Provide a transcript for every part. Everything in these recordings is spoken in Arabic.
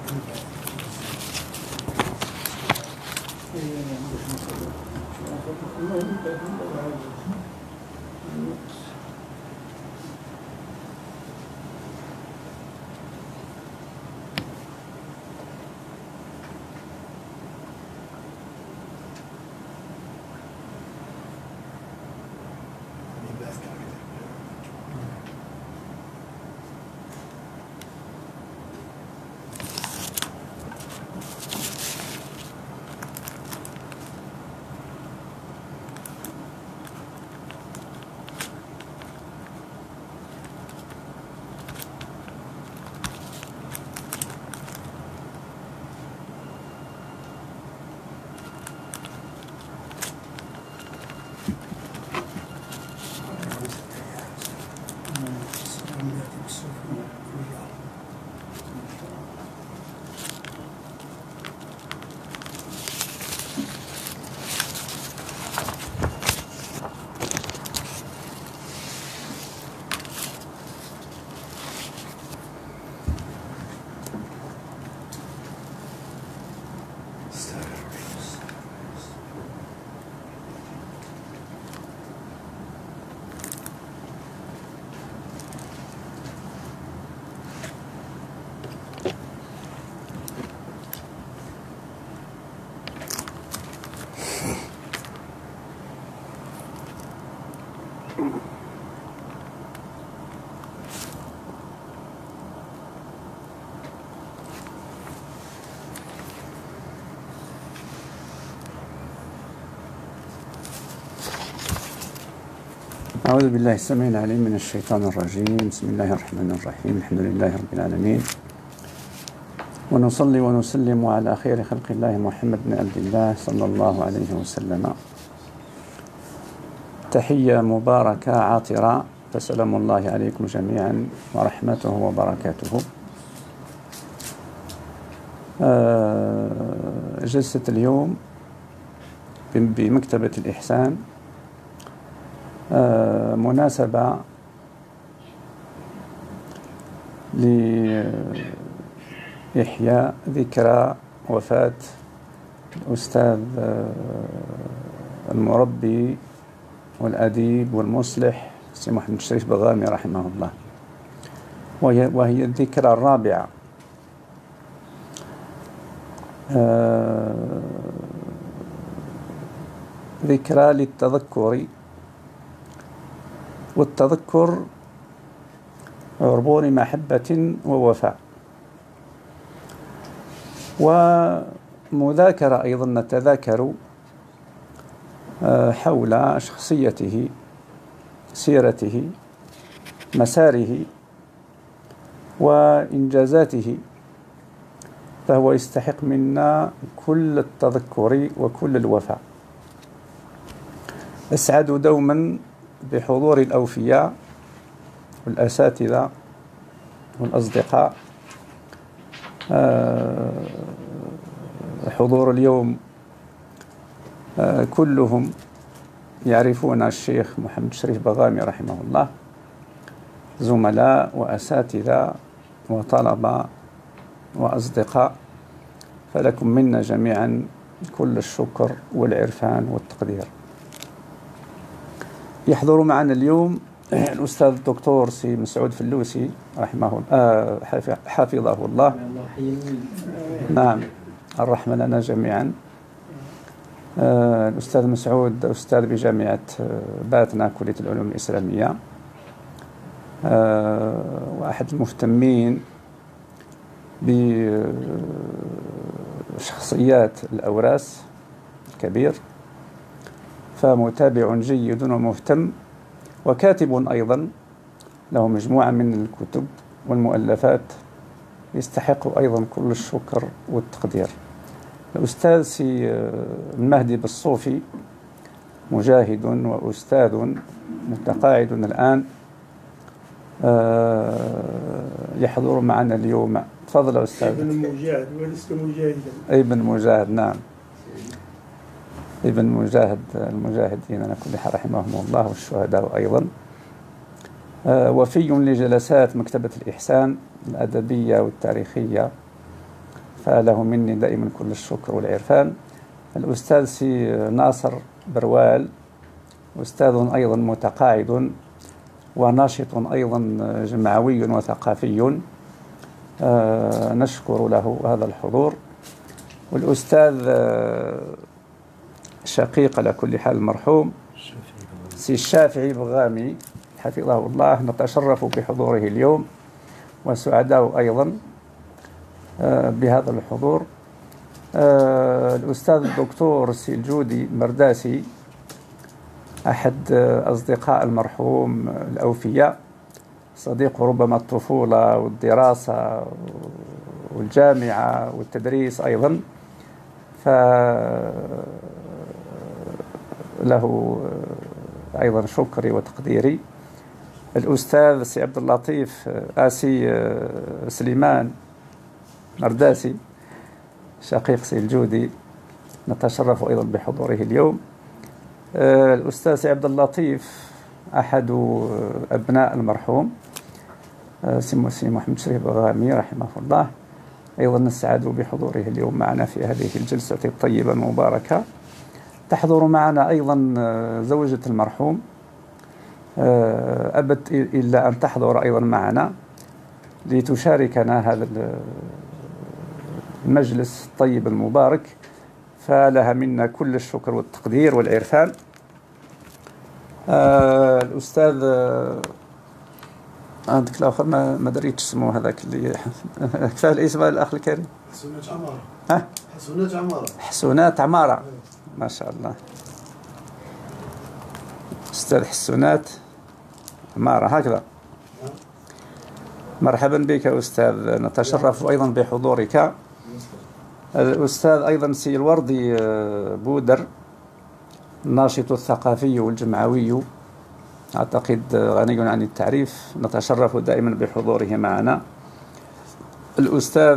أعوذ بالله السميع العليم من الشيطان الرجيم. بسم الله الرحمن الرحيم. الحمد لله رب العالمين، ونصلي ونسلم على خير خلق الله محمد بن عبد الله صلى الله عليه وسلم. تحية مباركة عاطرة، فسلام الله عليكم جميعا ورحمته وبركاته. جلسة اليوم بمكتبة الإحسان مناسبة لإحياء ذكرى وفاة الأستاذ المربي والأديب والمصلح سي محمد الشريف بغامي رحمه الله، وهي الذكرى الرابعة. ذكرى للتذكر، والتذكر عربون محبة ووفاء، ومذاكرة أيضا نتذاكر حول شخصيته، سيرته، مساره وإنجازاته، فهو يستحق منا كل التذكر وكل الوفاء. أسعد دوما بحضور الأوفياء والأساتذة والأصدقاء. حضور اليوم كلهم يعرفون الشيخ محمد الشريف بغامي رحمه الله، زملاء وأساتذة وطلبة وأصدقاء، فلكم منا جميعا كل الشكر والعرفان والتقدير. يحضر معنا اليوم الأستاذ الدكتور سي مسعود فلوسي رحمه حفظه الله. نعم، الرحمة لنا جميعا. الأستاذ مسعود أستاذ بجامعة باتنا كلية العلوم الإسلامية، وأحد المهتمين بشخصيات الأوراس الكبير، فمتابع جيد ومهتم، وكاتب أيضا له مجموعة من الكتب والمؤلفات، يستحق أيضا كل الشكر والتقدير. الأستاذ سي المهدي بالصوفي مجاهد وأستاذ متقاعد الآن، يحضر معنا اليوم. تفضل يا أستاذ. ابن مجاهد ولست مجاهدا. ابن مجاهد، نعم، ابن مجاهد، المجاهدين على كل حال رحمهم الله، والشهداء أيضا. وفي لجلسات مكتبة الإحسان الأدبية والتاريخية فله مني دائما كل الشكر والعرفان. الأستاذ سي ناصر بروال، أستاذ أيضا متقاعد وناشط أيضا جمعوي وثقافي، نشكر له هذا الحضور. والأستاذ شقيق على كل حال المرحوم سي الشافعي بغامي حفظه الله، نتشرف بحضوره اليوم وسعداء أيضا بهذا الحضور. الأستاذ الدكتور سي الجودي مرداسي، أحد أصدقاء المرحوم الأوفياء، صديق ربما الطفولة والدراسة والجامعة والتدريس أيضا، فله أيضا شكري وتقديري. الأستاذ سي عبد اللطيف آسي سليمان مرداسي، شقيق سي الجودي، نتشرف أيضا بحضوره اليوم. الأستاذ سي عبد اللطيف أحد أبناء المرحوم سي محمد شريف بغامي رحمه الله، أيضا نسعد بحضوره اليوم معنا في هذه الجلسة الطيبة المباركة. تحضر معنا أيضا زوجة المرحوم، أبت إلا أن تحضر أيضا معنا لتشاركنا هذا المجلس الطيب المبارك، فلها منا كل الشكر والتقدير والعرفان. الأستاذ عندك الآخر ما دريتش اسمه هذاك اللي كفاه الاسم الأخ الكريم. حسونات عمارة. ها؟ حسونات عمارة. حسونات عمارة، ما شاء الله. أستاذ حسونات عمارة هكذا. مرحبا بك أستاذ، نتشرف أيضا بحضورك. الأستاذ أيضا سي الوردي بودر، الناشط الثقافي والجمعوي، أعتقد غني عن التعريف، نتشرف دائما بحضوره معنا. الأستاذ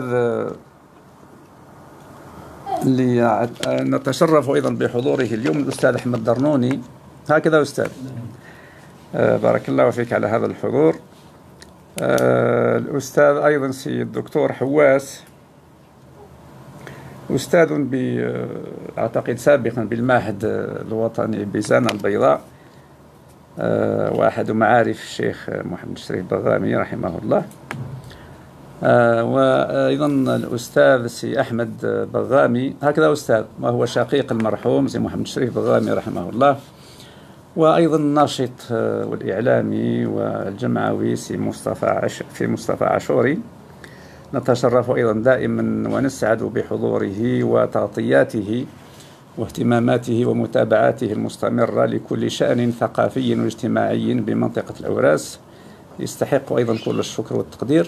اللي نتشرف أيضا بحضوره اليوم الأستاذ أحمد درنوني، هكذا أستاذ. بارك الله فيك على هذا الحضور. الأستاذ أيضا سي الدكتور حواس، أستاذ أعتقد سابقا بالمعهد الوطني بزانة البيضاء، وأحد معارف الشيخ محمد شريف بغامي رحمه الله. وأيضا الأستاذ سي أحمد بغامي، هكذا أستاذ، وهو شقيق المرحوم سي محمد شريف بغامي رحمه الله. وأيضا الناشط والإعلامي والجمعوي سي مصطفى عاشوري، نتشرف أيضا دائما ونسعد بحضوره وتغطياته واهتماماته ومتابعاته المستمرة لكل شأن ثقافي واجتماعي بمنطقة الأوراس، يستحق أيضا كل الشكر والتقدير.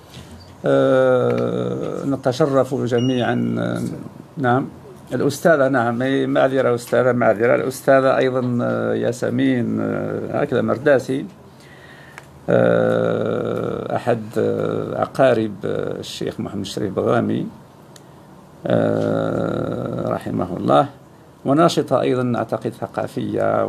نتشرف جميعا. نعم الأستاذة، نعم معذرة أستاذة، معذرة الأستاذة أيضا ياسمين هكذا مرداسي، أحد أقارب الشيخ محمد شريف بغامي رحمه الله، وناشطة أيضا أعتقد ثقافية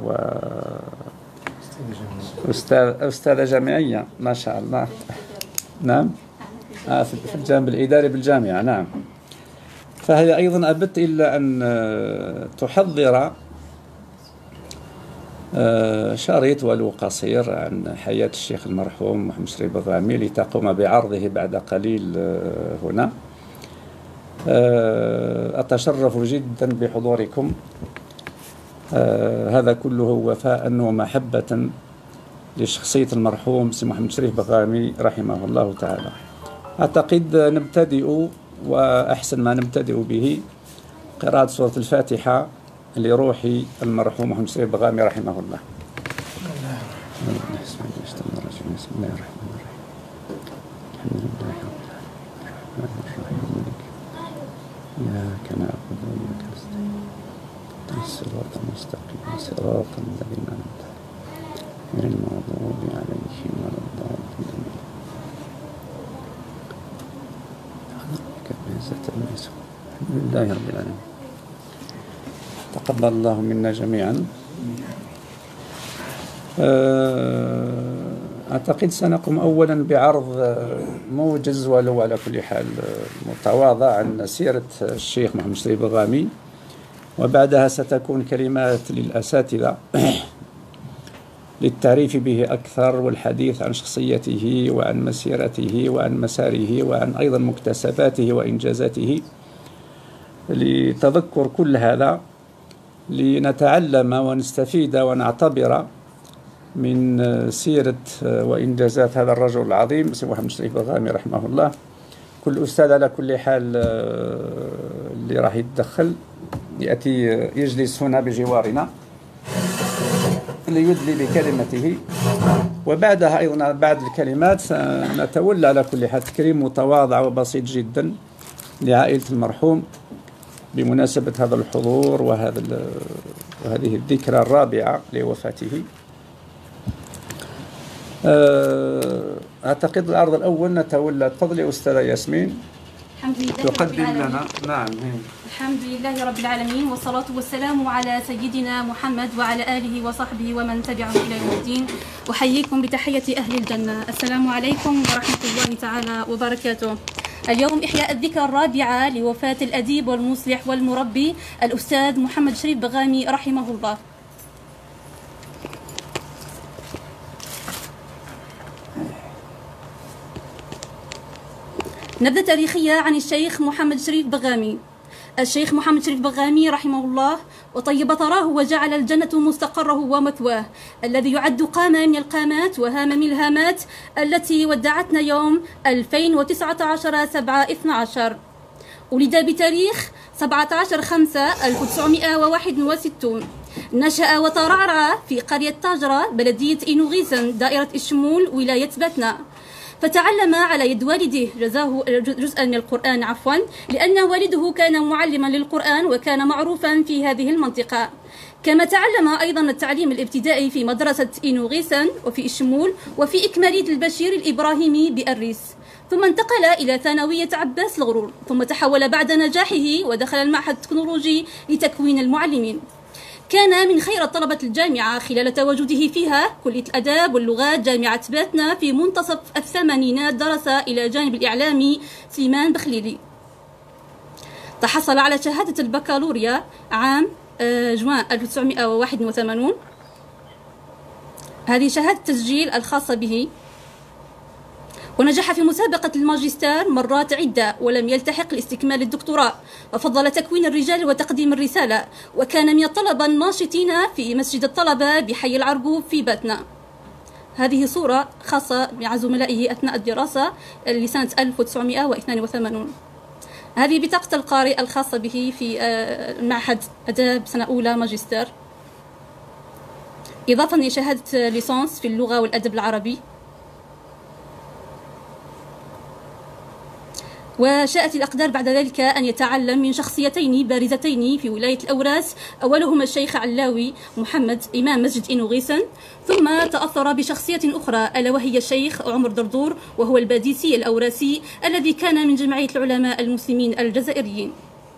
أستاذة جامعية ما شاء الله. نعم في الجانب الإداري بالجامعة. نعم، فهي أيضا أبت إلا أن تحضر شريط ولو قصير عن حياة الشيخ المرحوم محمد شريف بغامي لتقوم بعرضه بعد قليل هنا. أتشرف جدا بحضوركم، هذا كله وفاء ومحبة لشخصية المرحوم سي محمد شريف بغامي رحمه الله تعالى. أعتقد نبتدئ، وأحسن ما نبتدئ به قراءة سورة الفاتحة لروح المرحوم محمد شريف بغامي رحمه الله. بسم الله الرحمن الرحيم. الحمد لله رب العالمين الرحمن الرحيم إياك نعبد وإياك نستعين اهدنا الصراط المستقيم صراط الذين أنعمت عليهم غير المغضوب عليهم ولا الضالين. الحمد لله رب العالمين. تقبل الله منا جميعا. أعتقد سنقوم أولا بعرض موجز ولو على كل حال متواضع عن سيرة الشيخ محمد شريف بغامي، وبعدها ستكون كلمات للأساتذة للتعريف به أكثر والحديث عن شخصيته وعن مسيرته وعن مساره وعن أيضا مكتسباته وإنجازاته، لتذكر كل هذا لنتعلم ونستفيد ونعتبر من سيرة وإنجازات هذا الرجل العظيم سي محمد شريف بغامي رحمه الله. كل أستاذ على كل حال اللي راح يتدخل يأتي يجلس هنا بجوارنا ليدلي بكلمته، وبعدها أيضا بعد الكلمات سنتولى على كل حال تكريم متواضع وبسيط جدا لعائلة المرحوم بمناسبة هذا الحضور وهذه الذكرى الرابعة لوفاته. أعتقد العرض الأول نتولى. تفضلي أستاذة ياسمين. الحمد لله تقدم لنا. نعم. الحمد لله رب العالمين، والصلاة والسلام على سيدنا محمد وعلى آله وصحبه ومن تبعه إلى يوم الدين. أحييكم بتحية أهل الجنة، السلام عليكم ورحمة الله تعالى وبركاته. اليوم إحياء الذكرى الرابعة لوفاة الأديب والمصلح والمربي الأستاذ محمد شريف بغامي رحمه الله. نبذة تاريخية عن الشيخ محمد شريف بغامي. الشيخ محمد شريف بغامي رحمه الله وطيب ثراه وجعل الجنة مستقره ومثواه، الذي يعد قامة من القامات وهامة من الهامات التي ودعتنا يوم 2019/7/12. ولد بتاريخ 17/5/1961. نشأ وترعرع في قرية طاجرة بلدية إنوغيسن دائرة الشمول ولاية باتنا، فتعلم على يد والده جزاه جزءا من القرآن لأن والده كان معلما للقرآن وكان معروفا في هذه المنطقة. كما تعلم أيضا التعليم الابتدائي في مدرسة إنوغيسن وفي الشمول وفي إكمالية البشير الإبراهيمي بأريس، ثم انتقل إلى ثانوية عباس الغرور، ثم تحول بعد نجاحه ودخل المعهد التكنولوجي لتكوين المعلمين. كان من خير طلبة الجامعة خلال تواجده فيها كلية الآداب واللغات جامعة باتنا. في منتصف الثمانينات درس إلى جانب الإعلامي سليمان بخليلي. تحصل على شهادة البكالوريا عام جوان 1981. هذه شهادة التسجيل الخاصة به. ونجح في مسابقة الماجستير مرات عدة ولم يلتحق لاستكمال الدكتوراه، وفضل تكوين الرجال وتقديم الرسالة، وكان من الطلبة الناشطين في مسجد الطلبة بحي العرقوب في باتنا. هذه صورة خاصة مع زملائه أثناء الدراسة لسنة 1982. هذه بطاقة القارئ الخاصة به في معهد آداب سنة أولى ماجستير، إضافة لشهادة ليسانس في اللغة والأدب العربي. وشاءت الأقدار بعد ذلك أن يتعلم من شخصيتين بارزتين في ولاية الأوراس، أولهما الشيخ علاوي محمد إمام مسجد إنوغيسن، ثم تأثر بشخصية أخرى ألا وهي الشيخ عمر دردور، وهو الباديسي الأوراسي الذي كان من جمعية العلماء المسلمين الجزائريين.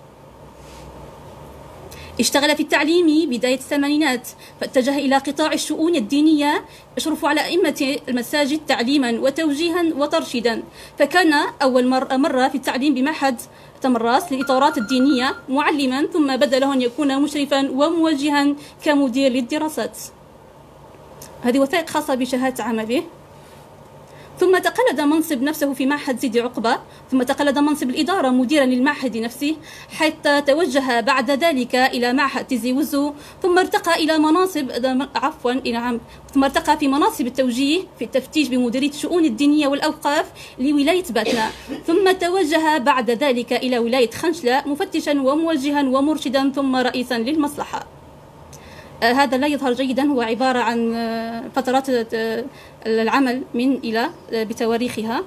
اشتغل في التعليم بداية الثمانينات، فاتجه إلى قطاع الشؤون الدينية يشرف على أئمة المساجد تعليما وتوجيها وترشيدا، فكان أول مرة في التعليم بمعهد تمراس للإطارات الدينية معلما، ثم بدا له أن يكون مشرفا وموجها كمدير للدراسات. هذه وثائق خاصة بشهادة عمله. ثم تقلد منصب نفسه في معهد سيدي عقبة، ثم تقلد منصب الإدارة مديرا للمعهد نفسه، حتى توجه بعد ذلك إلى معهد تيزي وزو، ثم ارتقى إلى مناصب ثم ارتقى في مناصب التوجيه في التفتيش بمديرية الشؤون الدينية والأوقاف لولاية باتنا، ثم توجه بعد ذلك إلى ولاية خنشلة مفتشا وموجها ومرشدا ثم رئيسا للمصلحة. هذا لا يظهر جيدا، هو عبارة عن فترات العمل من إلى بتواريخها.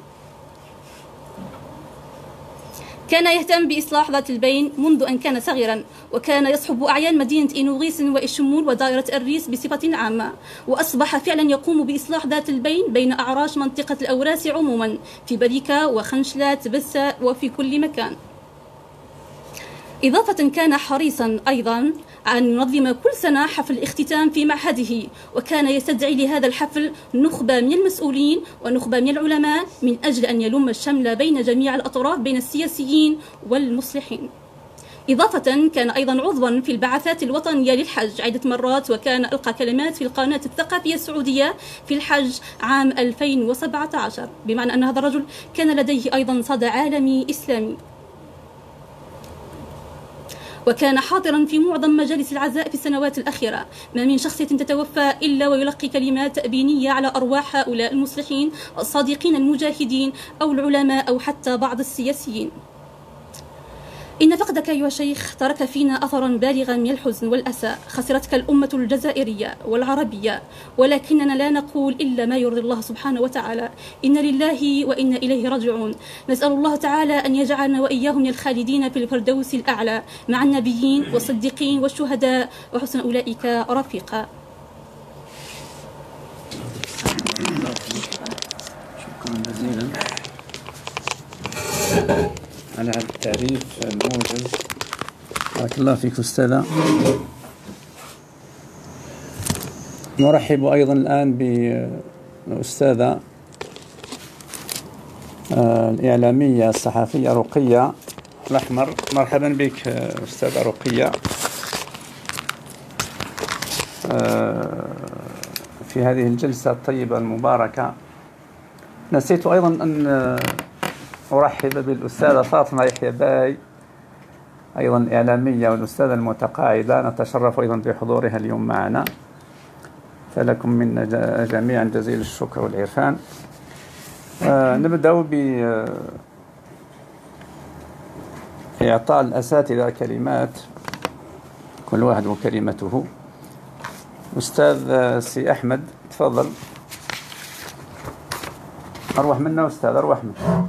كان يهتم بإصلاح ذات البين منذ أن كان صغيرا، وكان يصحب أعيان مدينة إنوغيسن والشمول ودائرة الريس بصفة عامة، وأصبح فعلا يقوم بإصلاح ذات البين بين أعراش منطقة الأوراس عموما في بريكة وخنشلات بسة وفي كل مكان. إضافة كان حريصا أيضا أن ينظم كل سنة حفل اختتام في معهده، وكان يستدعي لهذا الحفل نخبة من المسؤولين ونخبة من العلماء من أجل أن يلم الشمل بين جميع الأطراف بين السياسيين والمصلحين. إضافة كان أيضا عضوا في البعثات الوطنية للحج عدة مرات، وكان ألقى كلمات في القناة الثقافية السعودية في الحج عام 2017، بمعنى أن هذا الرجل كان لديه أيضا صدى عالمي إسلامي. وكان حاضرا في معظم مجالس العزاء في السنوات الأخيرة. ما من شخصية تتوفى إلا ويلقي كلمات تأبينية على أرواح هؤلاء المصلحين الصادقين المجاهدين أو العلماء أو حتى بعض السياسيين. إن فقدك أيها الشيخ ترك فينا أثرا بالغا من الحزن والأسى. خسرتك الأمة الجزائرية والعربية، ولكننا لا نقول إلا ما يرضي الله سبحانه وتعالى. إن لله وإنا إليه راجعون. نسأل الله تعالى أن يجعلنا وإياهم من الخالدين في الفردوس الأعلى مع النبيين والصديقين والشهداء وحسن أولئك رفيقا. شكرا جزيلا على هذا التعريف الموجز. بارك الله فيك أستاذة. نرحب أيضا الآن بالأستاذة الإعلامية الصحفية رقية الأحمر. مرحبا بك أستاذة رقية في هذه الجلسة الطيبة المباركة. نسيت أيضا أن أرحب بالأستاذة فاطمة يحيى باي أيضا الإعلامية والأستاذة المتقاعدة، نتشرف أيضا بحضورها اليوم معنا، فلكم منا جميعا جزيل الشكر والعرفان. نبدأ بإعطاء الأساتذة كلمات، كل واحد وكلمته. أستاذ سي أحمد تفضل. أروح منا أستاذ، أروح منا.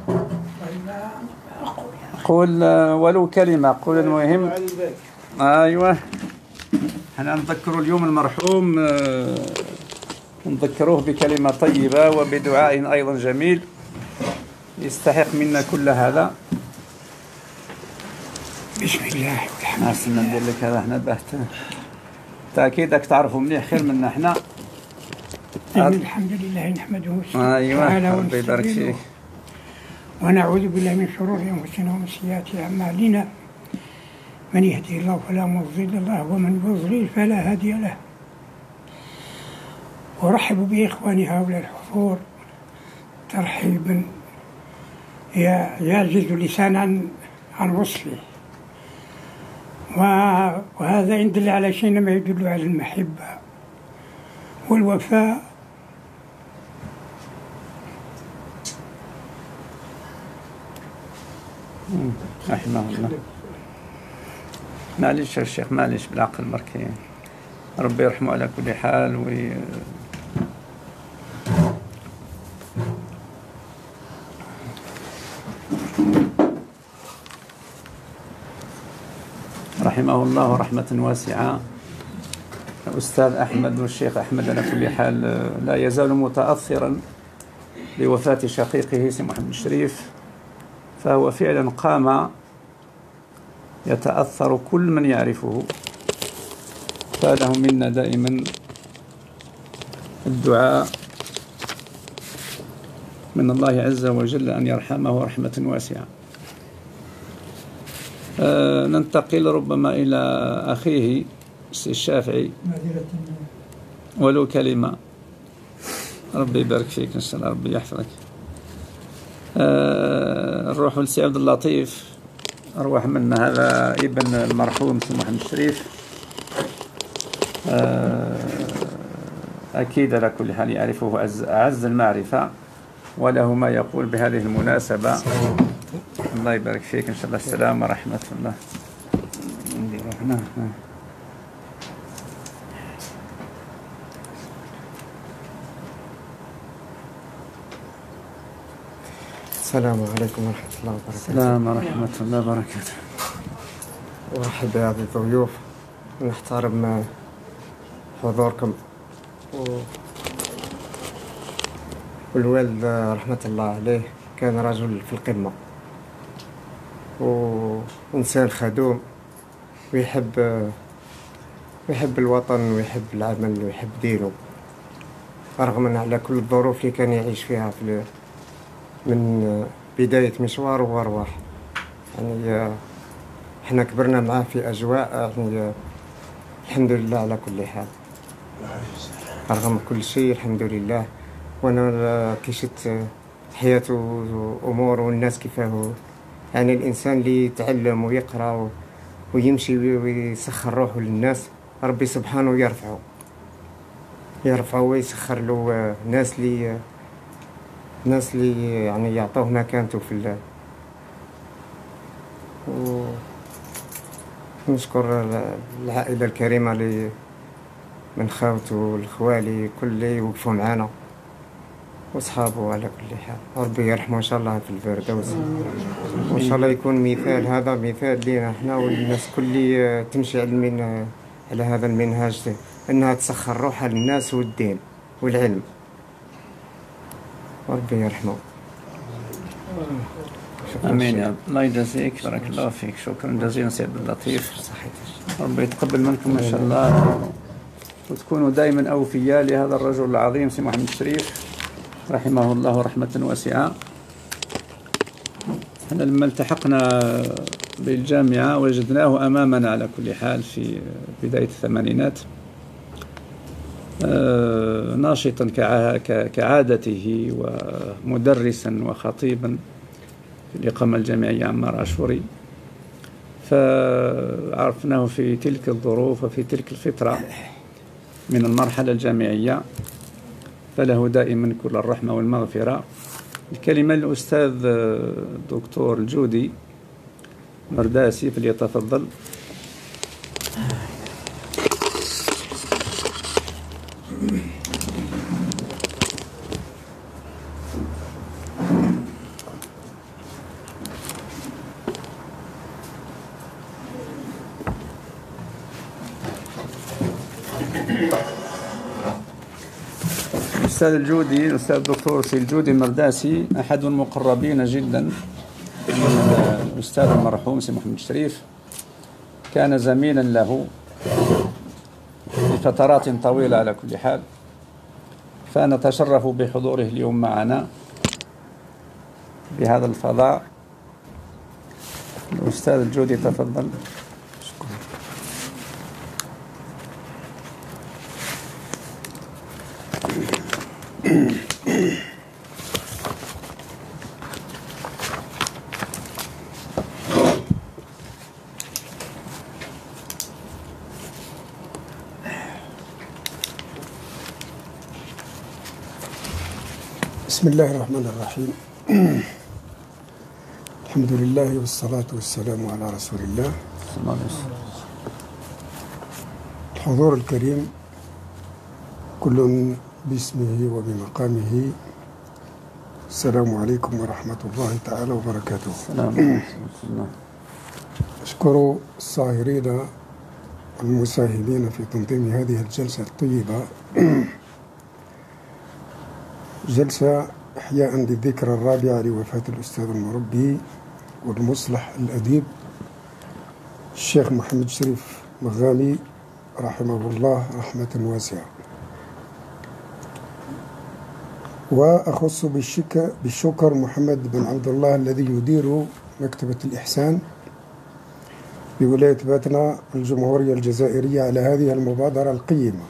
قول ولو كلمة، قول المهم. أيوة، احنا نذكر اليوم المرحوم، نذكروه بكلمة طيبة وبدعاء أيضا جميل يستحق منا كل هذا. بسم الله والحمد لله. ندير لك هذا احنا بحث تأكيدك تعرفوا مليح خير منا احنا. الحمد لله نحمده أيوة، ربي يبارك فيك. ونعوذ بالله من شرور أنفسنا ومن سيئات أعمالنا. من يهده الله فلا مضل له ومن يضلل فلا هادي له. ورحب بإخواني هؤلاء الحضور ترحيبا يعجز لسانا عن وصله، وهذا إن دل على شيء ما يدل على المحبة والوفاء. رحمه الله. معليش يا شيخ، معليش بالعقل بركي، ربي يرحمه على كل حال. رحمه الله رحمة واسعة. الأستاذ أحمد والشيخ أحمد على كل حال لا يزال متأثرا بوفاة شقيقه سي محمد الشريف، فهو فعلا قام يتأثر كل من يعرفه، فله منا دائما الدعاء من الله عز وجل أن يرحمه رحمة واسعة. ننتقل ربما إلى أخيه السي الشافعي، ولو كلمة. ربي يبارك فيك إن شاء الله، ربي يحفظك. نروح للسي عبد اللطيف، أروح منا، هذا ابن المرحوم سي محمد الشريف، أكيد على كل حال يعرفه أعز المعرفة، وله ما يقول بهذه المناسبة. الله يبارك فيك إن شاء الله. السلام ورحمة الله. السلام عليكم ورحمة الله وبركاته. السلام ورحمة الله وبركاته. أرحب بهذه الضيوف ونحترم حضوركم. والوالد رحمة الله عليه كان رجل في القمة وإنسان خدوم ويحب ويحب الوطن ويحب العمل ويحب دينه، رغم على كل الظروف اللي كان يعيش فيها من بداية مشواره وارواح. يعني احنا كبرنا معاه في أجواء، يعني الحمد لله على كل حال، رغم كل شيء الحمد لله. وانا كي شفت حياته واموره والناس كيفاه، يعني الانسان اللي يتعلم ويقرا ويمشي ويسخر روحه للناس، ربي سبحانه يرفعه ويسخر له ناس اللي يعني يعطوه مكانته في الله. ونشكر العائلة الكريمة اللي من خاوته والخوالي كل اللي يوقفوا معانا واصحابه على كل حال. ربي يرحمه ان شاء الله في الفردوس، وان شاء الله يكون مثال، هذا مثال لينا احنا والناس كل اللي تمشي على هذا المنهاج ده، انها تسخر روحها للناس والدين والعلم. ربي يرحمه. امين يا الله يجزيك، بارك الله فيك، شكرا جزيلا سي عبد اللطيف. ربي يتقبل منكم ان شاء الله، وتكونوا دائما اوفياء لهذا الرجل العظيم سي محمد الشريف رحمه الله رحمة واسعة. احنا لما التحقنا بالجامعة وجدناه أمامنا على كل حال في بداية الثمانينات، ناشطا كعادته ومدرسا وخطيبا في الإقامة الجامعية عمار عاشوري، فعرفناه في تلك الظروف وفي تلك الفترة من المرحلة الجامعية، فله دائما كل الرحمة والمغفرة. الكلمة للأستاذ الدكتور الجودي مرداسي، فليتفضل. الأستاذ الجودي، الأستاذ الدكتور سي الجودي المرداسي، أحد المقربين جدا من الأستاذ المرحوم سي محمد الشريف، كان زميلا له لفترات طويلة على كل حال، فنتشرف بحضوره اليوم معنا بهذا الفضاء. الأستاذ الجودي تفضل. شكرا. بسم الله الرحمن الرحيم. الحمد لله والصلاة والسلام على رسول الله. الحضور الكريم كل باسمه وبمقامه، السلام عليكم ورحمة الله تعالى وبركاته. أشكر الساهرين والمساهمين في تنظيم هذه الجلسة الطيبة، جلسة إحياء للذكرى الرابعة لوفاة الأستاذ المربي والمصلح الأديب الشيخ محمد الشريف بغامي رحمه الله رحمة واسعة. وأخص بالشكر محمد بن عبد الله الذي يدير مكتبة الإحسان بولاية باتنا الجمهورية الجزائرية على هذه المبادرة القيمة.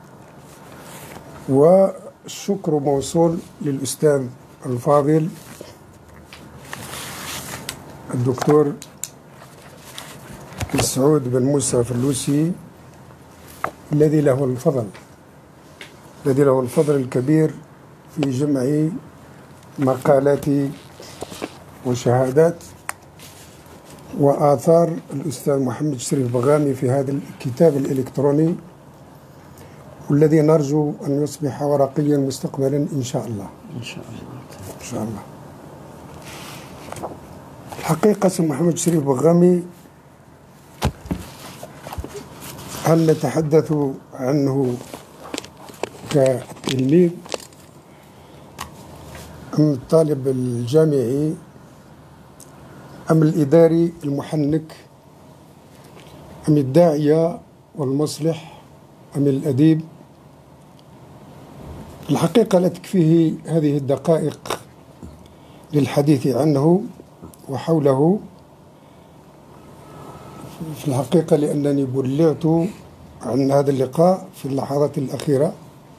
والشكر موصول للأستاذ الفاضل الدكتور مسعود بن موسى فلوسي، الذي له الفضل الكبير في جمع مقالات وشهادات وآثار الأستاذ محمد الشريف بغامي في هذا الكتاب الإلكتروني، والذي نرجو أن يصبح ورقيا مستقبلا إن شاء الله. إن شاء الله. الحقيقة سي محمد الشريف بغامي هل نتحدث عنه كتلميذ أم الطالب الجامعي أم الإداري المحنك أم الداعية والمصلح أم الأديب؟ الحقيقة لا تكفيه هذه الدقائق للحديث عنه وحوله في الحقيقة، لأنني بلغت عن هذا اللقاء في اللحظات الأخيرة،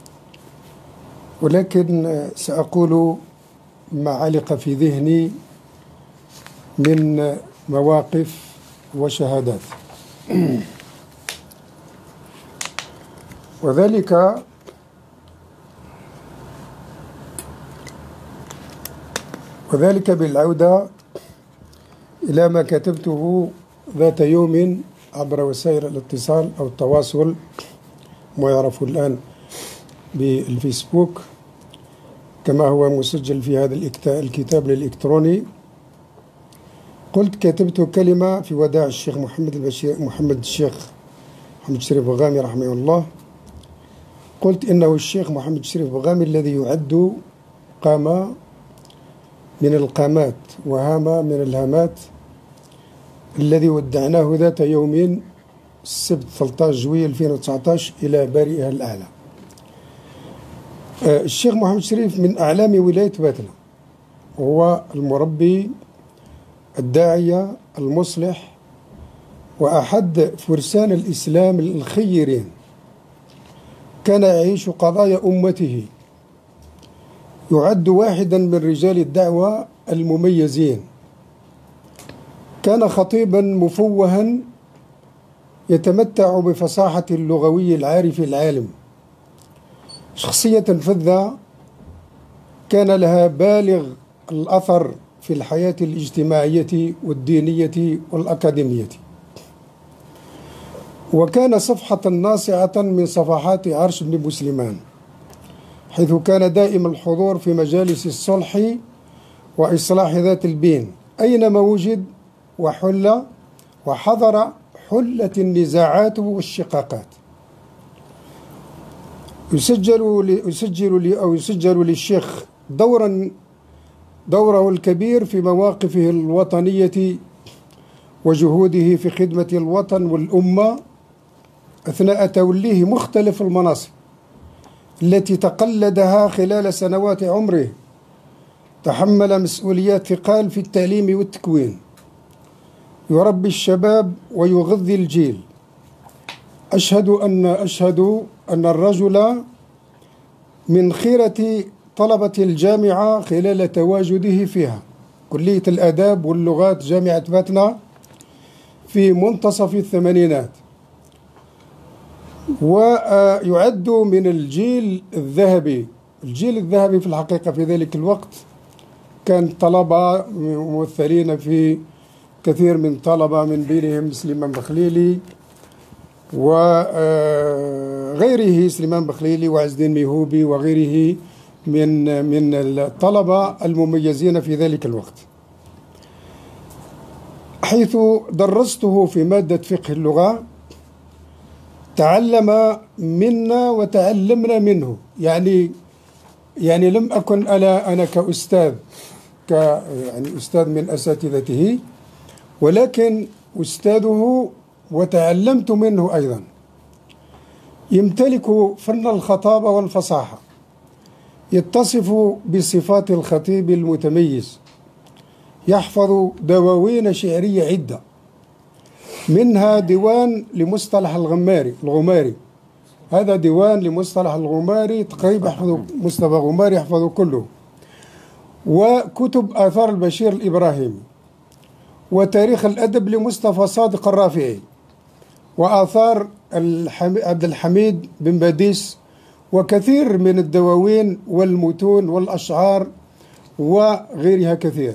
ولكن سأقول ما علق في ذهني من مواقف وشهادات. وذلك بالعودة إلى ما كتبته ذات يوم عبر وسائل الاتصال أو التواصل، ما يعرف الآن بالفيسبوك، كما هو مسجل في هذا الكتاب الإلكتروني. كتبت كلمة في وداع الشيخ محمد الشريف بغامي رحمه الله. قلت إنه الشيخ محمد الشريف بغامي الذي يعد قامة من القامات وهامة من الهامات، الذي ودعناه ذات يوم السبت 13 جويلية 2019 إلى بارئها الأعلى. الشيخ محمد الشريف من أعلام ولاية باتنا، هو المربي الداعية المصلح وأحد فرسان الإسلام الخيرين، كان يعيش قضايا أمته، يعد واحدا من رجال الدعوة المميزين، كان خطيبا مفوها يتمتع بفصاحة اللغوي العارف العالم، شخصية فذة كان لها بالغ الأثر في الحياة الاجتماعية والدينية والأكاديمية، وكان صفحة ناصعة من صفحات عرش بن بوسليمان، حيث كان دائم الحضور في مجالس الصلح وإصلاح ذات البين أينما وجد، وحضر حلة النزاعات والشقاقات. يسجل للشيخ دوره الكبير في مواقفه الوطنية وجهوده في خدمة الوطن والأمة أثناء توليه مختلف المناصب التي تقلدها خلال سنوات عمره. تحمل مسؤوليات ثقال في التعليم والتكوين، يربي الشباب ويغذي الجيل. أشهد أن الرجل من خيرة طلبة الجامعة خلال تواجده فيها، كلية الآداب واللغات جامعة باتنا في منتصف الثمانينات، ويعد من الجيل الذهبي في الحقيقة. في ذلك الوقت كان طلبة ممثلين في كثير من طلبة، من بينهم سليمان بخليلي وغيره، سليمان بخليلي وعز الدين ميهوبي وغيره من الطلبة المميزين في ذلك الوقت، حيث درسته في مادة فقه اللغة. تعلم منا وتعلمنا منه، يعني لم أكن أنا كأستاذ يعني أستاذ من أساتذته، ولكن أستاذه وتعلمت منه أيضا. يمتلك فن الخطابة والفصاحة، يتصف بصفات الخطيب المتميز، يحفظ دواوين شعرية عدة، منها ديوان لمصطلح الغماري، هذا ديوان لمصطلح الغماري تقريبا يحفظ مصطفى غماري يحفظ كله، وكتب آثار البشير الإبراهيمي، وتاريخ الأدب لمصطفى صادق الرافعي، وآثار عبد الحميد بن باديس، وكثير من الدواوين والمتون والأشعار وغيرها كثير.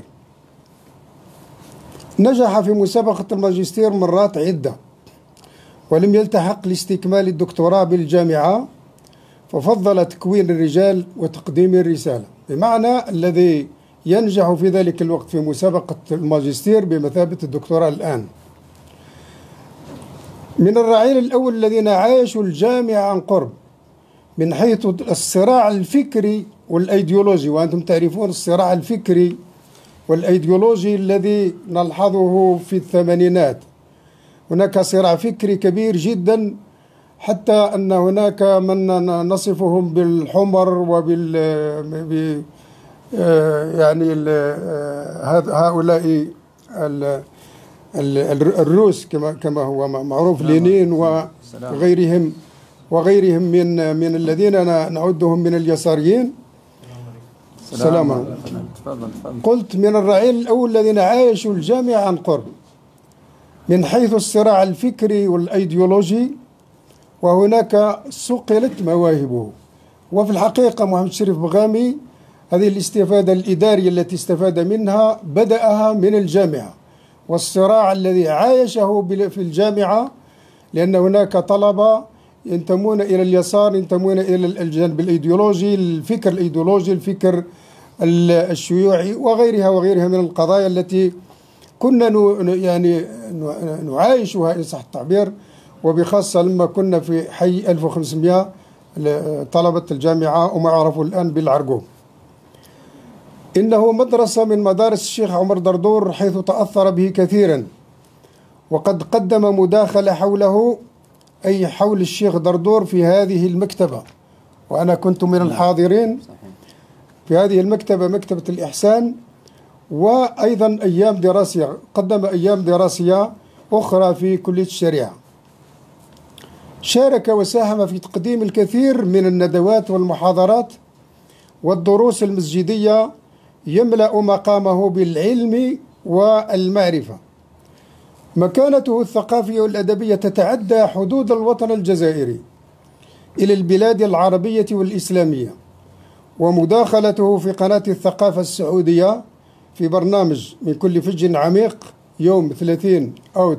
نجح في مسابقة الماجستير مرات عدة، ولم يلتحق لاستكمال الدكتوراه بالجامعة، ففضل تكوين الرجال وتقديم الرسالة، بمعنى الذي ينجح في ذلك الوقت في مسابقة الماجستير بمثابة الدكتوراه الآن. من الرعيل الأول الذين عايشوا الجامعة عن قرب من حيث الصراع الفكري والأيديولوجي، وأنتم تعرفون الصراع الفكري والأيديولوجي الذي نلحظه في الثمانينات. هناك صراع فكري كبير جدا حتى أن هناك من نصفهم بالحمر يعني هؤلاء الروس كما هو معروف، لينين وغيرهم من الذين نعدهم من اليساريين. السلام عليكم. قلت من الرعيل الأول الذين عايشوا الجامعة عن قرب من حيث الصراع الفكري والأيديولوجي، وهناك صقلت مواهبه. وفي الحقيقة محمد الشريف بغامي هذه الاستفادة الإدارية التي استفاد منها بدأها من الجامعة، والصراع الذي عايشه في الجامعة، لأن هناك طلبة ينتمون إلى اليسار، ينتمون إلى الجانب الأيديولوجي، الفكر الأيديولوجي، الفكر الشيوعي وغيرها من القضايا التي كنا يعني نعايشها إن صح التعبير، وبخاصة لما كنا في حي 1500 طلبة الجامعة وما عرفوا الآن بالعرقوب. إنه مدرسة من مدارس الشيخ عمر دردور، حيث تأثر به كثيرا، وقد قدم مداخلة حوله، أي حول الشيخ دردور في هذه المكتبة، وأنا كنت من الحاضرين في هذه المكتبة، مكتبة الإحسان. وأيضا أيام دراسية، قدم أيام دراسية أخرى في كلية الشريعة. شارك وساهم في تقديم الكثير من الندوات والمحاضرات والدروس المسجدية، يملأ مقامه بالعلم والمعرفة. مكانته الثقافية والأدبية تتعدى حدود الوطن الجزائري إلى البلاد العربية والإسلامية، ومداخلته في قناة الثقافة السعودية في برنامج من كل فج عميق يوم 30 أو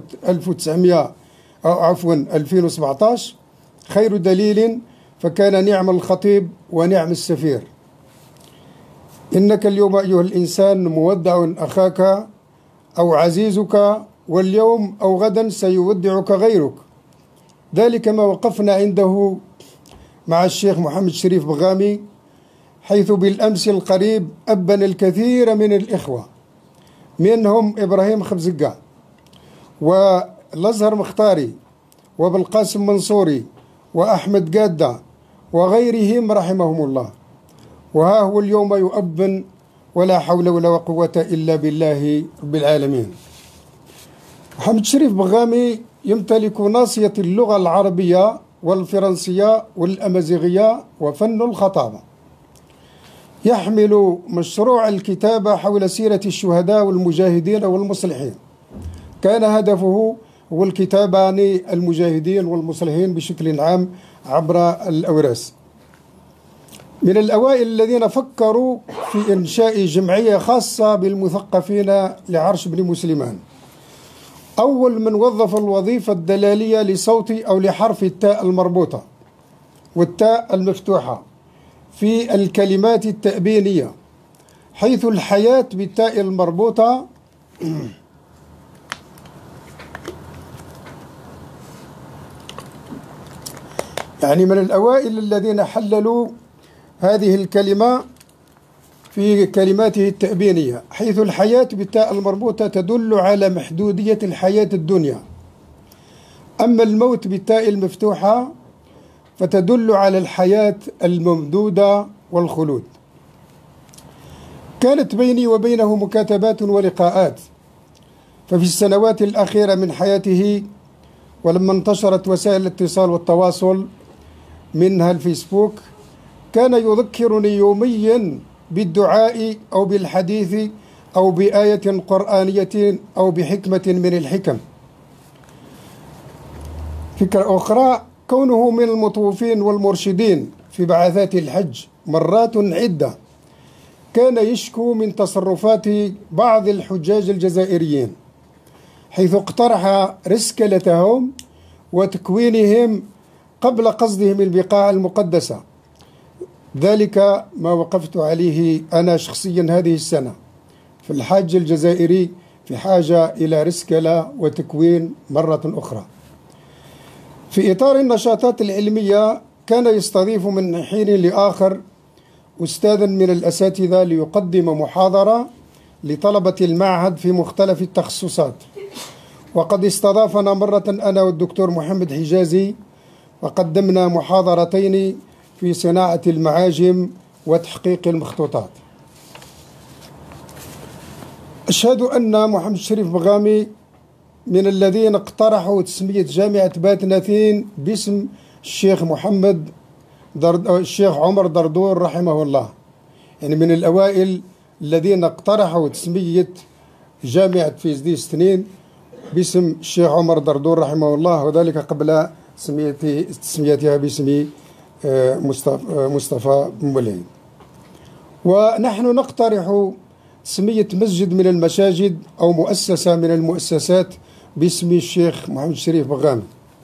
2017 خير دليل، فكان نعم الخطيب ونعم السفير. إنك اليوم أيها الإنسان مودع أخاك أو عزيزك، واليوم أو غدا سيودعك غيرك. ذلك ما وقفنا عنده مع الشيخ محمد الشريف بغامي، حيث بالأمس القريب أبن الكثير من الإخوة، منهم إبراهيم خبزقة والأزهر مختاري وبالقاسم منصوري وأحمد قادة وغيرهم رحمهم الله. وها هو اليوم يؤبن، ولا حول ولا قوة إلا بالله رب العالمين. محمد الشريف بغامي يمتلك ناصية اللغة العربية والفرنسية والأمازيغية وفن الخطابة. يحمل مشروع الكتابة حول سيرة الشهداء والمجاهدين والمصلحين. كان هدفه هو الكتابة عن المجاهدين والمصلحين بشكل عام عبر الأوراس. من الأوائل الذين فكروا في إنشاء جمعية خاصة بالمثقفين لعرش بن مسلمان. أول من وظف الوظيفة الدلالية لصوت أو لحرف التاء المربوطة والتاء المفتوحة في الكلمات التأبينية، حيث الحياة بالتاء المربوطة يعني من الأوائل الذين حللوا هذه الكلمة في كلماته التأبينية، حيث الحياة بالتاء المربوطة تدل على محدودية الحياة الدنيا، أما الموت بالتاء المفتوحة فتدل على الحياة الممدودة والخلود. كانت بيني وبينه مكاتبات ولقاءات، ففي السنوات الأخيرة من حياته ولما انتشرت وسائل الاتصال والتواصل منها الفيسبوك، كان يذكرني يوميا بالدعاء أو بالحديث أو بآية قرآنية أو بحكمة من الحكم. فكرة أخرى، كونه من المطوفين والمرشدين في بعثات الحج مرات عدة، كان يشكو من تصرفات بعض الحجاج الجزائريين، حيث اقترح رسكلتهم وتكوينهم قبل قصدهم البقاع المقدسة. ذلك ما وقفت عليه أنا شخصيا هذه السنة، في الحاج الجزائري في حاجة إلى رسكلة وتكوين مرة أخرى. في إطار النشاطات العلمية كان يستضيف من حين لآخر أستاذا من الأساتذة ليقدم محاضرة لطلبة المعهد في مختلف التخصصات. وقد استضافنا مرة أنا والدكتور محمد حجازي وقدمنا محاضرتين في صناعة المعاجم وتحقيق المخطوطات. أشهد أن محمد الشريف بغامي من الذين اقترحوا تسمية جامعة باتناثين باسم الشيخ الشيخ عمر دردور رحمه الله، يعني من الأوائل الذين اقترحوا تسمية جامعة فيزدي ستنين باسم الشيخ عمر دردور رحمه الله، وذلك قبل تسميتها باسم مصطفى بن مليم. ونحن نقترح تسمية مسجد من المساجد أو مؤسسة من المؤسسات باسم الشيخ محمد الشريف بغامي.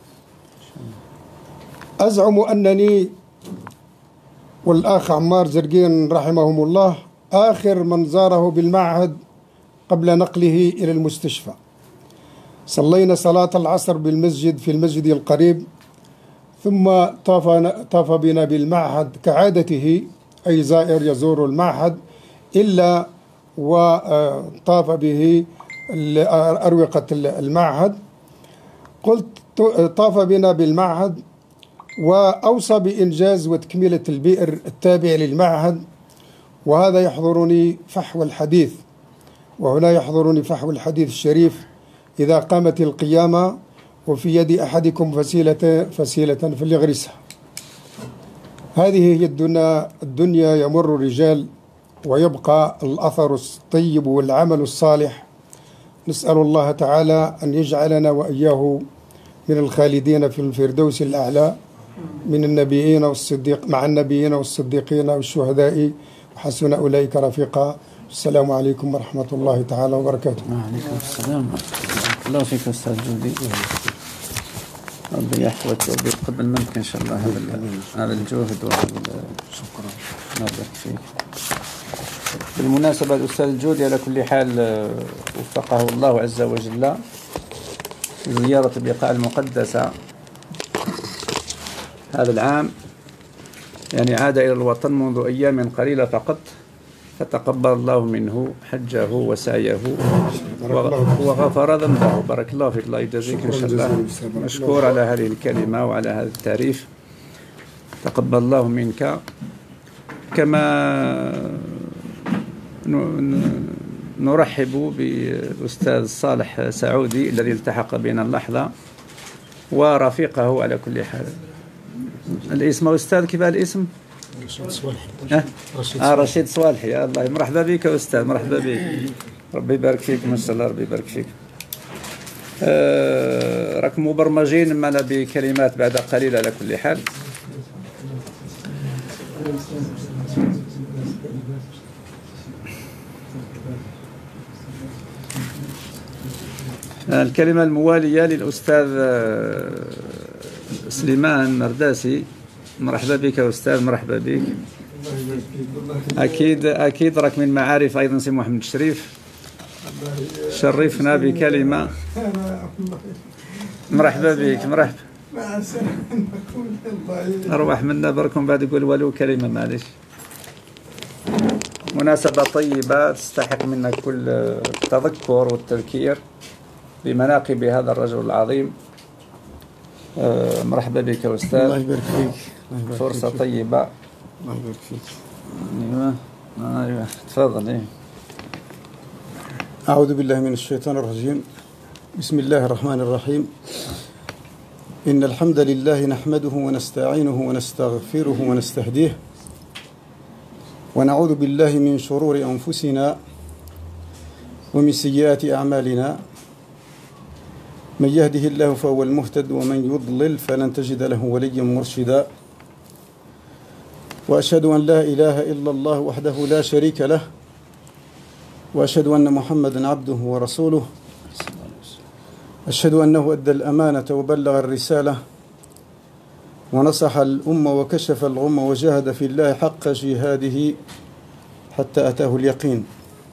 أزعم أنني والأخ عمار زرقين رحمهم الله آخر من زاره بالمعهد قبل نقله إلى المستشفى. صلينا صلاة العصر بالمسجد في المسجد القريب، ثم طاف بنا بالمعهد كعادته أي زائر يزور المعهد، إلا وطاف به أروقة المعهد. قلت طاف بنا بالمعهد وأوصى بإنجاز وتكملة البئر التابع للمعهد، وهذا يحضرني فحوى الحديث، وهنا يحضرني فحوى الحديث الشريف: إذا قامت القيامة وفي يد أحدكم فسيلة فليغرسها. هذه هي الدنيا يمر الرجال ويبقى الأثر الطيب والعمل الصالح. نسأل الله تعالى أن يجعلنا وإياه من الخالدين في الفردوس الأعلى من النبيين والصديق مع النبيين والصديقين والشهداء وحسن أولئك رفيقا. السلام عليكم ورحمة الله تعالى وبركاته. وعليكم السلام ورحمة الله فيك أستاذ جودي. ربي يحفظك ويتقبل منك إن شاء الله هذا الجهد وهذا شكرا. نبارك فيك. بالمناسبة الأستاذ الجودي على كل حال وفقه الله عز وجل زيارة البقاع المقدسة هذا العام، يعني عاد إلى الوطن منذ أيام قليلة فقط، فتقبل الله منه حجه وسعيه وغفر ذنبه. بارك الله فيك، الله يجزيك إن شاء الله. مشكور على هذه الكلمة وعلى هذا التعريف. تقبل الله منك. كما نرحب بالأستاذ صالح سعودي الذي التحق بنا اللحظة ورفيقه على كل حال. الاسم أستاذ كيف الاسم؟ رشيد صوالحي. رشيد صوالحي. الله مرحبا بك أستاذ، مرحبا بك. ربي يبارك فيك ما شاء الله، ربي يبارك فيك. راكم مبرمجين معنا بكلمات بعد قليل على كل حال. الكلمة الموالية للأستاذ سليمان مرداسي. مرحبا بك أستاذ، مرحبا بك. أكيد راك من معارف أيضا سي محمد الشريف، شرفنا بكلمة. مرحبا بك، مرحبا. أرواح منا بركم بعد يقول ولو كلمة معلش. مناسبة طيبة تستحق منا كل التذكر والتذكير بمناقب هذا الرجل العظيم. مرحبا بك يا أستاذ. الله يبارك فيك. فرصة طيبة. الله يبارك فيك. أيوة تفضل. أعوذ بالله من الشيطان الرجيم. بسم الله الرحمن الرحيم. إن الحمد لله نحمده ونستعينه ونستغفره ونستهديه، ونعوذ بالله من شرور أنفسنا ومن سيئات أعمالنا. من يهده الله فهو المهتد، ومن يضلل فلن تجد له وليا مرشدا. وأشهد أن لا إله إلا الله وحده لا شريك له، وأشهد أن محمدا عبده ورسوله. أشهد أنه أدى الأمانة وبلغ الرسالة ونصح الأمة وكشف الغمة وجاهد في الله حق جهاده حتى أتاه اليقين.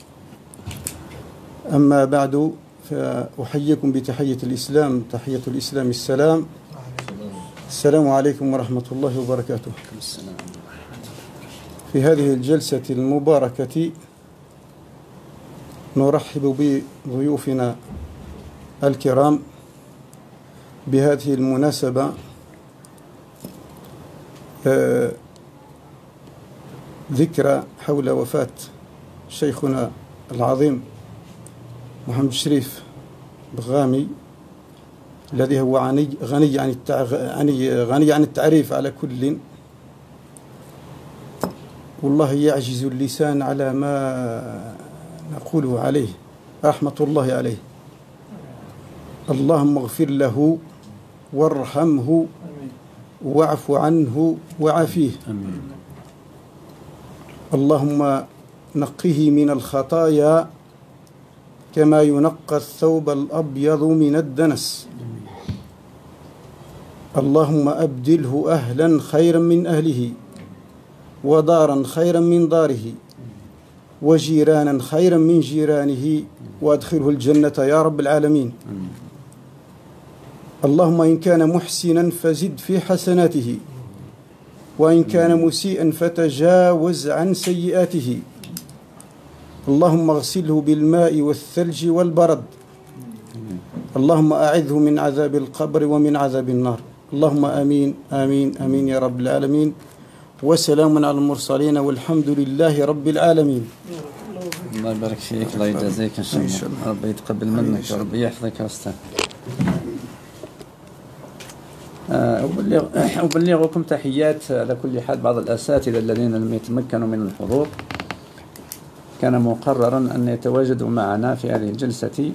أما بعد، فأحييكم بتحية الإسلام، تحية الإسلام السلام. السلام عليكم ورحمة الله وبركاته. في هذه الجلسة المباركة نرحب بضيوفنا الكرام بهذه المناسبة ذكرى حول وفاة شيخنا العظيم محمد الشريف بغامي، الذي هو غني عن التعريف على كل، والله يعجز اللسان على ما نقوله عليه، رحمة الله عليه. اللهم اغفر له وارحمه واعف عنه وعافيه. اللهم نقه من الخطايا كما ينقى الثوب الأبيض من الدنس. اللهم أبدله أهلا خيرا من أهله، ودارا خيرا من داره، وجيرانا خيرا من جيرانه، وأدخله الجنة يا رب العالمين. اللهم إن كان محسنا فزد في حسناته، وإن كان مسيئا فتجاوز عن سيئاته. اللهم اغسله بالماء والثلج والبرد. اللهم أعذه من عذاب القبر ومن عذاب النار. اللهم آمين آمين آمين يا رب العالمين. وسلام على المرسلين والحمد لله رب العالمين. الله يبارك فيك، الله يجازيك إن شاء الله، ربي يتقبل منك وربي يحفظك يا أستاذ. أبلغكم تحيات على كل حال بعض الأساتذة الذين لم يتمكنوا من الحضور. كان مقررا أن يتواجدوا معنا في هذه الجلسة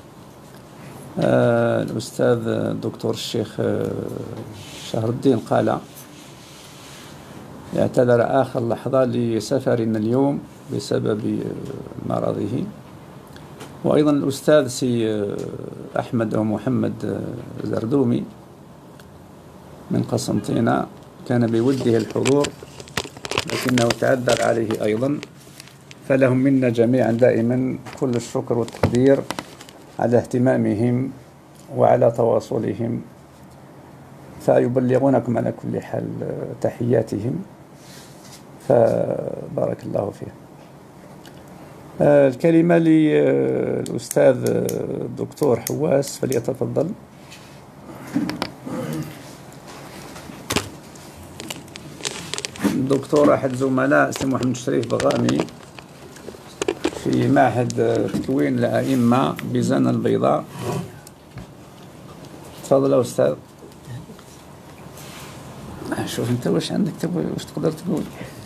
الأستاذ الدكتور الشيخ شهر الدين قالة، اعتذر آخر لحظة لسفرنا اليوم بسبب مرضه، وأيضا الأستاذ سي أحمد ومحمد زردومي من قسنطينة كان بوده الحضور لكنه تعذر عليه أيضا، فلهم منا جميعا دائما كل الشكر والتقدير على اهتمامهم وعلى تواصلهم، فيبلغونكم على كل حال تحياتهم، فبارك الله فيهم. الكلمة للأستاذ الدكتور حواس، فليتفضل. الدكتور أحد زملاء سي محمد الشريف بغامي في معهد تكوين الأئمة بزنة البيضاء. تفضل يا أستاذ. شوف أنت واش عندك، واش تقدر تقول.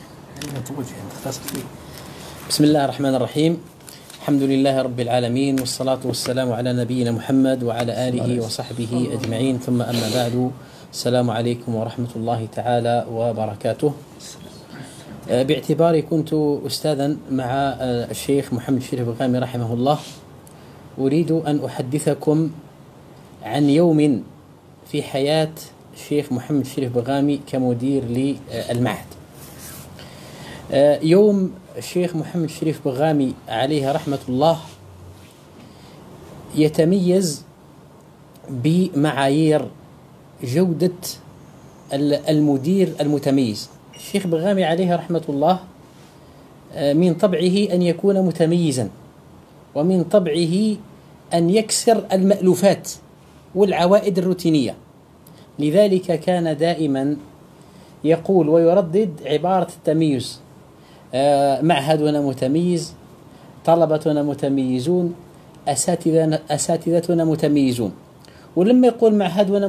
بسم الله الرحمن الرحيم. الحمد لله رب العالمين، والصلاة والسلام على نبينا محمد وعلى آله وصحبه أجمعين، ثم أما بعد. السلام عليكم ورحمة الله تعالى وبركاته. باعتباري كنت أستاذا مع الشيخ محمد الشريف بغامي رحمه الله، أريد أن أحدثكم عن يوم في حياة الشيخ محمد الشريف بغامي كمدير للمعهد. يوم الشيخ محمد الشريف بغامي عليه رحمة الله يتميز بمعايير جودة المدير المتميز. الشيخ بغامي عليه رحمة الله من طبعه أن يكون متميزا، ومن طبعه أن يكسر المألوفات والعوائد الروتينية، لذلك كان دائما يقول ويردد عبارة التميز: معهدنا متميز، طلبتنا متميزون، أساتذتنا متميزون. ولما يقول معهدنا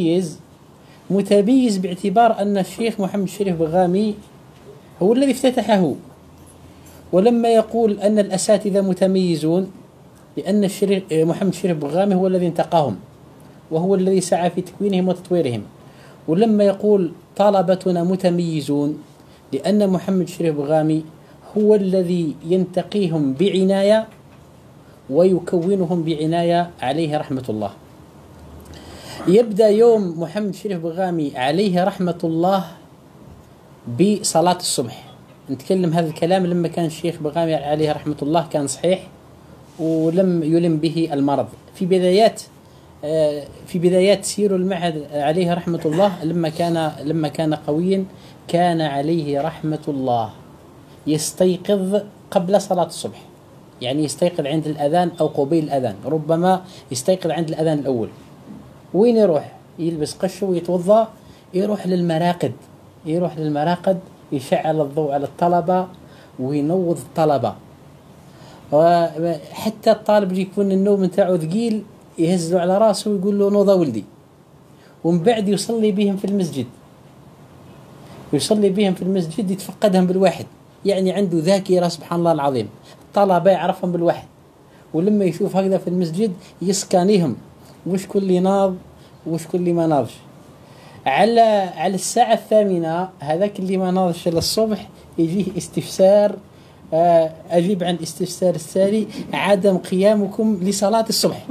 متميز باعتبار أن الشيخ محمد الشريف بغامي هو الذي افتتحه، ولما يقول أن الأساتذة متميزون لأن محمد الشريف بغامي هو الذي انتقاهم وهو الذي سعى في تكوينهم وتطويرهم، ولما يقول طلبتنا متميزون لأن محمد الشريف بغامي هو الذي ينتقيهم بعناية ويكونهم بعناية عليه رحمة الله. يبدأ يوم محمد الشريف بغامي عليه رحمة الله بصلاة الصبح. نتكلم هذا الكلام لما كان الشيخ بغامي عليه رحمة الله كان صحيح ولم يلم به المرض. في بدايات سير المعهد عليه رحمة الله لما كان قويا كان عليه رحمة الله يستيقظ قبل صلاة الصبح، يعني يستيقظ عند الأذان أو قبيل الأذان، ربما يستيقظ عند الأذان الأول. وين يروح؟ يلبس قشه ويتوضأ، يروح للمراقد يروح للمراقد يشعل الضوء على الطلبة وينوض الطلبة. وحتى الطالب اللي يكون النوم نتاعو ثقيل يهزله على راسه ويقول له نوض ولدي. ومن بعد يصلي بهم في المسجد، يصلي بهم في المسجد، يتفقدهم بالواحد، يعني عنده ذاكرة سبحان الله العظيم، الطلبة يعرفهم بالواحد. ولما يشوف هكذا في المسجد يسكانيهم وش كل اللي ناض وش كل اللي ما ناضش. على الساعة 8 هذاك اللي ما ناضش للصبح يجيه استفسار، أجيب عن الاستفسار التالي: عدم قيامكم لصلاة الصبح.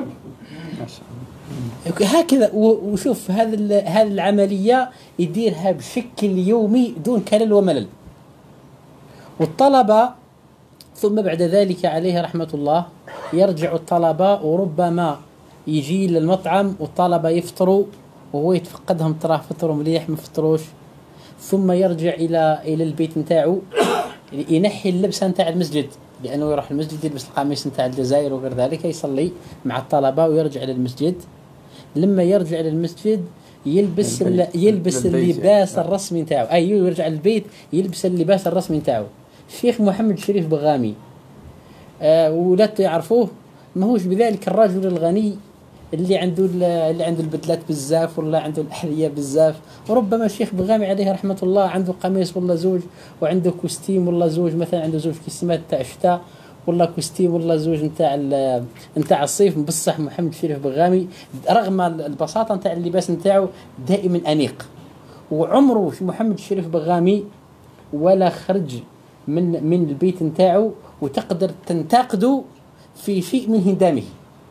هكذا. وشوف هذه العملية يديرها بشكل يومي دون كلل وملل. والطلبة ثم بعد ذلك عليه رحمة الله يرجع الطلبة، وربما يجي للمطعم والطلبة يفطروا وهو يتفقدهم، تراه فطروا مليح ما فطروش، ثم يرجع إلى البيت نتاعو ينحي اللبسة نتاع المسجد، لأنه يروح المسجد يلبس القميص نتاع الجزائر وغير ذلك، يصلي مع الطلبة ويرجع للمسجد. لما يرجع للمسجد يلبس اللباس الرسمي نتاعو، أيوه يرجع للبيت يلبس اللباس الرسمي نتاعو. الشيخ محمد شريف بغامي ولا تعرفوه، ماهوش بذلك الرجل الغني اللي عنده البدلات بزاف ولا عنده الأحذية بزاف. وربما الشيخ بغامي عليه رحمة الله عنده قميص ولا زوج، وعنده كوستيم ولا زوج، مثلا عنده زوج كيسمات تاع الشتاء ولا كوستيم ولا زوج نتاع الصيف. بصح محمد شريف بغامي رغم البساطة نتاع اللباس نتاعو دائما أنيق. وعمره محمد شريف بغامي ولا خرج من البيت نتاعو وتقدر تنتقده في شيء من هندامه،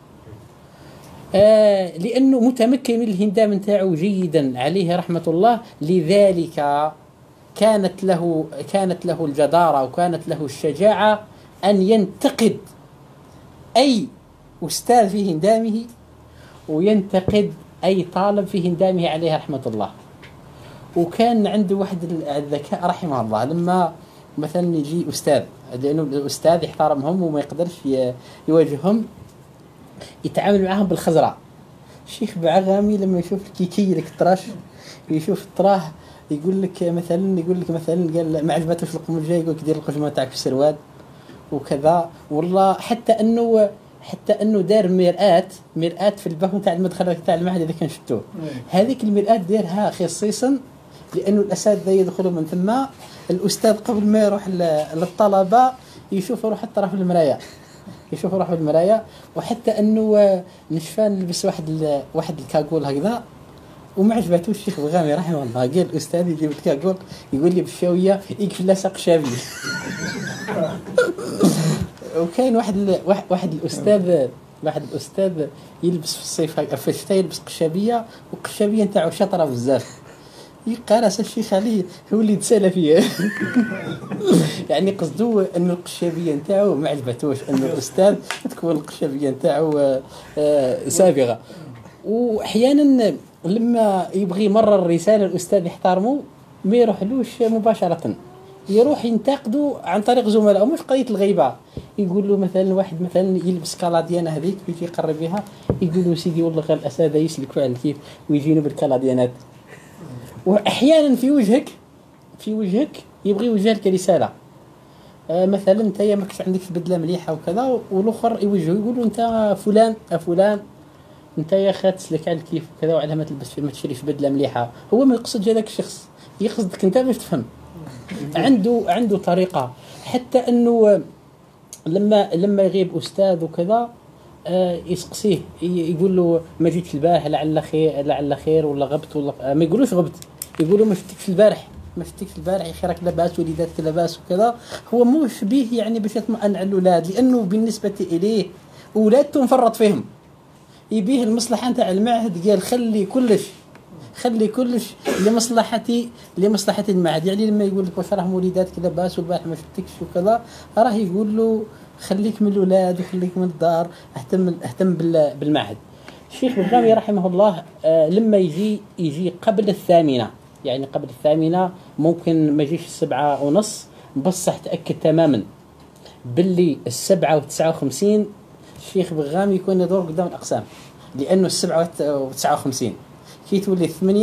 لأنه متمكن من الهندام نتاعو جيدا عليه رحمة الله. لذلك كانت له الجدارة وكانت له الشجاعة أن ينتقد أي أستاذ في هندامه وينتقد أي طالب في هندامه عليه رحمة الله. وكان عنده واحد الذكاء رحمه الله، لما مثلا يجي أستاذ، لأنه الأستاذ يحترمهم وما يقدرش يواجههم، يتعامل معهم بالخزرة. الشيخ بغامي لما يشوف كيكي لك الطراش، يشوف الطراه يقول لك مثلا قال ما عجبتوش القمة الجاي، يقول لك دير القجمة تاعك في السروال وكذا. والله حتى انه دار مرآة في الباب تاع المدخل تاع المعهد اذا كان شفتوه. هذيك المرآة دارها خصيصا لانه الاساتذه يدخلوا من ثم، الاستاذ قبل ما يروح للطلبه يشوف روح الطرف في المرايه. وحتى انه نشفان لبس واحد الكاكول هكذا وما عجبتوش الشيخ بغامي رحمه الله، قال الاستاذ يجيب الكاكول يقول لي بالشاويه يكفي لاصق شابي. وكاين واحد الاستاذ يلبس في الصيف في الشتاء يلبس قشابيه، والقشابيه نتاعو شطره بزاف، يقارس الشيخ عليه هو اللي تسالى فيه. يعني قصدو ان القشابيه نتاعو ما عجبتوش، ان الاستاذ تكون القشابيه نتاعو سابغه. واحيانا لما يبغي مرة الرساله الاستاذ يحترمه ما يروحلوش مباشره، يروح ينتقده عن طريق زملائه، مش قضيه الغيبه. يقول له مثلا واحد مثلا يلبس كالاديان هذيك ويجي يقرب بها، يقول له سيدي والله غير الاساتذه يسلكوا على الكيف ويجينا بالكالاديانات. واحيانا في وجهك يبغي يوجه لك رساله، مثلا انت ما كنتش عندك بدله مليحه وكذا، والاخر يوجهه يقول له انت فلان انت يا اخي تسلك على الكيف وكذا، وعلى ما تلبس ما تشريش بدله مليحه. هو ما يقصد هذاك الشخص، يقصدك انت باش تفهم. عنده طريقه. حتى انه لما يغيب استاذ وكذا يسقسيه يقول له ما جيتش البارح لعل خير ولا غبت ولا ما يقولوش غبت، يقولوا ما شفتكش البارح يا خيرك لاباس وليداتك لاباس وكذا. هو موش به يعني باش يطمئن على الاولاد، لانه بالنسبه اليه اولادته مفرط فيهم، يبيه المصلحه نتاع المعهد، قال خلي كلش لمصلحه المعهد. يعني لما يقول لك واش راهم وليداتك لاباس والبارح ما شفتكش وكذا، راه يقول له خليك من الاولاد وخليك من الدار، اهتم بالمعهد. الشيخ بغامي رحمه الله لما يجي قبل الثامنة، يعني قبل الثامنة ممكن ما يجيش 7:30، بصح تأكد تماما باللي 7:59 الشيخ بغامي يكون يدور قدام الأقسام، لأنه 7:59 كي تولي 8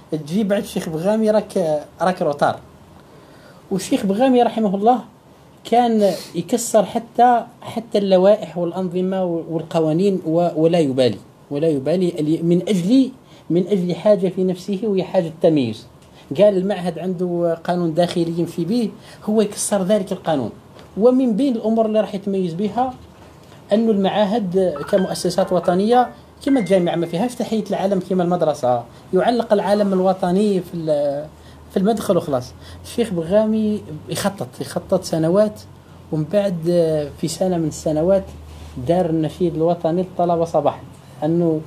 تجي بعد الشيخ بغامي راك روتار. والشيخ بغامي رحمه الله كان يكسر حتى اللوائح والأنظمة والقوانين ولا يبالي من أجل حاجة في نفسه، وهي حاجة التمييز. قال المعهد عنده قانون داخلي يمشي به، هو يكسر ذلك القانون. ومن بين الأمور اللي راح يتميز بها أنه المعاهد كمؤسسات وطنية كما الجامعة ما فيهاش تحية العالم كما المدرسة، يعلق العالم الوطني في المدخل وخلاص. الشيخ بغامي يخطط سنوات، ومن بعد في سنة من السنوات دار النشيد الوطني للطلبة صباحا، أنه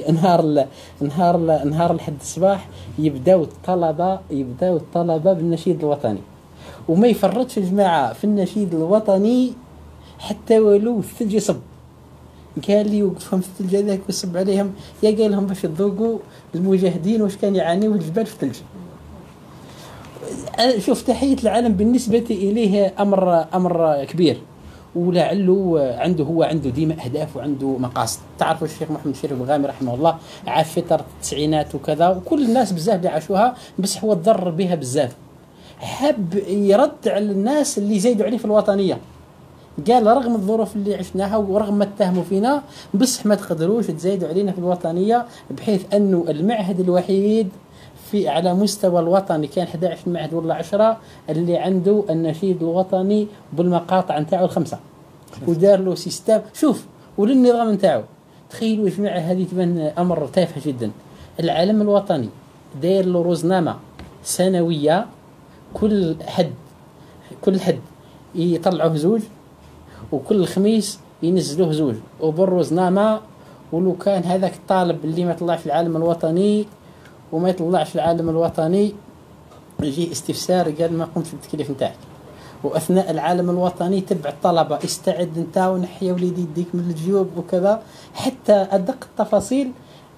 نهار الحد الصباح يبداو الطلبة بالنشيد الوطني، وما يفرطش الجماعة في النشيد الوطني حتى ولو الثلج يصب. قال لي يوقفهم في الثلج هذاك ويصب عليهم، يا قال لهم باش يذوقوا المجاهدين واش كان يعانيوا الجبال في الثلج. شوف تحية العالم بالنسبة إليه أمر كبير، ولعله عنده ديما أهداف وعنده مقاصد. تعرفوا الشيخ محمد الشريف بغامي رحمه الله عاش فترة التسعينات وكذا، وكل الناس بزاف اللي عاشوها، بس هو تضرر بها بزاف. حب يرد على الناس اللي زايدوا عليه في الوطنية. قال رغم الظروف اللي عشناها ورغم ما اتهموا فينا، بس ما تقدروش تزايدوا علينا في الوطنية، بحيث أنه المعهد الوحيد على مستوى الوطني كان 11 معهد ولا 10 اللي عنده النشيد الوطني بالمقاطع نتاعو ال5، ودار له سيستم. شوف وللنظام نتاعو، تخيلوا يا جماعة هذه تبان أمر تافه جدا. العالم الوطني داير له روزنامة سنوية، كل حد يطلعوه زوج، وكل خميس ينزلوه زوج، وبالروزنامة. ولو كان هذاك الطالب اللي ما طلعش العالم الوطني وما يطلعش العالم الوطني يجي استفسار، قال ما قمتش بالتكليف نتاعك. واثناء العالم الوطني تبع الطلبه استعد انت ونحيا وليدي يديك من الجيوب وكذا، حتى ادق التفاصيل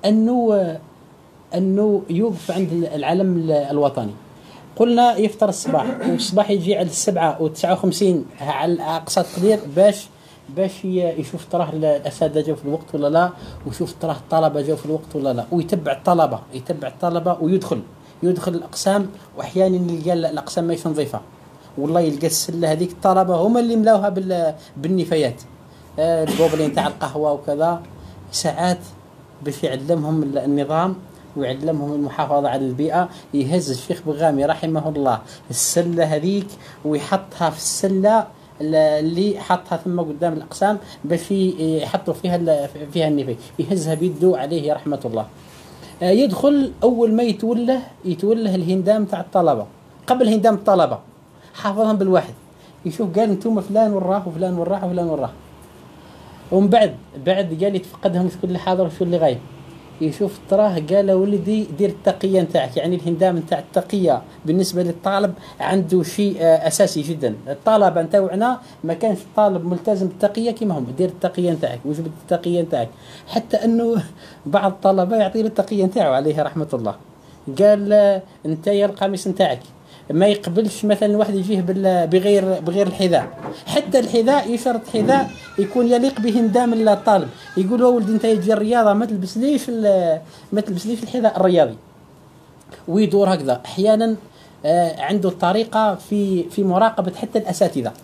انه يوقف عند العالم الوطني. قلنا يفطر الصباح، والصباح يجي على 7:59 على اقصى تقدير باش يشوف تراه الاساتذه جاوا في الوقت ولا لا، ويشوف تراه الطلبه جاوا في الوقت ولا لا، ويتبع الطلبه ويدخل الاقسام. واحيانا يلقى الاقسام ماهيش نظيفه، والله يلقى السله هذيك الطلبه هما اللي ملاوها بالنفايات، البوبلين تاع القهوه وكذا. ساعات باش يعلمهم النظام ويعلمهم المحافظه على البيئه، يهز الشيخ بغامي رحمه الله السله هذيك ويحطها في السله اللي حطها ثم قدام الأقسام باش يحطوا فيها النفاي، يهزها بيده عليه رحمة الله. يدخل أول ما يتوله الهندام تاع الطلبة، قبل هندام الطلبة حافظهم بالواحد، يشوف قال انتم فلان وراه وفلان وراه وفلان وراه. ومن بعد قال يتفقدهم شكون اللي حاضر وشكون اللي غايب، يشوف تراه قال ولدي دير التقية نتاعك. يعني الهندام نتاع التقية بالنسبة للطالب عنده شيء أساسي جدا. الطلبة نتاعنا ما كانش طالب ملتزم بالتقية كما هم، دير التقية نتاعك، وجبت التقية نتاعك، حتى أنه بعض الطلبة يعطي له التقية نتاعه عليه رحمة الله. قال انت يا القميص نتاعك ما يقبلش مثلا واحد يجيه بغير الحذاء، حتى الحذاء يشرط حذاء يكون يليق بهندام الطالب. يقول ولدي انت يجي الرياضه ما تلبسليش الحذاء الرياضي، ويدور هكذا. احيانا عنده طريقه في مراقبه حتى الاساتذه،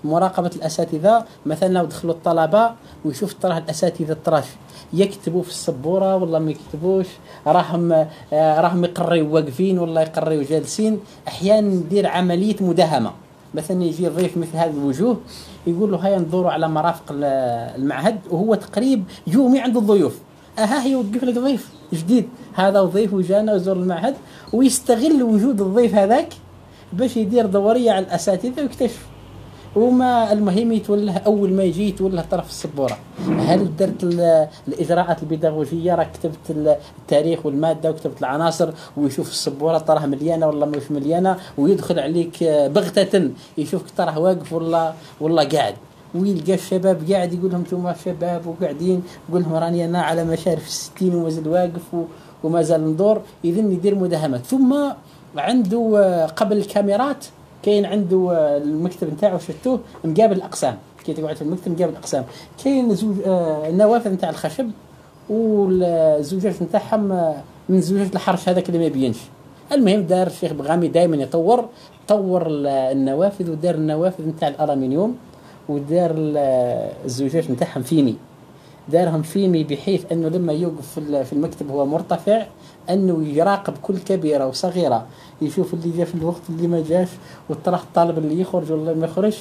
مثلا لو دخلوا الطلبه ويشوف تراه الاساتذه الطراش يكتبوا في السبوره والله ما يكتبوش، راهم يقريوا واقفين والله يقريوا جالسين. احيانا ندير عمليه مداهمه، مثلا يجي الضيف مثل هذه الوجوه يقول له هيا ندوروا على مرافق المعهد، وهو تقريب يومي عند الضيوف، هي يوقف لك ضيف جديد، هذا ضيف وجانا وزور المعهد، ويستغل وجود الضيف هذاك باش يدير دوريه على الاساتذه ويكتشف. وما المهم يتوله اول ما يجي يتوله طرف السبوره، هل درت الاجراءات البيداغوجيه، راك كتبت التاريخ والماده وكتبت العناصر، ويشوف السبوره تراه مليانه ولا مش مليانه، ويدخل عليك بغته يشوفك تراه واقف ولا قاعد، ويلقى الشباب قاعد يقول لهم انتم شباب وقاعدين، يقول لهم راني انا على مشارف 60 ومازال واقف وما زال ندور. اذن يدير مداهمات. ثم عنده قبل الكاميرات كاين عنده المكتب نتاعو شفتوه مقابل الاقسام، كي تقعد في المكتب مقابل الاقسام كاين زوج النوافذ نتاع الخشب والزجاج نتاعهم من زجاجة الحرش هذاك اللي ما يبينش. المهم دار الشيخ بغامي دائما طور النوافذ، ودار النوافذ نتاع الالومنيوم، ودار الزجاج نتاعهم فيني، دارهم فيني بحيث انه لما يوقف في المكتب هو مرتفع، انه يراقب كل كبيره وصغيره، يشوف اللي جاء في الوقت اللي ما جاش، والطرح الطالب اللي يخرج ولا ما يخرجش،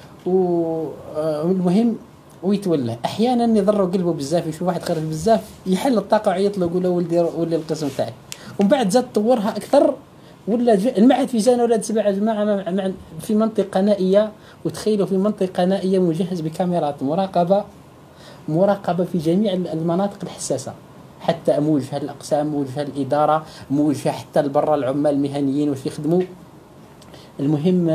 والمهم ويتولى. احيانا يضروا قلبه بزاف، يشوف واحد خرج بزاف يحل الطاقه ويعيط له يقول له ولي القسم تاعي. ومن بعد زاد طورها اكثر، ولا المعهد في زانه ولاد سبع جماعه في منطقه نائيه، وتخيلوا في منطقه نائيه مجهز بكاميرات مراقبه في جميع المناطق الحساسه، حتى موجهه الاقسام، موجهه الاداره، موجهه حتى لبرا العمال المهنيين واش يخدموا. المهم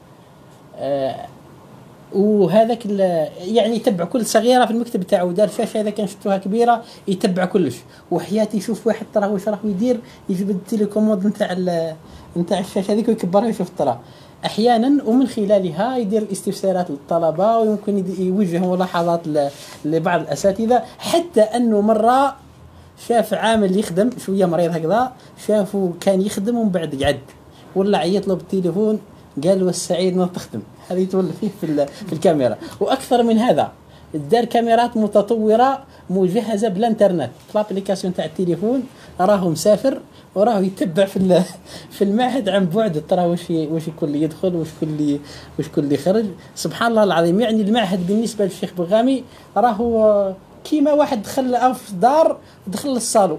وهذاك يعني يتبع كل صغيره في المكتب تاعو، دار شاشه اذا كان شفتوها كبيره يتبع كلش. وحياتي يشوف واحد ترى واش راه يدير، يجيب التليكوموند نتاع الشاشه هذيك ويكبرها يشوف ترى احيانا، ومن خلالها يدير استفسارات للطلبه، ويمكن يوجه ملاحظات لبعض الاساتذه. حتى انه مره شاف عامل يخدم شويه مريض هكذا، شافه كان يخدم ومن بعد قعد، ولا عيط له بالتليفون قال والسعيد ما تخدم، هذه يتولى فيه في الكاميرا. واكثر من هذا دار كاميرات متطوره مجهزه بالانترنت، الابليكاسيون تاع التليفون راهو مسافر وراه يتبع في المعهد عن بعد، ترى واش كل يدخل واش كل يخرج. سبحان الله العظيم. يعني المعهد بالنسبه للشيخ بغامي راهو كيما واحد دخل في دار ودخل للصالو.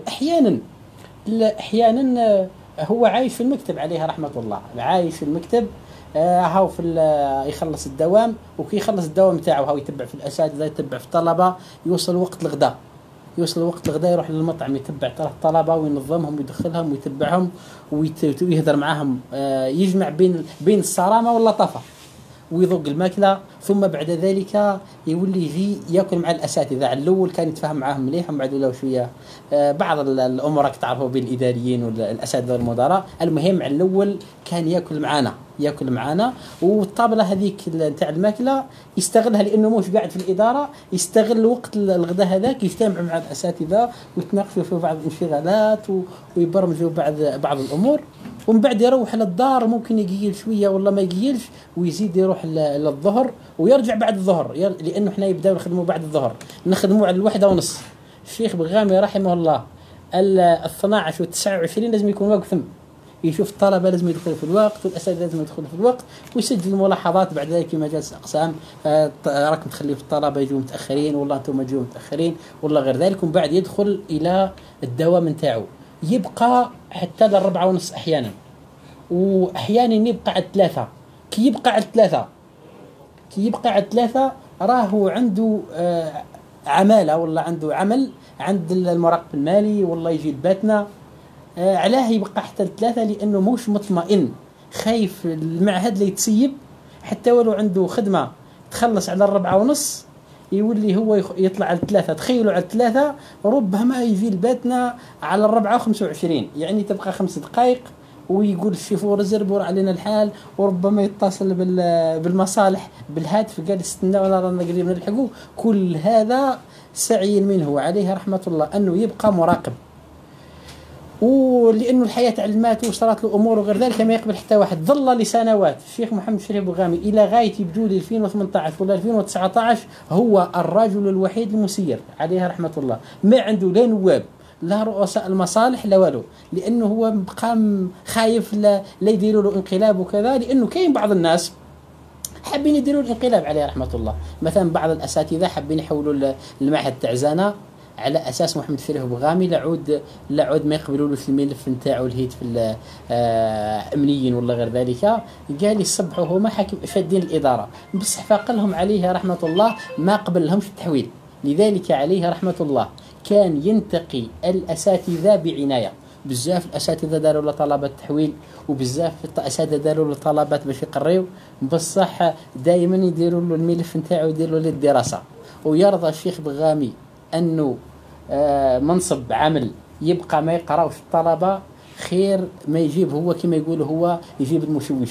احيانا هو عايش في المكتب عليها رحمه الله، عايش في المكتب، هاو يخلص الدوام، وكي يخلص الدوام تاعو هاو يتبع في الاساتذه، يتبع في الطلبه، يوصل وقت الغداء يروح للمطعم يتبع ترى الطلبه وينظمهم ويدخلهم ويتبعهم ويهدر معاهم، يجمع بين الصرامه واللطافه، ويذوق الماكله. ثم بعد ذلك يولي يجي ياكل مع الاساتذه. على الاول كان يتفاهم معاهم مليح، ومن بعد ولاو شويه بعض الامور راك تعرفوا بين الاداريين والاساتذه والمدراء. المهم على الاول كان ياكل معانا، والطابله هذيك نتاع الماكله يستغلها، لانه موش قاعد في الاداره، يستغل وقت الغداء هذاك يجتمع مع الاساتذه ويتناقشوا في بعض الانشغالات ويبرمجوا بعض الامور. ومن بعد يروح للدار، ممكن يقيل شويه ولا ما يقيلش، ويزيد يروح للظهر ويرجع بعد الظهر، لانه احنا يبداو نخدموا بعد الظهر، نخدموا على 1:30. الشيخ بغامي رحمه الله 12 و29 لازم يكون واقف ثم، يشوف الطلبه لازم يدخلوا في الوقت، والاساتذه لازم يدخلوا في الوقت، ويسجل الملاحظات بعد ذلك في مجالس الاقسام. راكم تخليوا الطلبه يجوا متاخرين، والله انتم تجوا متاخرين، والله غير ذلك. ومن بعد يدخل الى الدوام نتاعو، يبقى حتى ل4:30 احيانا، واحيانا يبقى على 3. كي يبقى على 3 راهو عنده عماله، ولا عنده عمل عند المراقب المالي، والله يجي الباتنا. علاه يبقى حتى 3؟ لانه موش مطمئن، خايف المعهد لا يتسيب، حتى ولو عنده خدمه تخلص على 4:30 يولي هو يطلع على 3. تخيلوا على 3 ربما يجي الباتنا على 4:25، يعني تبقى 5 دقائق، ويقول الشيفور زربور علينا الحال، وربما يتصل بالمصالح بالهاتف قال استناونا رانا قريب نلحقوا. كل هذا سعي منه عليه رحمه الله انه يبقى مراقب، ولانه الحياه علمات وصارت له امور وغير ذلك ما يقبل حتى واحد. ظل لسنوات الشيخ محمد شريف بغامي الى غايه يبدو لي 2018 ولا 2019 هو الرجل الوحيد المسير عليه رحمه الله، ما عنده لا نواب لا رؤساء المصالح لا والو، لانه هو بقى خايف لا يديروا له انقلاب وكذا، لانه كاين بعض الناس حابين يديروا الانقلاب عليه رحمه الله. مثلا بعض الاساتذه حابين يحولوا المعهد تاع زانا على اساس محمد شريف بغامي لا عود ما يقبلولوش الملف نتاعو الهيت في امنيين ولا غير ذلك. قال يصبحوا هما حاكم شادين الاداره، بصح فاقلهم عليه رحمه الله ما قبل لهمش التحويل. لذلك عليه رحمه الله كان ينتقي الاساتذه بعنايه. بزاف الاساتذه داروا له طلبات تحويل، وبزاف الاساتذه داروا له طلبات باش يقريو، بصح دائما يديروا له الملف نتاعو يديروا له الدراسه. ويرضى الشيخ بغامي انه منصب عمل يبقى ما يقراوش الطلبه، خير ما يجيب هو كما يقول هو يجيب المشوشين.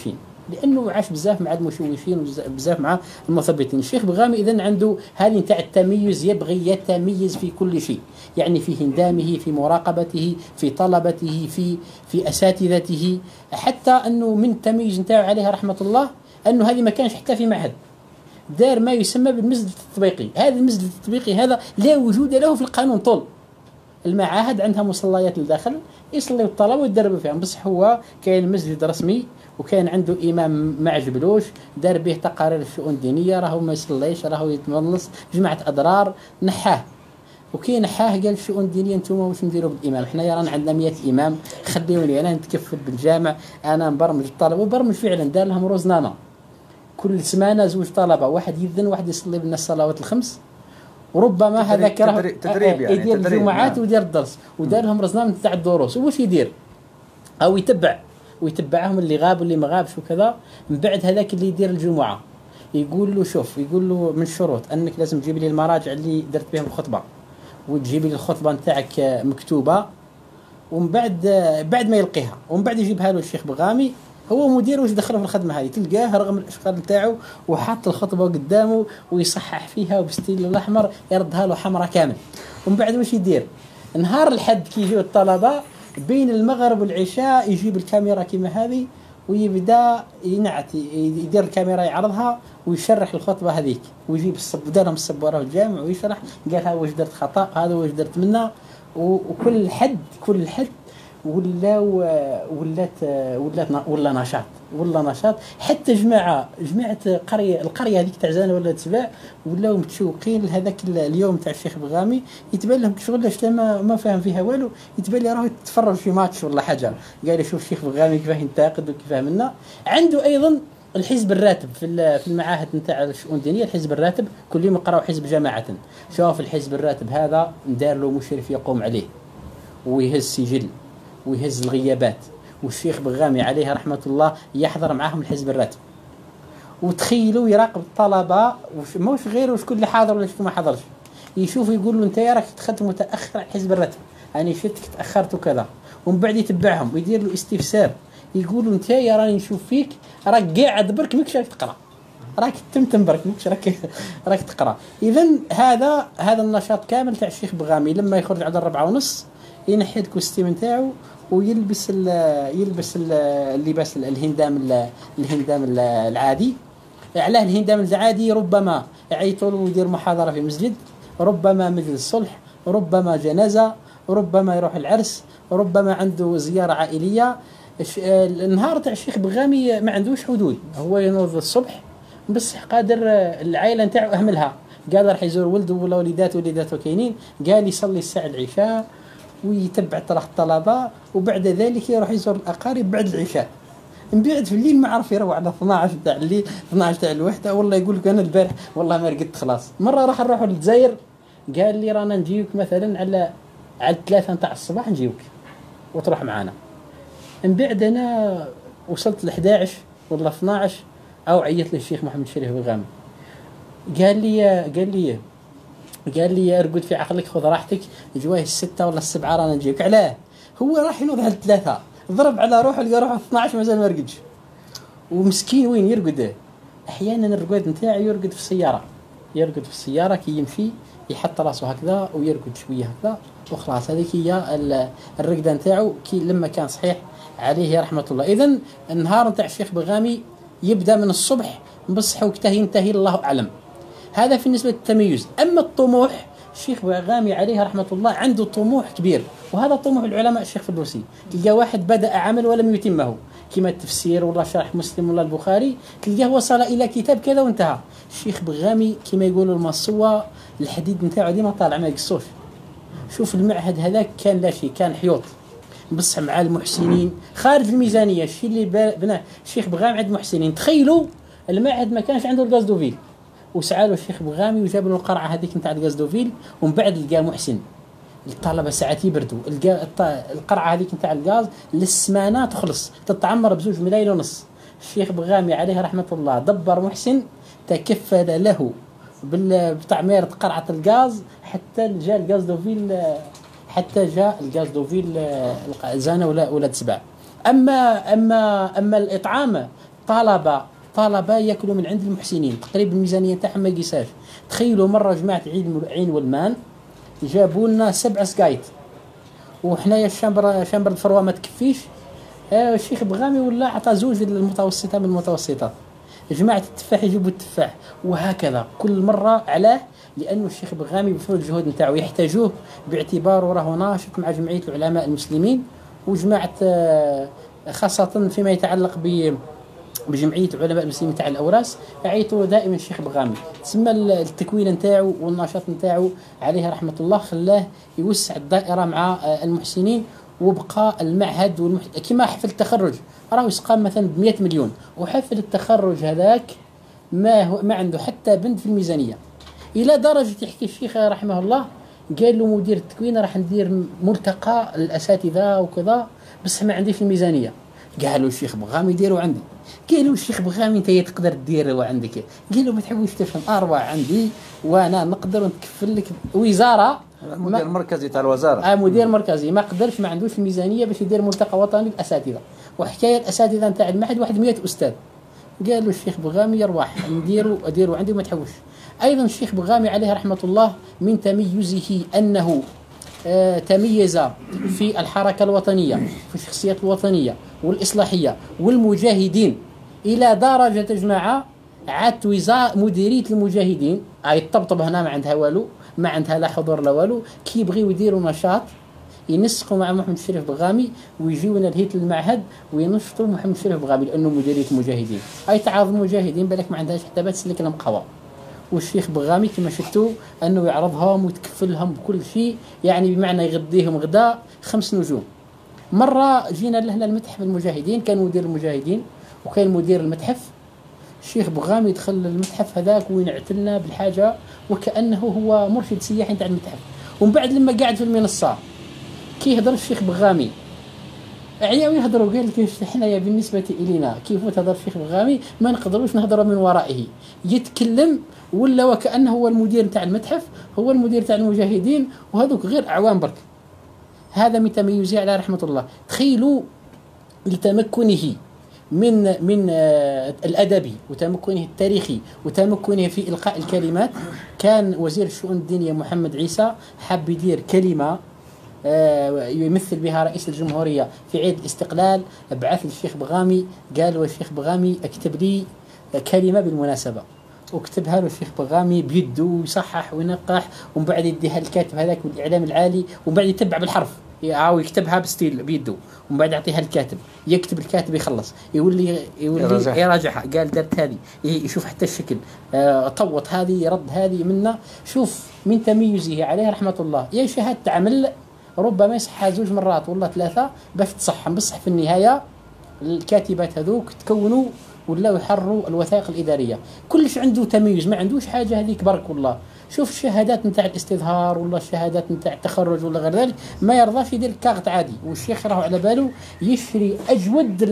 لانه عاش بزاف مع المشوشين وبزاف مع المثبتين. الشيخ بغامي اذا عنده هذه نتاع التميز، يبغي يتميز في كل شيء، يعني في هندامه، في مراقبته، في طلبته، في اساتذته، حتى انه من التميز نتاعو عليه رحمه الله انه هذه ما كانش حتى في معهد، دار ما يسمى بالمسجد التطبيقي. هذا المسجد التطبيقي هذا لا وجود له في القانون. طول المعاهد عندها مصليات للداخل يصلي الطلبه ويدربوا فيهم، بصح هو كاين مسجد رسمي وكان عنده امام ما عجبلوش، دار به تقارير الشؤون الدينيه، راهو ما يصليش، راهو يتمنص، جماعه اضرار، نحاه. وكي نحاه قال الشؤون الدينيه انتم واش نديروا بالامام؟ حنايا رانا عندنا 100 امام، خليوني انا نتكفل بالجامع، انا نبرمج الطلبه. وبرمج فعلا، دار لهم روزنامه كل سمانه زوج طلبه، واحد يذن واحد يصلي بالناس الصلوات الخمس، وربما هذاك راه تدريب يعني يدير الجمعات ويدير الدرس، ودار لهم رزنامه تاع الدروس. واش يدير؟ او ويتبعهم اللي غاب واللي ما غابش وكذا. من بعد هذاك اللي يدير الجمعه يقول له شوف، يقول له من الشروط انك لازم تجيب لي المراجع اللي درت بهم الخطبه، وتجيب لي الخطبه نتاعك مكتوبه، ومن بعد ما يلقيها، ومن بعد يجيبها له الشيخ بغامي. هو مدير واش دخله في الخدمه هذه، تلقاه رغم الاشغال نتاعو وحاط الخطبه قدامه ويصحح فيها وبستيل الاحمر، يردها له حمراء كامل. ومن بعد واش يدير؟ نهار الحد كي يجيو الطلبه بين المغرب والعشاء يجيب الكاميرا كيما هذه ويبدا يدير الكاميرا يعرضها ويشرح الخطبه هذيك، ويجيب دارهم السبوره والجامع ويشرح، قال ها واش درت خطا، هذا واش درت منه. وكل حد ولا نشاط. حتى جماعه القريه هذيك تاع زانه ولا تباع ولاو متشوقين لهذاك اليوم تاع الشيخ بغامي، يتبان لهم شغل حتى ما فاهم فيها والو، يتبان لي راه يتفرج في ماتش ولا حاجه، قال لي شوف الشيخ بغامي كيفاه ينتقد وكيفاه منا. عنده ايضا الحزب الراتب في المعاهد نتاع الشؤون الدينيه، الحزب الراتب كل يوم يقراو حزب جماعه. شوف الحزب الراتب هذا ندار له مشرف يقوم عليه ويهز سجل ويهز الغيابات، والشيخ بغامي عليه رحمة الله يحضر معاهم الحزب الراتب. وتخيلوا يراقب الطلبة مش غير شكون اللي حاضر ولا شكون ما حضرش، يشوف يقول له انت راك دخلت متأخر على الحزب الراتب، يعني شفتك تأخرت وكذا. ومن بعد يتبعهم ويدير له استفسار، يقول له انت راني نشوف فيك راك قاعد برك ماكش راك تقرا، راك تمتم برك ماكش راك تقرا. اذا هذا النشاط كامل تاع الشيخ بغامي. لما يخرج على 4:30 ينحي الكوستيم نتاعو ويلبس اللباس الهندام العادي. علاه الهندام العادي؟ ربما يعيطوا له ويدير محاضره في مسجد، ربما مجلس صلح، ربما جنازه، ربما يروح العرس، ربما عنده زياره عائليه. النهار تاع الشيخ بغامي ما عندوش حدود، هو ينوض الصبح بس قادر العائله نتاعو اهملها، قال راح يزور ولده ولا وليداته كاينين، قال يصلي الساعه العشاء ويتبع طرح الطلبه، وبعد ذلك يروح يزور الاقارب بعد العشاء. من بعد في الليل ما عرف يروح على 12 تاع الليل، 12 تاع الوحده، والله يقول لك انا البارح والله ما رقدت خلاص. مره راح نروحوا للجزائر، قال لي رانا نجيوك مثلا على 3 تاع الصباح نجيوك وتروح معنا. من بعد انا وصلت ل 11 ولا 12 او عيط لي الشيخ محمد الشريف بغامي، قال لي ارقد في عقلك، خذ راحتك، جواه 6 ولا 7 رانا نجيك. علاه؟ هو راح ينوض على 3، ضرب على روحه، لقى روحه 12 مازال ما رقدش. ومسكين وين يرقد؟ احيانا الرقاد نتاعو يرقد في السياره كي يمشي يحط راسه هكذا ويرقد شويه هكذا وخلاص. هذيك هي الرقده نتاعو كي لما كان صحيح عليه رحمه الله. اذا النهار نتاع الشيخ بغامي يبدا من الصبح بصح وقته ينتهي الله اعلم. هذا بالنسبه للتميز. اما الطموح، الشيخ بغامي عليه رحمه الله عنده طموح كبير، وهذا طموح العلماء. الشيخ فردوسي تلقى واحد بدا عمل ولم يتمه، كما التفسير ولا شرح مسلم ولا البخاري، تلقاه وصل الى كتاب كذا وانتهى. الشيخ بغامي كما يقولوا المصوى الحديد نتاعو ديما طالع ما يقصوش. شوف المعهد هذاك كان لا شيء، كان حيوط بصح مع المحسنين خارج الميزانيه. الشيء اللي بناه الشيخ بغامي عند محسنين. تخيلوا المعهد ما كانش عنده الغازدوفيل، وسعى له الشيخ بغامي وجاب له القرعه هذيك نتاع الغازدوفيل، ومن بعد لقى محسن. الطلبه ساعات يبردوا، القرعه هذيك نتاع الغاز للسمانه تخلص، تتعمر ب2 ملايين ونص. الشيخ بغامي عليه رحمه الله دبر محسن تكفل له بتعمير قرعه الغاز حتى جاء الغازدوفيل زانه ولا تسبع. اما الاطعام طلبة ياكلوا من عند المحسنين، تقريبا الميزانية تاعهم ما يقيساش. تخيلوا مرة جماعة العين والمان جابوا لنا 7 سكايت، وحنايا شامبر الفروة ما تكفيش. الشيخ بغامي ولا عطى 2 للمتوسطة من المتوسطات. جماعة التفاح يجيبوا التفاح، وهكذا كل مرة. علاه؟ لأنه الشيخ بغامي بفضل الجهود نتاعو يحتاجوه، باعتباره راه ناشط مع جمعية العلماء المسلمين وجماعة خاصة فيما يتعلق بجمعية العلماء المسلمين تاع الأوراس، يعيطوا دائما الشيخ بغامي. تسمى التكوين نتاعو والنشاط نتاعو عليه رحمة الله خلاه يوسع الدائرة مع المحسنين. وبقى المعهد كما حفل التخرج راه يسقام مثلا ب100 مليون، وحفل التخرج هذاك ما عنده حتى بند في الميزانية. إلى درجة يحكي الشيخ رحمه الله قال له مدير التكوين راح ندير ملتقى للأساتذة وكذا، بس ما عنديش الميزانية. قالوا الشيخ بغامي ديروا عندي. قالوا الشيخ بغامي انت تقدر تدير عندك. قالوا ما تحبوش تفهم، 4 عندي وانا نقدر نتكفل لك وزاره. المدير المركزي تاع الوزاره. مدير مركزي ما قدرش، ما عندوش الميزانيه باش يدير ملتقى وطني للاساتذه. وحكايه الاساتذه نتاع المعهد 100 استاذ. قالوا الشيخ بغامي يرواح اديروا عندي وما تحبوش. ايضا الشيخ بغامي عليه رحمه الله من تميزه انه تميز في الحركة الوطنية، في الشخصيات الوطنية والإصلاحية والمجاهدين، إلى درجة جماعة عاد وزارة مديرية المجاهدين أي الطبطب هنا ما عندها والو، ما عندها لا حضور لا والو. كي يبغيو يديروا نشاط ينسقوا مع محمد الشريف بغامي ويجيونا لهيت المعهد وينشطوا محمد الشريف بغامي، لأنه مديرية المجاهدين أي تعاظ المجاهدين بالك ما عندهاش حتى بس تسلك لهم قهوة. والشيخ بغامي كما شفتوا أنه يعرضهم ويتكفلهم بكل شيء، يعني بمعنى يغديهم غداء 5 نجوم. مرة جينا لهنا المتحف المجاهدين، كان مدير المجاهدين وكان مدير المتحف. الشيخ بغامي دخل المتحف هذاك وينعتلنا بالحاجة وكأنه هو مرشد سياحي تاع المتحف. ومن بعد لما قاعد في المنصة كي يهضر الشيخ بغامي عياو يهضروا، قال لك حنايا بالنسبة إلينا كيف تهضر الشيخ بغامي ما نقدروش نهضر من ورائه، يتكلم ولا وكأنه هو المدير تاع المتحف، هو المدير تاع المجاهدين، وهذوك غير أعوان برك. هذا من تميزه على رحمة الله. تخيلوا لتمكنه من الأدبي وتمكنه التاريخي وتمكنه في إلقاء الكلمات. كان وزير الشؤون الدينية محمد عيسى حب يدير كلمة يمثل بها رئيس الجمهورية في عيد الاستقلال، بعث للشيخ بغامي قال له الشيخ بغامي اكتب لي كلمة بالمناسبة، وكتبها له الشيخ بغامي بيده ويصحح وينقح، ومن بعد يديها الكاتب هذاك والإعلام العالي، ومن بعد يتبع بالحرف أو يكتبها بستيل بيده، ومن بعد يعطيها الكاتب، يكتب الكاتب يخلص يولي يراجعها، قال درت هذه يشوف حتى الشكل، طوط هذه يرد هذه منا. شوف من تميزه عليه رحمة الله. يا شهادة عمل ربما يصحها 2 مرات ولا 3 باش تصحهم، بصح في النهاية الكاتبات هذوك تكونوا ولا يحرروا الوثائق الإدارية. كلش عنده تميز، ما عندوش حاجة هذيك برك والله. شوف الشهادات نتاع الاستظهار ولا الشهادات نتاع التخرج ولا غير ذلك ما يرضاش يدير كارت عادي، والشيخ راهو على باله يشري أجود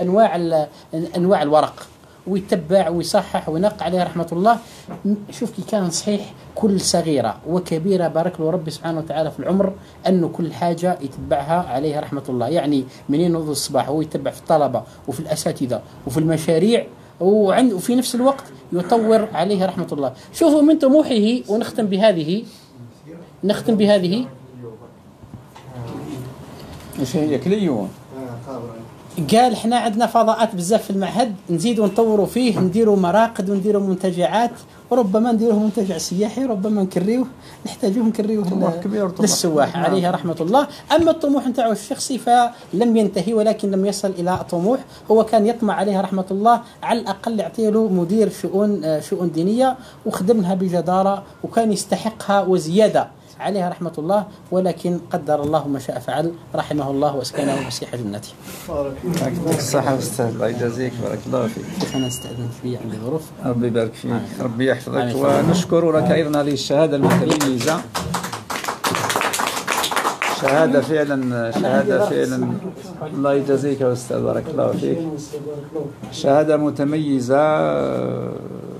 أنواع الورق ويتبع ويصحح وينقع عليه رحمة الله. شوف كي كان صحيح كل صغيرة وكبيرة بارك له ربي سبحانه وتعالى في العمر أنه كل حاجة يتبعها عليه رحمة الله. يعني منين نوض الصباح هو يتبع في الطلبة وفي الأساتذة وفي المشاريع، وفي نفس الوقت يطور عليه رحمة الله. شوفوا من طموحه، ونختم بهذه ايش هي كليون. قال احنا عندنا فضاءات بزاف في المعهد، نزيدوا نطوروا فيه، نديروا مراقد ونديروا منتجعات، وربما نديروه منتجع سياحي، ربما نكريوه للسواح عليه رحمة الله. أما الطموح نتاعو الشخصي فلم ينتهي، ولكن لم يصل إلى طموح. هو كان يطمع عليه رحمة الله على الأقل يعطي له مدير شؤون دينية، وخدمها بجدارة وكان يستحقها وزيادة عليها رحمة الله، ولكن قدر الله ما شاء فعل رحمه الله واسكنه مسيح جنته. يعطيك الصحة أستاذ، الله يجازيك، بارك الله فيك. أنا استأذنت شوية عندي ظروف. ربي يبارك فيك، ربي يحفظك، ونشكر لك أيضا هذه الشهادة المتميزة. شهادة فعلا الله يجازيك يا أستاذ، بارك الله فيك. شهادة متميزة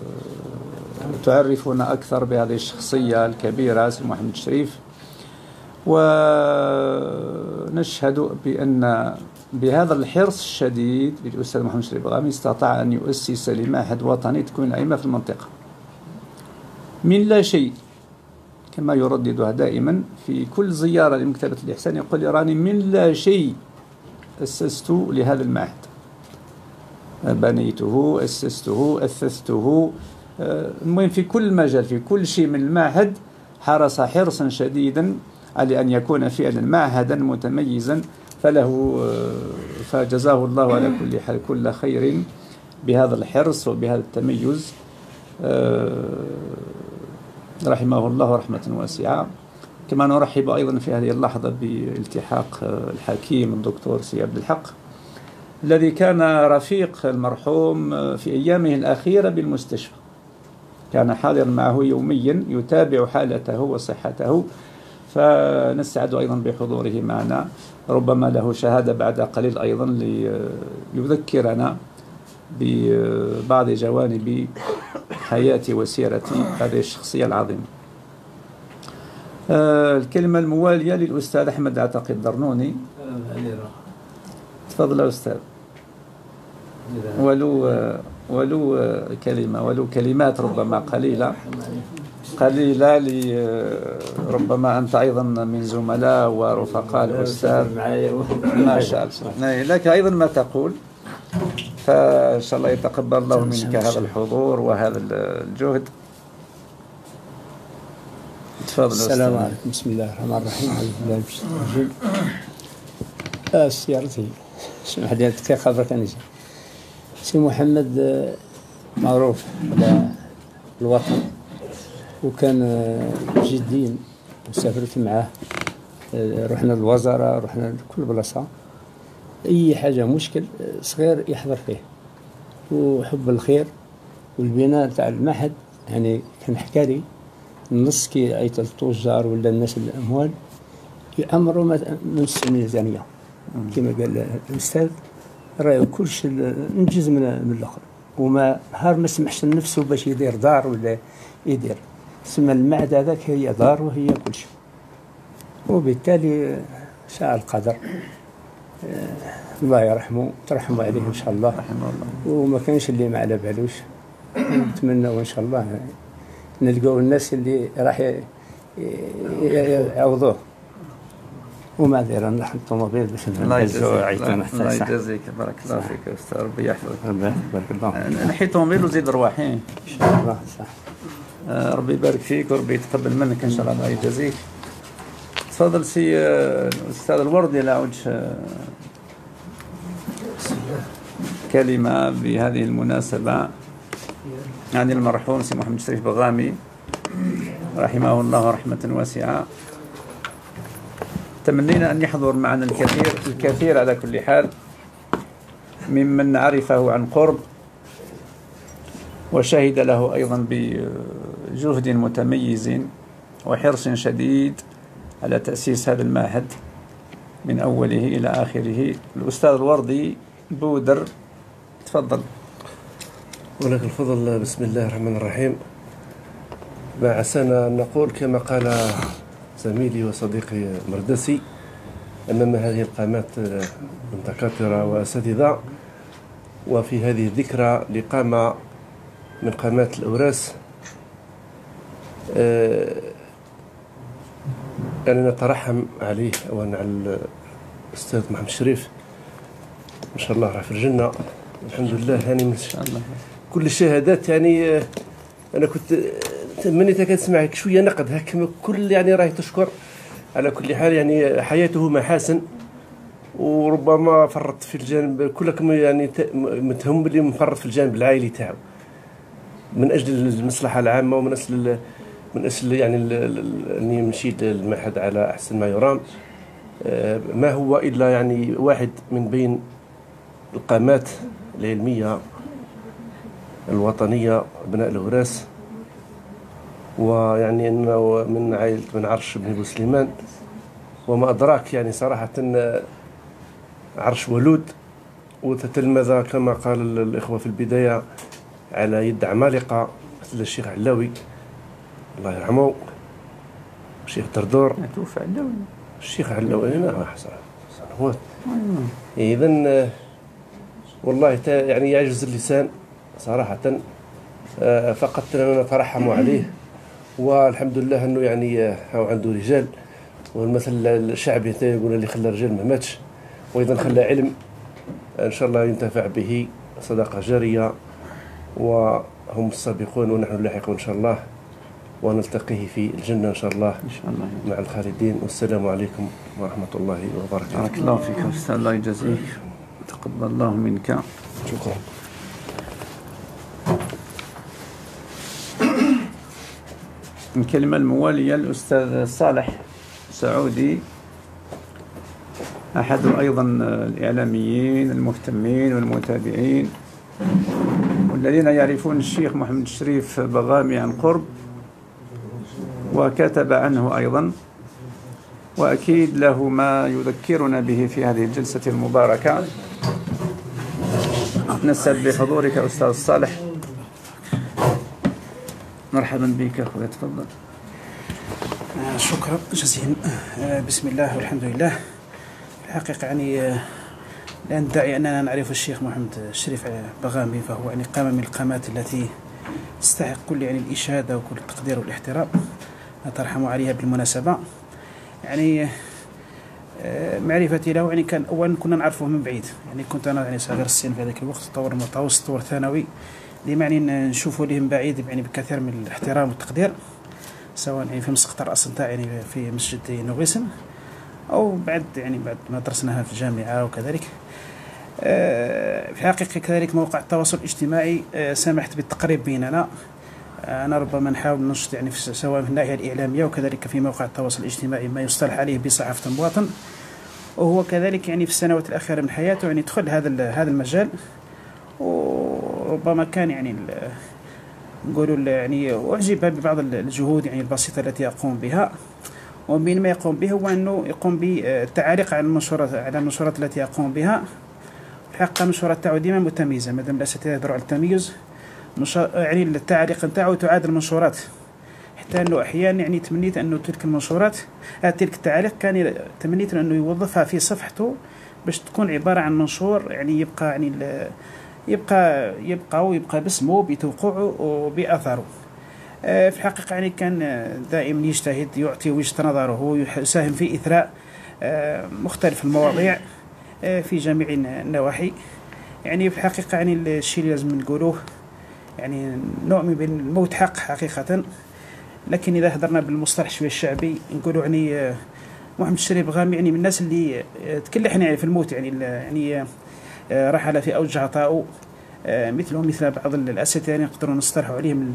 تعرفنا أكثر بهذه الشخصية الكبيرة سي محمد الشريف، ونشهد بأن بهذا الحرص الشديد للأستاذ محمد شريف بغامي استطاع أن يؤسس لمعهد وطني تكون الأئمة في المنطقة من لا شيء، كما يرددها دائما في كل زيارة لمكتبة الإحسان، يقول لي راني من لا شيء أسست لهذا المعهد، بنيته، أسسته، أثثته، المهم في كل مجال، في كل شيء من المعهد حرص حرصا شديدا على أن يكون فعلا معهدا متميزا، فجزاه الله على كل حال كل خير بهذا الحرص وبهذا التميز، رحمه الله رحمة واسعة. كما نرحب أيضا في هذه اللحظة بالتحاق الحكيم الدكتور سي عبد الحق، الذي كان رفيق المرحوم في أيامه الأخيرة بالمستشفى، كان حاضرا معه يوميا يتابع حالته وصحته، فنسعد أيضا بحضوره معنا، ربما له شهادة بعد قليل أيضا ليذكرنا ببعض جوانب حياة وسيرة هذه الشخصية العظيمة. الكلمة الموالية للأستاذ أحمد أعتقد درنوني. تفضل يا أستاذ، ولو كلمة، ولو كلمات ربما قليلة ربما أنت أيضا من زملاء ورفقاء الأستاذ ما شاء الله، لك أيضا ما تقول، فإن شاء الله يتقبل الله منك هذا الحضور وهذا الجهد. تفضل. السلام عليكم، بسم الله الرحمن الرحيم، الحمد لله رب العالمين. سيارتي اسمح لي دقيقة برك نجي. سي محمد معروف على الوطن، وكان جدين، وسافرت معه، رحنا للوزارة، رحنا لكل بلاصة، أي حاجة مشكل صغير يحضر فيه، وحب الخير والبناء تاع المعهد. يعني كان حكى لي النص كي عيط التجار ولا الناس الأموال يأمروا ما نص الميزانية، كما قال الأستاذ راه كل شيء ننجز من الآخر، وما نهار ما سمحش لنفسه باش يدير دار ولا يدير، سما المعهد هذاك هي دار وهي كل شيء، وبالتالي شاء القدر الله يرحمه، ترحموا عليه ان شاء الله، وما كانش اللي ما على بالوش. نتمنى ان شاء الله نلقاو الناس اللي راح يعوضوه، وما داير نحن الطوموبيل باش نهزو عيطنا حتى الله يجازيك، بارك الله فيك يا استاذ، ربي يحفظك. بارك الله. نحي طوموبيل وزيد رواحين ان شاء الله. صح. ربي يبارك فيك وربي يتقبل منك ان شاء الله، الله يجازيك. تفضل سي الاستاذ الوردي، لا عودش كلمة بهذه المناسبة عن المرحوم سي محمد شريف بغامي رحمه الله رحمة واسعة. تمنينا أن يحضر معنا الكثير على كل حال ممن عرفه عن قرب، وشهد له أيضا بجهد متميز وحرص شديد على تأسيس هذا المعهد من أوله إلى آخره. الأستاذ الوردي بودر، تفضل. ولك الفضل. بسم الله الرحمن الرحيم. ما عسانا أن نقول كما قال زميلي وصديقي مردسي، أمام هذه القامات متكاثرة وأساتذة، وفي هذه الذكرى لقامة من قامات الأوراس، يعني نترحم عليه أولا على الأستاذ محمد شريف، إن شاء الله راح في الجنة الحمد لله. يعني من شاء الله كل الشهادات، يعني أنا كنت تمنيت كتسمع شوية نقد هكا كل، يعني راهي تشكر على كل حال. يعني حياته محاسن، وربما فرط في الجانب كلكم، يعني متهم باللي مفرط في الجانب العائلي تاعو من أجل المصلحة العامة، ومن أجل يعني أني مشيت للمعهد على أحسن ما يرام. ما هو إلا يعني واحد من بين القامات العلمية الوطنية أبناء الأوراس، ويعني أنه من عائلة بن عرش بن بوسليمان، وما أدراك يعني صراحة عرش ولود، وتتلمذ كما قال الإخوة في البداية على يد عمالقة مثل الشيخ علاوي الله يرحمه، الشيخ دردور، توفى علاوي، الشيخ علاوي، نعم سنوات. إذن والله يعني يعجز اللسان صراحة. فقط نترحم عليه، والحمد لله أنه يعني هو عنده رجال، والمثل الشعبي يقول اللي خلى رجال ما ماتش، وإذا خلى علم إن شاء الله ينتفع به، صدقة جارية، وهم السابقون ونحن اللاحقون إن شاء الله، ونلتقيه في الجنة إن شاء الله مع الخالدين. والسلام عليكم ورحمة الله وبركاته. بارك الله فيك أستاذ، الله يجزيك، تقبل الله منك. شكرا. الكلمة الموالية الأستاذ صالح سعودي، أحد أيضا الإعلاميين المهتمين والمتابعين والذين يعرفون الشيخ محمد الشريف بغامي عن قرب، وكتب عنه أيضا، وأكيد له ما يذكرنا به في هذه الجلسة المباركة. نسعد بحضورك أستاذ صالح، مرحبا بك أخوي، تفضل. شكرا جزيلا. بسم الله والحمد لله. الحقيقة يعني لا ندعي أننا نعرف الشيخ محمد الشريف بغامي، فهو يعني قامة من القامات التي تستحق كل يعني الإشادة وكل التقدير والاحترام، نترحم عليها بالمناسبة. يعني معرفتي له يعني كان أولا كنا نعرفه من بعيد، يعني كنت أنا يعني صغير السن في ذاك الوقت، طور متوسط طور ثانوي، اللي معني نشوفه ليه من بعيد يعني بكثير من الاحترام والتقدير، سواء يعني في مسقط الرأس نتاع يعني في مسجد نوغيسن، أو بعد يعني بعد ما درسناها في الجامعة وكذلك. في الحقيقة كذلك مواقع التواصل الاجتماعي سمحت بالتقريب بيننا. أنا ربما نحاول ننشط يعني سواء في الناحية الإعلامية وكذلك في مواقع التواصل الاجتماعي ما يصطلح عليه بصحافة المواطن، وهو كذلك يعني في السنوات الأخيرة من حياته يعني دخل هذا المجال، وربما كان يعني نقولوا يعني أعجب ببعض الجهود يعني البسيطة التي يقوم بها، ومن ما يقوم به هو أنه يقوم بالتعاليق على المنشورات التي يقوم بها. الحقيقة المنشورات تاعو ديما متميزة، مادام الأساتذة يهضروا على التميز، يعني التعاليق نتاعو تعادل المنشورات، حتى أنه أحيانا يعني تمنيت أنه تلك التعاليق كان تمنيت أنه يوظفها في صفحته باش تكون عبارة عن منشور يعني يبقى يعني يبقى باسمه بتوقعه وبأثره. في الحقيقة يعني كان دائما يجتهد، يعطي وجهة نظره، يساهم في إثراء مختلف المواضيع في جميع النواحي. يعني في الحقيقة يعني الشيء اللي لازم نقولوه يعني نؤمن بالموت حق حقيقة، لكن إذا هضرنا بالمصطلح شوية الشعبي نقولوا يعني محمد الشريف بغامي يعني من الناس اللي تكلحنا يعني في الموت، يعني رحل في أوج عطاؤه، مثل بعض الأساتذة يعني نقدروا نصطلحوا عليهم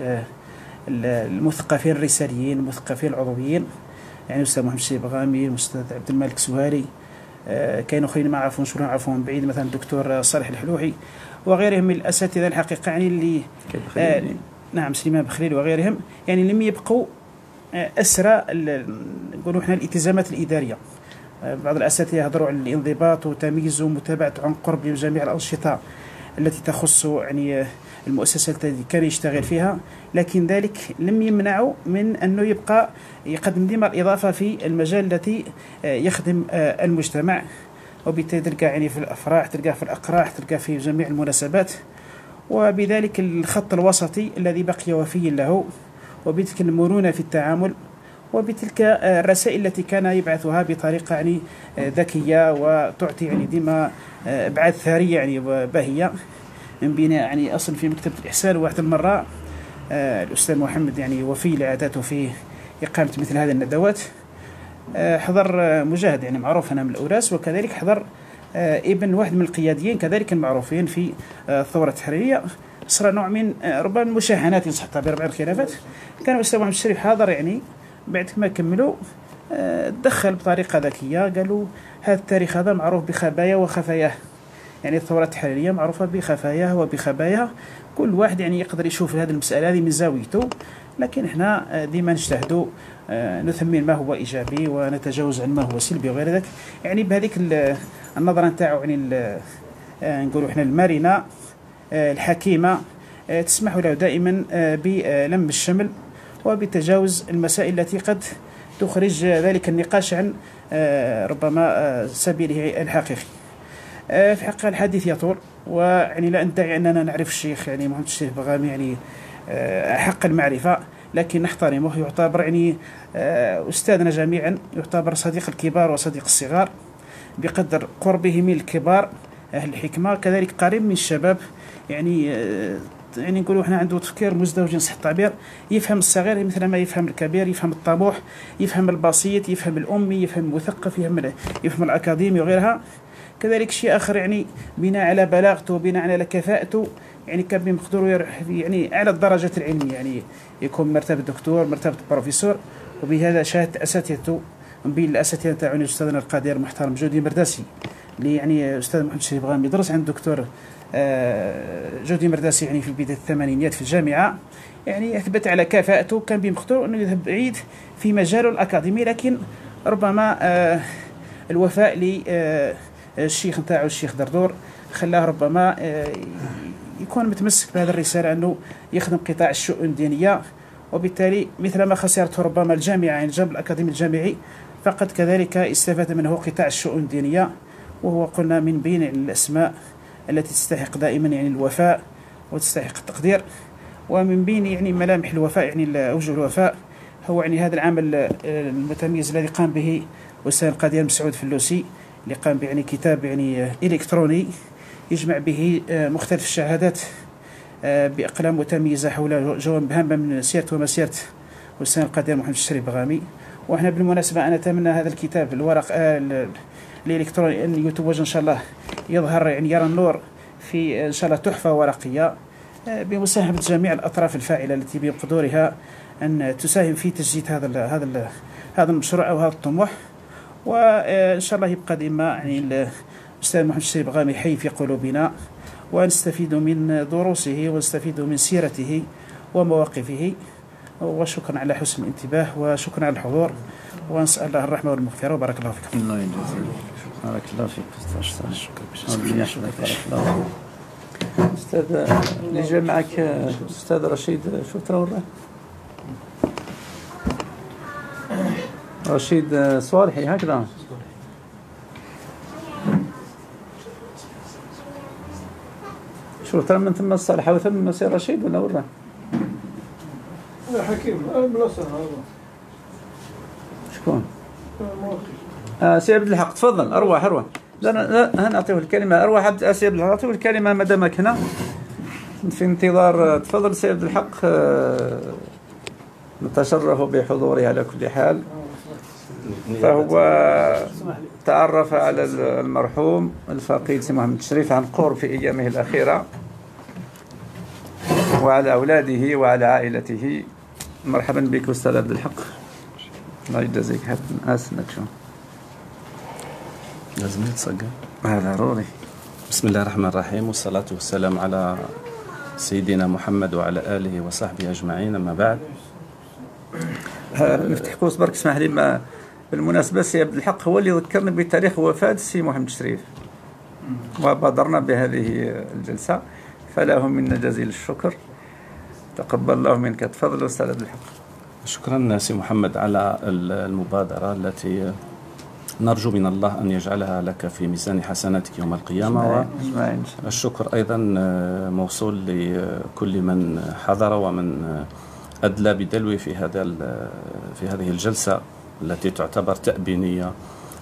المثقفين الرساليين، المثقفين العضويين، يعني الأستاذ محمد الشريف بغامي، الأستاذ عبد الملك سواري، كاين اخرين ما عرفون شو نعرفهم من بعيد، مثلا الدكتور صالح الحلوحي وغيرهم من الاساتذه الحقيقه يعني اللي نعم سليمان بخليل وغيرهم، يعني لم يبقوا اسرى نقولوا احنا الالتزامات الاداريه. بعض الاساتذه يهضروا عن الانضباط وتمييز ومتابعه عن قرب لجميع الانشطه التي تخص يعني المؤسسات التي كان يشتغل فيها، لكن ذلك لم يمنعه من أنه يبقى يقدم ديما الإضافة في المجال التي يخدم المجتمع، وبالتالي تلقى يعني في الأفراح، تلقى في الأقراح، تلقى في جميع المناسبات، وبذلك الخط الوسطي الذي بقي وفي له، وبتلك المرونة في التعامل، وبتلك الرسائل التي كان يبعثها بطريقة يعني ذكية وتعطي يعني ديما أبعاد ثرية يعني باهية. من بين يعني أصل في مكتبة الإحسان واحد المرة الأستاذ محمد يعني وفي لعادته في إقامة مثل هذه الندوات، حضر مجاهد يعني معروف هنا من الأوراس، وكذلك حضر ابن واحد من القياديين كذلك المعروفين في الثورة التحريرية، صار نوع من ربما المشاحنات إن صح التعبير بين الخلافات. كان الأستاذ محمد الشريف حاضر يعني بعد ما كملوا دخل بطريقة ذكية، قالوا هذا التاريخ هذا معروف بخبايا وخفاياه، يعني الثورة التحريرية معروفة بخفاياها وبخباياها، كل واحد يعني يقدر يشوف هذه المسألة هذه من زاويته، لكن احنا ديما نجتهدوا نثمن ما هو إيجابي ونتجاوز عن ما هو سلبي وغير ذلك، يعني بهذيك النظرة نتاعو يعني نقولوا احنا المرنة الحكيمة تسمح له دائما بلم الشمل وبتجاوز المسائل التي قد تخرج ذلك النقاش عن ربما سبيله الحقيقي. في الحقيقة الحديث يطول، ويعني لا ندعي أننا نعرف الشيخ يعني محمد الشريف بغامي يعني حق المعرفة، لكن نحترمه. يعتبر يعني أستاذنا جميعا، يعتبر صديق الكبار وصديق الصغار بقدر قربه من الكبار أهل الحكمة، كذلك قريب من الشباب. يعني نقولوا احنا عنده تفكير مزدوج إن صح التعبير، يفهم الصغير مثل ما يفهم الكبير، يفهم الطموح، يفهم البسيط، يفهم الأمي، يفهم المثقف، يفهم الأكاديمي وغيرها. كذلك شيء آخر يعني بناء على بلاغته، بناء على كفاءته، يعني كان بمقدوره يعني أعلى الدرجات العلمية، يعني يكون مرتبة دكتور، مرتبة بروفيسور. وبهذا شاهدت أساتذته، من بين الأساتذة تاعوني أستاذنا القدير المحترم جودي مرداسي، اللي يعني أستاذ محمد الشريف بغامي درس عند الدكتور جودي مرداسي يعني في بداية الثمانينات في الجامعة. يعني أثبت على كفاءته، كان بمقدوره أنه يذهب بعيد في مجاله الأكاديمي، لكن ربما الوفاء للشيخ نتاعو الشيخ دردور خلاه ربما يكون متمسك بهذه الرسالة، أنه يخدم قطاع الشؤون الدينية. وبالتالي مثل ما خسرته ربما الجامعة عن جنب الأكاديمي الجامعي، فقد كذلك استفاد منه قطاع الشؤون الدينية، وهو قلنا من بين الأسماء التي تستحق دائما يعني الوفاء وتستحق التقدير. ومن بين يعني ملامح الوفاء، يعني أوجه الوفاء، هو يعني هذا العمل المتميز الذي قام به أستاذ القدير مسعود فلوسي، اللي قام يعني كتاب يعني إلكتروني يجمع به مختلف الشهادات بأقلام متميزة حول جوانب هامة من سيرة ومسيرة أستاذ القدير محمد الشريف بغامي. وإحنا بالمناسبة أنا أتمنى هذا الكتاب الورق الإلكتروني أن يتوج إن شاء الله، يظهر يعني يرى النور في إن شاء الله تحفة ورقية بمساهمة جميع الأطراف الفاعلة التي بمقدورها أن تساهم في تجديد هذا المشروع أو هذا الطموح. وإن شاء الله يبقى ديما يعني الأستاذ محمد الشريف بغامي حي في قلوبنا، ونستفيد من دروسه ونستفيد من سيرته ومواقفه. وشكرا على حسن الانتباه، وشكرا على الحضور، ونسأل الله الرحمة والمغفرة، وبارك الله فيكم. الله يجزيك. بارك الله فيك أستاذ. شكرا. بارك الله فيك. أستاذ اللي جاء معك أستاذ رشيد، شو ترى وراه؟ رشيد صالحي هكذا. شو ترى من ثم الصالحة وثم سير رشيد ولا وراه؟ حكيم بلاصة هذا. شكون؟ سي عبد الحق، تفضل. أروح لا نعطيه الكلمة. أروح سي عبد الحق، نعطيه الكلمة ما دامك هنا في انتظار. تفضل سي عبد الحق، نتشرف بحضوره على كل حال. فهو تعرف على المرحوم الفقيد سي محمد الشريف عن قرب في أيامه الأخيرة، وعلى أولاده وعلى عائلته. مرحبا بك أستاذ عبد الحق، الله يجزيك. حتى أسنك شو لازم يتصقى هذا ضروري. بسم الله الرحمن الرحيم، والصلاة والسلام على سيدنا محمد وعلى آله وصحبه أجمعين. أما بعد، نفتح قوس برك، اسمح لي. بالمناسبة سي عبد الحق هو اللي ذكرنا بتاريخ وفاة السي محمد الشريف، وبادرنا بهذه الجلسة، فله منا جزيل الشكر. تقبل الله منك. تفضل أستاذ عبد الحق. شكرا سي محمد على المبادرة التي نرجو من الله أن يجعلها لك في ميزان حسناتك يوم القيامة. والشكر أيضا موصول لكل من حضر ومن أدلى بدلوه في هذه الجلسة التي تعتبر تأبينية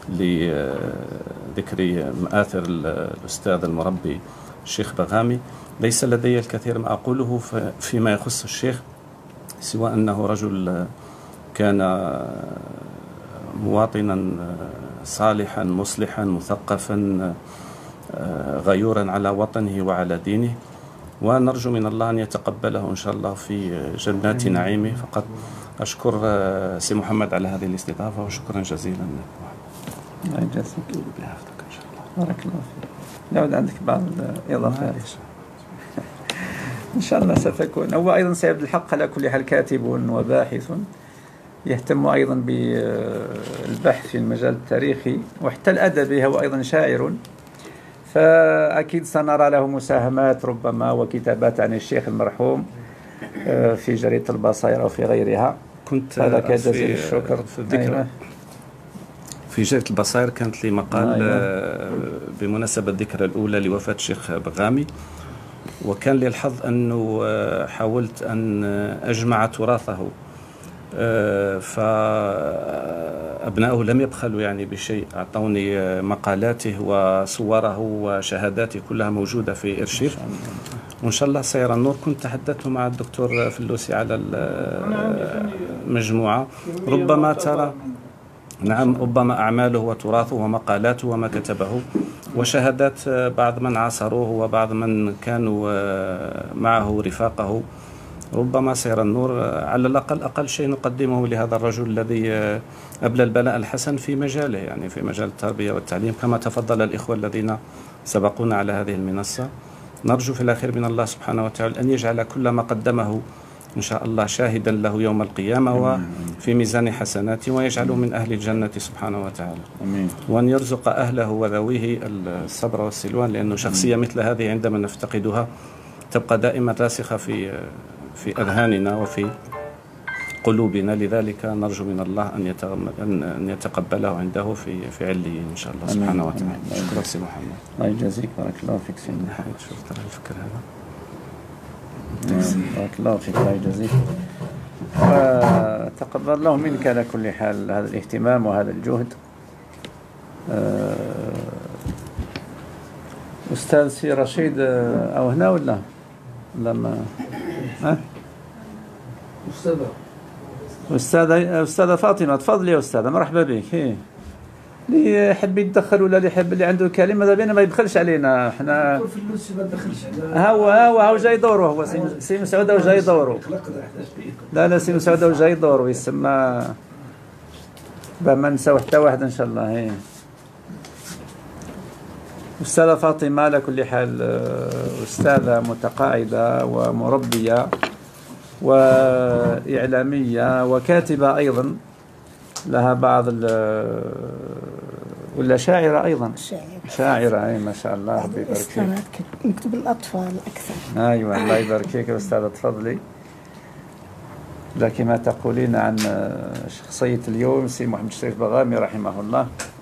لذكر مآثر الأستاذ المربي الشيخ بغامي. ليس لدي الكثير ما أقوله فيما يخص الشيخ، سوى أنه رجل كان مواطنا صالحا مصلحا مثقفا غيورا على وطنه وعلى دينه، ونرجو من الله أن يتقبله إن شاء الله في جنات نعيمه. فقط أشكر سي محمد على هذه الاستضافة، وشكرا جزيلا. الله يجزيك. إن شاء الله. بارك الله فيك. يعود عندك بعض الإضافات إن شاء الله ستكون. هو أيضا سي عبد الحق على كل حال كاتب وباحث، يهتم أيضا بالبحث في المجال التاريخي وحتى الأدبي. هو أيضا شاعر، فأكيد سنرى له مساهمات ربما وكتابات عن الشيخ المرحوم في جريدة البصائر أو في غيرها. كنت هذا جزيل الشكر في الذكرى في جريدة البصائر كانت لي مقال بمناسبة الذكرى الأولى لوفاة الشيخ بغامي، وكان لي الحظ أنه حاولت أن أجمع تراثه، فأبنائه لم يبخلوا يعني بشيء، أعطوني مقالاته وصوره وشهاداته كلها موجودة في إرشيف، وإن شاء الله سيرى النور. كنت تحدثت مع الدكتور فلوسي على المجموعة، ربما ترى نعم ربما أعماله وتراثه ومقالاته وما كتبه وشهادات بعض من عاصروه وبعض من كانوا معه رفاقه، ربما سيرى النور. على الأقل أقل شيء نقدمه لهذا الرجل الذي أبلى البلاء الحسن في مجاله، يعني في مجال التربية والتعليم، كما تفضل الإخوة الذين سبقونا على هذه المنصة. نرجو في الأخير من الله سبحانه وتعالى أن يجعل كل ما قدمه إن شاء الله شاهدا له يوم القيامة وفي ميزان حسناته، ويجعله من أهل الجنة سبحانه وتعالى، وأن يرزق أهله وذويه الصبر والسلوان، لأنه شخصية مثل هذه عندما نفتقدها تبقى دائما راسخة في أذهاننا وفي قلوبنا. لذلك نرجو من الله أن يتقبله عنده في عليين إن شاء الله سبحانه وتعالى. شكرا سي محمد. الله يجازيك، بارك الله فيك سيدنا. شوف ترى الفكر هذا. بارك الله فيك، الله يجازيك وتقبل الله منك على كل حال هذا الاهتمام وهذا الجهد. أستاذ سي رشيد أو هنا ولا لما أستاذة فاطمة، تفضلي يا أستاذة، مرحبا بك. اللي يحب يتدخل ولا اللي يحب اللي عنده كلمة هذا بينا ما يدخلش علينا احنا. هو جاي دوره، هو سي مسعود وجاي دوره. لا سي مسعود وجاي دوره، يسمى ما نساو حتى واحد ان شاء الله. هي أستاذة فاطمة على كل حال أستاذة متقاعدة ومربية وإعلامية وكاتبة أيضا، لها بعض ولا شاعرة أيضا. شاعرة أي ما شاء الله، ربي يبارك فيك. نكتب الأطفال أكثر. أيوة الله يبارك فيك يا أستاذة، تفضلي. لكن ما تقولين عن شخصية اليوم سي محمد الشريف بغامي رحمه الله؟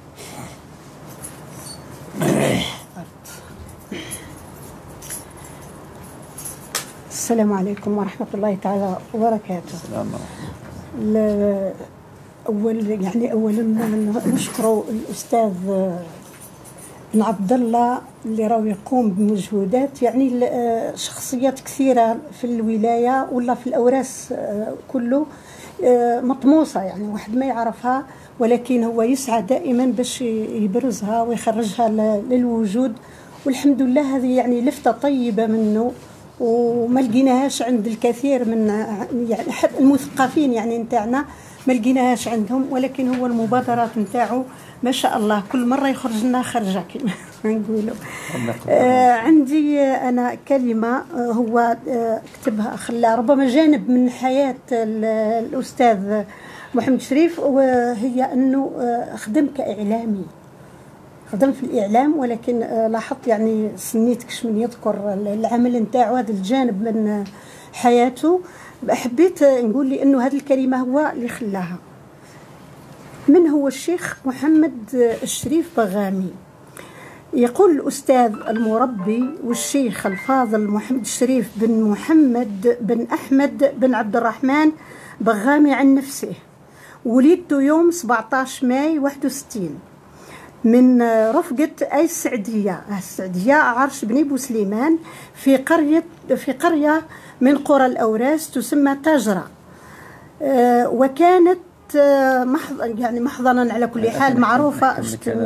السلام عليكم ورحمة الله تعالى وبركاته. السلام عليكم. أولا نشكر الأستاذ بن عبد الله اللي راهو يقوم بمجهودات، يعني شخصيات كثيرة في الولاية ولا في الأوراس كله مطموسة، يعني واحد ما يعرفها، ولكن هو يسعى دائما باش يبرزها ويخرجها للوجود، والحمد لله هذه يعني لفتة طيبة منه وما لقيناهاش عند الكثير من يعني المثقفين يعني نتاعنا، ما لقيناهاش عندهم، ولكن هو المبادرات نتاعو ما شاء الله كل مرة يخرج لنا خرجة كما نقولوا. عندي أنا كلمة هو كتبها خلاها ربما جانب من حياة الأستاذ محمد شريف، وهي أنه خدم كإعلامي، خدم في الإعلام، ولكن لاحظت يعني سنيت كش من يذكر العمل نتاعو هذا الجانب من حياته. حبيت نقول لي أنه هذه الكلمة هو اللي خلاها. من هو الشيخ محمد الشريف بغامي؟ يقول الأستاذ المربي والشيخ الفاضل محمد الشريف بن محمد بن أحمد بن عبد الرحمن بغامي عن نفسه، ولدت يوم 17 ماي 61 من رفقة أي السعدية عرش بن بوسليمان في قرية من قرى الأوراس تسمى تاجرة، وكانت يعني محضنا على كل حال معروفة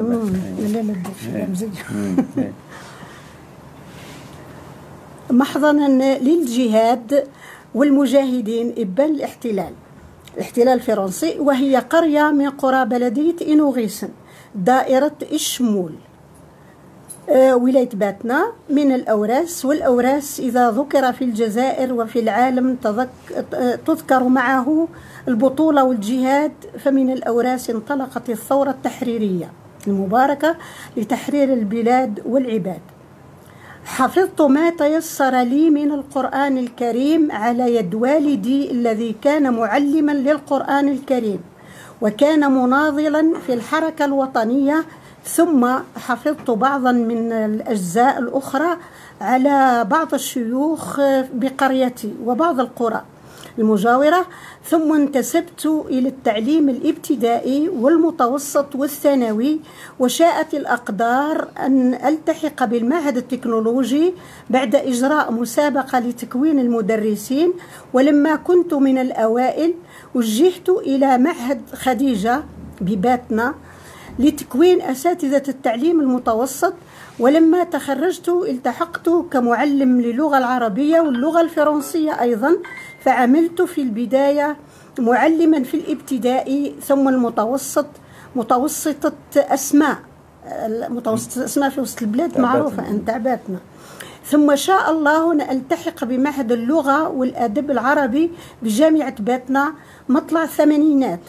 محضنا للجهاد والمجاهدين إبان الاحتلال الفرنسي، وهي قرية من قرى بلدية إنوغيسن دائرة الشمول ولاية باتنا من الأوراس. والأوراس إذا ذكر في الجزائر وفي العالم تذكر معه البطولة والجهاد، فمن الأوراس انطلقت الثورة التحريرية المباركة لتحرير البلاد والعباد. حفظت ما تيسر لي من القرآن الكريم على يد والدي الذي كان معلما للقرآن الكريم وكان مناضلا في الحركة الوطنية. ثم حفظت بعضا من الأجزاء الأخرى على بعض الشيوخ بقريتي وبعض القرى المجاورة. ثم انتسبت إلى التعليم الابتدائي والمتوسط والثانوي، وشاءت الأقدار أن ألتحق بالمعهد التكنولوجي بعد إجراء مسابقة لتكوين المدرسين. ولما كنت من الأوائل وجهت إلى معهد خديجة بباتنا لتكوين أساتذة التعليم المتوسط. ولما تخرجت التحقت كمعلم للغة العربية واللغة الفرنسية أيضا، فعملت في البداية معلما في الابتدائي ثم المتوسط، متوسطة أسماء في وسط البلاد معروفة أن تعباتنا. ثم شاء الله أن ألتحق بمعهد اللغة والأدب العربي بجامعة باتنا مطلع الثمانينات.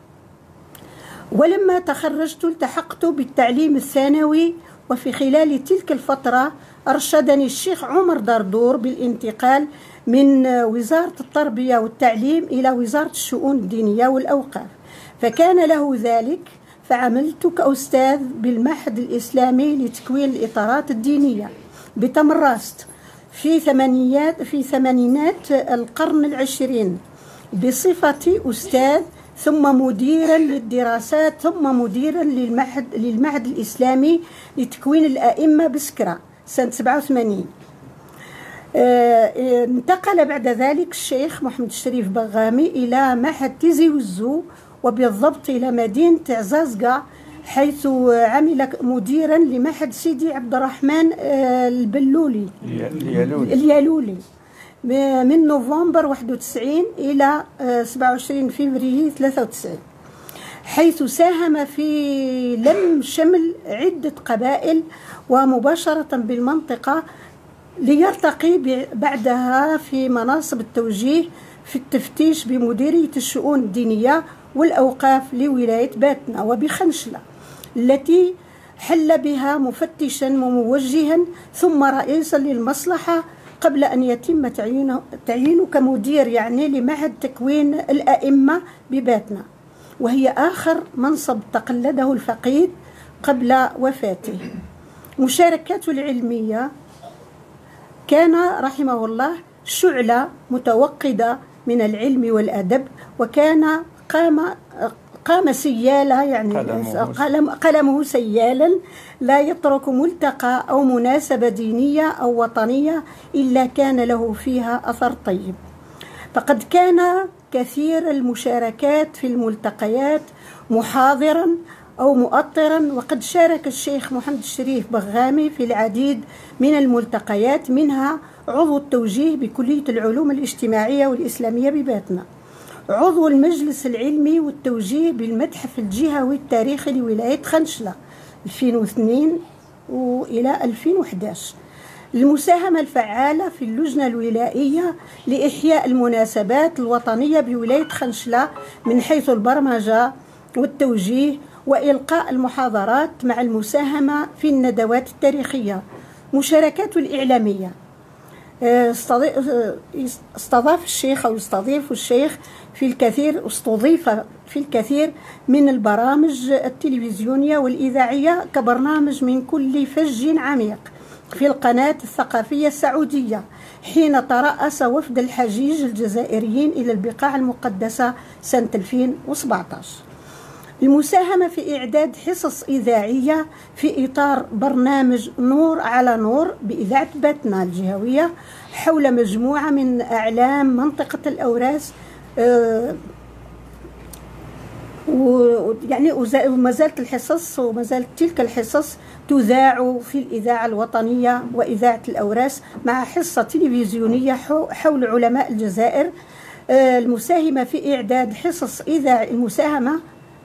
ولما تخرجت التحقت بالتعليم الثانوي، وفي خلال تلك الفترة أرشدني الشيخ عمر دردور بالانتقال من وزارة التربية والتعليم إلى وزارة الشؤون الدينية والأوقاف، فكان له ذلك، فعملت كأستاذ بالمعهد الإسلامي لتكوين الإطارات الدينية بتمراست في ثمانينات القرن العشرين بصفتي أستاذ، ثم مديرا للدراسات، ثم مديرا للمعهد الإسلامي لتكوين الأئمة بسكرة سنة 87. انتقل بعد ذلك الشيخ محمد الشريف بغامي إلى معهد تيزي وزو، وبالضبط إلى مدينة عزازقة، حيث عمل مديرا لمعهد سيدي عبد الرحمن البلولي اليالولي من نوفمبر 91 إلى 27 فبراير 93، حيث ساهم في لم شمل عدة قبائل ومباشرة بالمنطقة، ليرتقي بعدها في مناصب التوجيه في التفتيش بمديرية الشؤون الدينية والأوقاف لولاية باتنا وبخنشلة، التي حل بها مفتشا وموجها ثم رئيسا للمصلحة، قبل أن يتم تعيينه كمدير لمعهد تكوين الأئمة بباتنا، وهي آخر منصب تقلده الفقيد قبل وفاته. مشاركاته العلمية كان رحمه الله شعلة متوقدة من العلم والأدب، وكان قام سيالا قلمه سيالا لا يترك ملتقى أو مناسبة دينية أو وطنية إلا كان له فيها أثر طيب. فقد كان كثير المشاركات في الملتقيات محاضرا أو مؤطرا، وقد شارك الشيخ محمد الشريف بغامي في العديد من الملتقيات، منها عضو التوجيه بكلية العلوم الاجتماعية والإسلامية بباتنا، عضو المجلس العلمي والتوجيه بالمتحف الجهوي التاريخي لولاية خنشلة 2002 وإلى 2011، المساهمة الفعالة في اللجنة الولائية لإحياء المناسبات الوطنية بولاية خنشلة من حيث البرمجة والتوجيه وإلقاء المحاضرات مع المساهمة في الندوات التاريخية. مشاركاته الإعلامية، استضيف الشيخ استضيف في الكثير من البرامج التلفزيونية والإذاعية كبرنامج من كل فج عميق في القناة الثقافية السعودية، حين ترأس وفد الحجيج الجزائريين إلى البقاع المقدسة سنة 2017. المساهمة في إعداد حصص إذاعية في إطار برنامج نور على نور بإذاعة باتنا الجهوية حول مجموعة من أعلام منطقة الأوراس، وما زالت الحصص وما زالت تلك الحصص تذاع في الإذاعة الوطنية وإذاعة الأوراس، مع حصة تلفزيونية حول علماء الجزائر. المساهمة في إعداد حصص المساهمة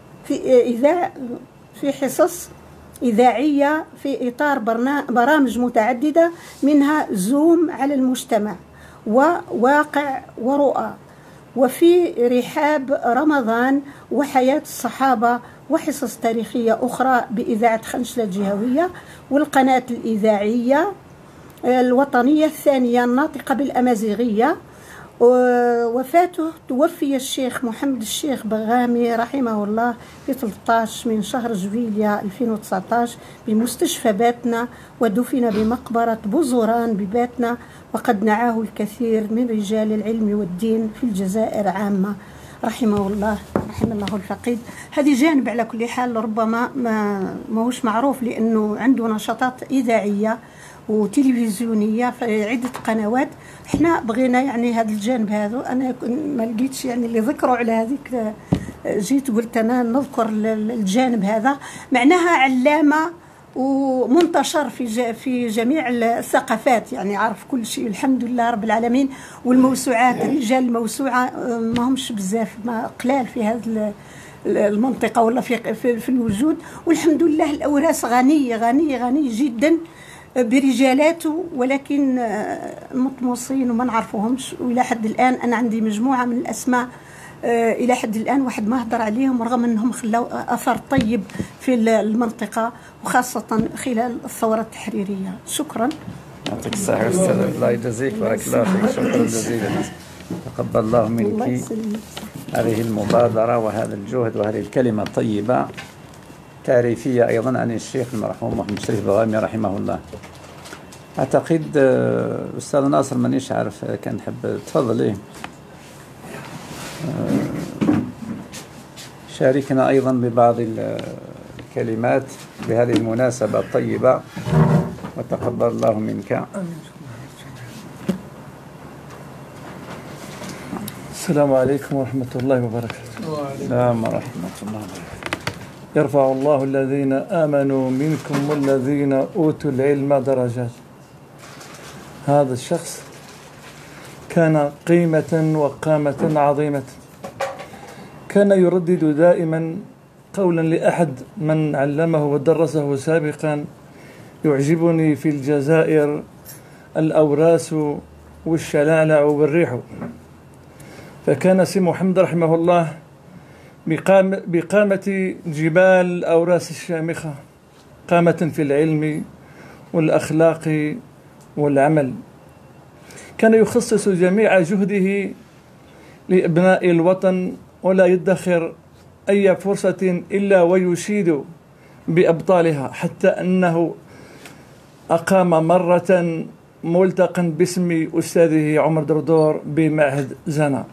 في حصص إذاعية في إطار برامج متعددة، منها زوم على المجتمع وواقع ورؤى، وفي رحاب رمضان وحياة الصحابة، وحصص تاريخية أخرى بإذاعة خنشلة الجهوية والقناة الإذاعية الوطنية الثانية الناطقة بالأمازيغية. وفاته توفي الشيخ محمد الشيخ بغامي رحمه الله في 13 من شهر جويلية 2019 بمستشفى باتنا، ودفن بمقبرة بوزوران بباتنا، وقد نعاه الكثير من رجال العلم والدين في الجزائر عامة رحمه الله الفقيد. هذه جانب على كل حال ربما ما هوش معروف، لأنه عنده نشاطات إذاعية وتلفزيونيه في عده قنوات. احنا بغينا يعني هذا الجانب هذا، انا ما لقيتش يعني اللي ذكروا على هذيك، جيت قلت انا نذكر الجانب هذا. معناها علامه ومنتشر في جميع الثقافات، يعني عارف كل شيء الحمد لله رب العالمين. والموسوعات، رجال الموسوعه ما همش بزاف، ما قلال في هذا المنطقه ولا في الوجود، والحمد لله الاوراس غنيه جدا برجالاته، ولكن مطموسين وما نعرفوهمش. والى حد الان انا عندي مجموعه من الاسماء الى حد الان واحد ما هضر عليهم، رغم انهم خلاو اثر طيب في المنطقه وخاصه خلال الثوره التحريريه. شكرا. يعطيك الصحه استاذ، الله يجزيك، بارك الله فيك، شكرا جزيلا. تقبل الله منك هذه المبادره وهذا الجهد وهذه الكلمه الطيبه، تعريفية أيضا عن الشيخ المرحوم محمد الشريف بغامي رحمه الله. أعتقد أستاذ ناصر مانيش عارف، كان نحب تفضلي شاركنا أيضا ببعض الكلمات بهذه المناسبة الطيبة، وتقبل الله منك. السلام عليكم ورحمة الله وبركاته. السلام ورحمة الله وبركاته. يرفع الله الذين آمنوا منكم والذين أوتوا العلم درجات. هذا الشخص كان قيمة وقامة عظيمة، كان يردد دائما قولا لأحد من علمه ودرسه سابقا: يعجبني في الجزائر الأوراس والشلالع والريح. فكان سي محمد رحمه الله بقامة جبال الأوراس الشامخة، قامة في العلم والأخلاق والعمل. كان يخصص جميع جهده لإبناء الوطن، ولا يدخر أي فرصة إلا ويشيد بأبطالها، حتى أنه أقام مرة ملتقا باسم أستاذه عمر دردور بمعهد زنا.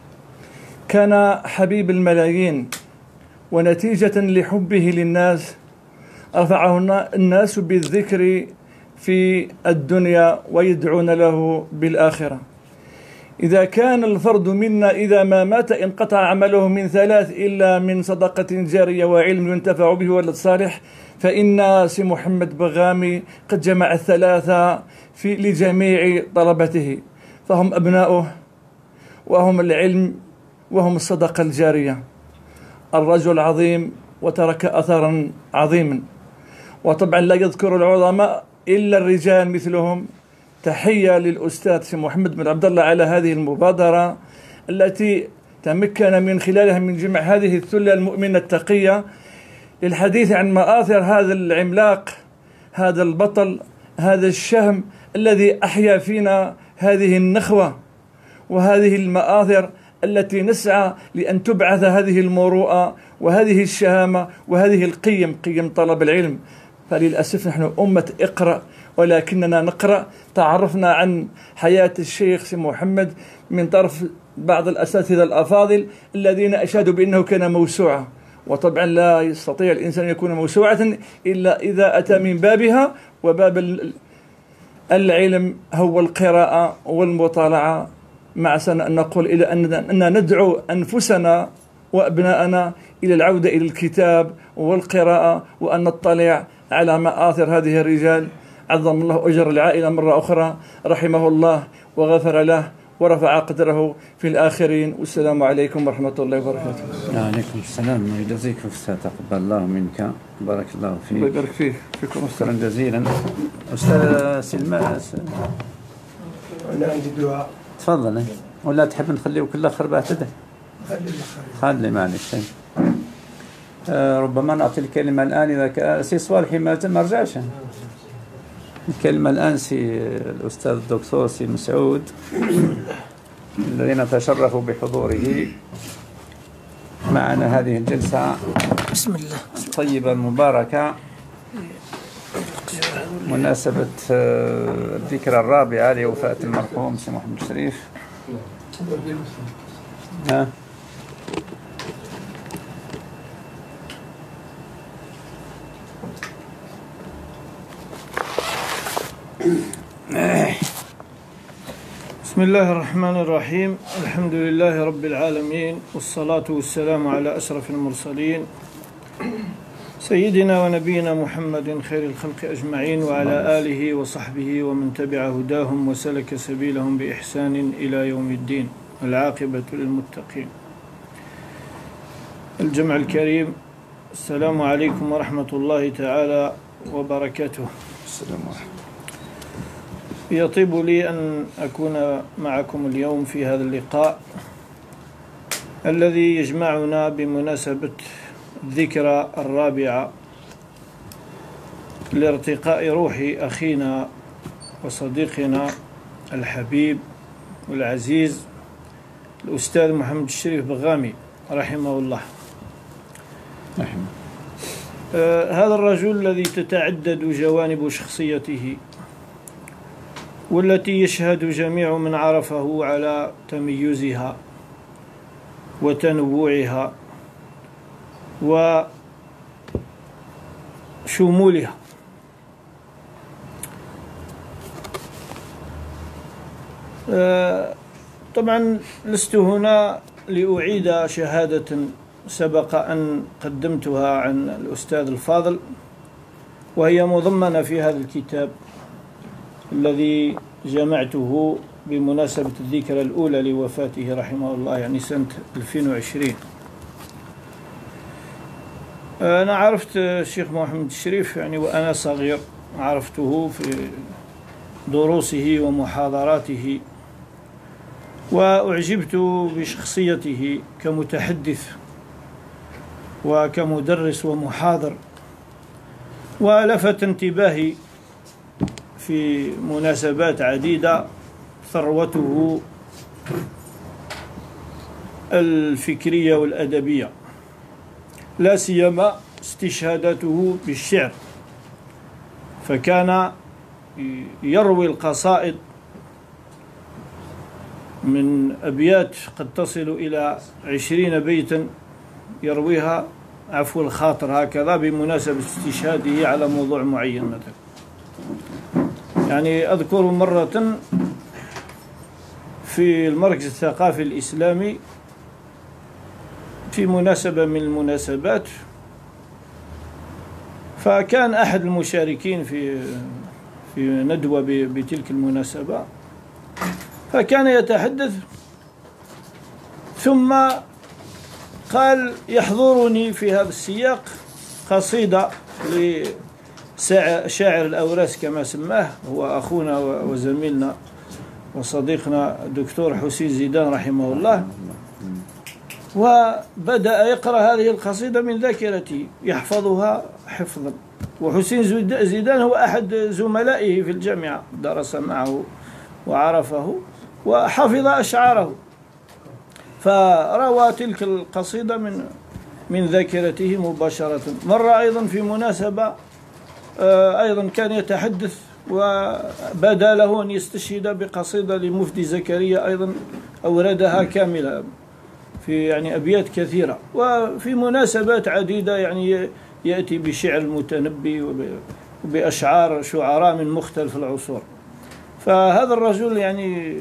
كان حبيب الملايين، ونتيجة لحبه للناس رفعه الناس بالذكر في الدنيا ويدعون له بالآخرة. إذا كان الفرد منا إذا ما مات انقطع عمله من ثلاث إلا من صدقة جارية وعلم ينتفع به ولد صالح، فإن سي محمد بغامي قد جمع الثلاثة لجميع طلبته، فهم أبناؤه وهم العلم وهم الصدقة الجارية. الرجل عظيم وترك أثرا عظيما، وطبعا لا يذكر العظماء إلا الرجال مثلهم. تحية للأستاذ سي محمد بن عبد الله على هذه المبادرة التي تمكن من خلالها من جمع هذه الثلة المؤمنة التقية للحديث عن مآثر هذا العملاق، هذا البطل، هذا الشهم الذي أحيا فينا هذه النخوة وهذه المآثر التي نسعى لأن تبعث هذه المروءة وهذه الشهامة وهذه القيم، قيم طلب العلم. فللأسف نحن أمة اقرأ ولكننا نقرأ. تعرفنا عن حياة الشيخ سي محمد من طرف بعض الأساتذة الأفاضل الذين أشادوا بأنه كان موسوعة، وطبعا لا يستطيع الإنسان أن يكون موسوعة إلا إذا أتى من بابها، وباب العلم هو القراءة والمطالعة. مع سنة أن نقول إلى أننا ندعو أنفسنا وأبناءنا إلى العودة إلى الكتاب والقراءة، وأن نطلع على مآثر هذه الرجال. عظم الله أجر العائلة مرة أخرى، رحمه الله وغفر له ورفع قدره في الآخرين. والسلام عليكم ورحمة الله وبركاته. وعليكم السلام، يجزيك أستاذ، تقبل الله منك، بارك الله فيك. الله يبارك فيك. شكرا جزيلا. أستاذ سلمان، أنا عندي دعاء. تفضل. ولا تحب نخليه كل آخر بعد؟ خلي معلش. ربما نعطي الكلمة الآن إذا سي صالحي ما رجعش. الكلمة الآن الأستاذ الدكتور سي مسعود الذي نتشرف بحضوره معنا هذه الجلسة بسم الله الطيبة المباركة مناسبة الذكرى الرابعة لوفاة المرحوم سي محمد الشريف. بسم الله الرحمن الرحيم. الحمد لله رب العالمين، والصلاة والسلام على أشرف المرسلين سيدنا ونبينا محمد خير الخلق أجمعين، وعلى آله وصحبه ومن تبع هداهم وسلك سبيلهم بإحسان إلى يوم الدين، العاقبة للمتقين. الجمع الكريم، السلام عليكم ورحمة الله تعالى وبركاته. السلام عليكم. يطيب لي أن أكون معكم اليوم في هذا اللقاء الذي يجمعنا بمناسبة الذكرى الرابعة لارتقاء روح أخينا وصديقنا الحبيب والعزيز الأستاذ محمد الشريف بغامي رحمه الله. هذا الرجل الذي تتعدد جوانب شخصيته، والتي يشهد جميع من عرفه على تميزها وتنوعها وشمولها. طبعا لست هنا لأعيد شهادة سبق أن قدمتها عن الأستاذ الفاضل، وهي مضمنة في هذا الكتاب الذي جمعته بمناسبة الذكرى الأولى لوفاته رحمه الله، يعني سنة 2020. أنا عرفت الشيخ محمد الشريف يعني وأنا صغير، عرفته في دروسه ومحاضراته، وأعجبت بشخصيته كمتحدث وكمدرس ومحاضر، ولفت انتباهي في مناسبات عديدة ثروته الفكرية والأدبية، لا سيما استشهاداته بالشعر، فكان يروي القصائد من أبيات قد تصل إلى 20 بيتا يرويها عفو الخاطر هكذا بمناسبة استشهاده على موضوع معين. مثلا يعني أذكر مرة في المركز الثقافي الإسلامي في مناسبة من المناسبات، فكان أحد المشاركين في ندوة بتلك المناسبة، فكان يتحدث ثم قال يحضرني في هذا السياق قصيدة لشاعر الأوراس كما سماه، هو أخونا وزميلنا وصديقنا الدكتور حسين زيدان رحمه الله، وبدأ يقرأ هذه القصيدة من ذاكرته يحفظها حفظا. وحسين زيدان هو أحد زملائه في الجامعة، درس معه وعرفه وحفظ أشعاره، فروى تلك القصيدة من ذاكرته مباشرة. مرة أيضا في مناسبة أيضا كان يتحدث وبدا له أن يستشهد بقصيدة لمفدي زكريا أيضا أوردها كاملة في يعني أبيات كثيرة، وفي مناسبات عديدة يعني يأتي بشعر المتنبي وبأشعار شعراء من مختلف العصور. فهذا الرجل يعني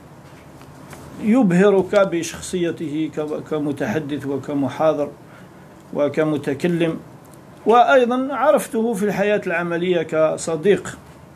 يبهرك بشخصيته كمتحدث وكمحاضر وكمتكلم، وأيضا عرفته في الحياة العملية كصديق،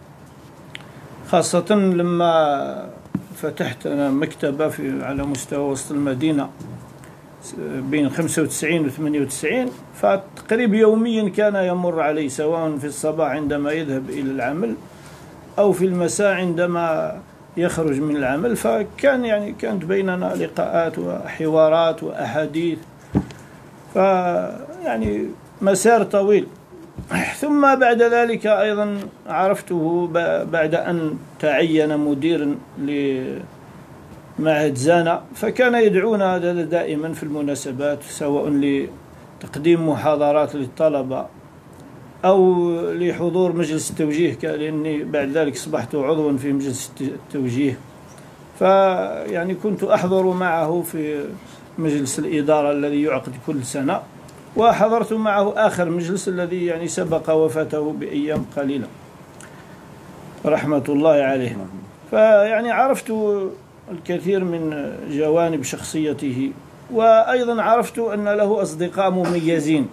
خاصة لما فتحت أنا مكتبة على مستوى وسط المدينة بين 95 و 98، فتقريبا يوميا كان يمر علي سواء في الصباح عندما يذهب إلى العمل أو في المساء عندما يخرج من العمل، كانت بيننا لقاءات وحوارات وأحاديث، فيعني مسار طويل. ثم بعد ذلك أيضا عرفته بعد أن تعين مدير لمعهد زانا، فكان يدعونا دائما في المناسبات، سواء لتقديم محاضرات للطلبة أو لحضور مجلس التوجيه، لأني بعد ذلك أصبحت عضوا في مجلس التوجيه، فيعني كنت أحضر معه في مجلس الإدارة الذي يعقد كل سنة، وحضرت معه آخر مجلس الذي يعني سبق وفاته بأيام قليلة رحمة الله عليه. فيعني عرفت الكثير من جوانب شخصيته، وأيضا عرفت أن له أصدقاء مميزين،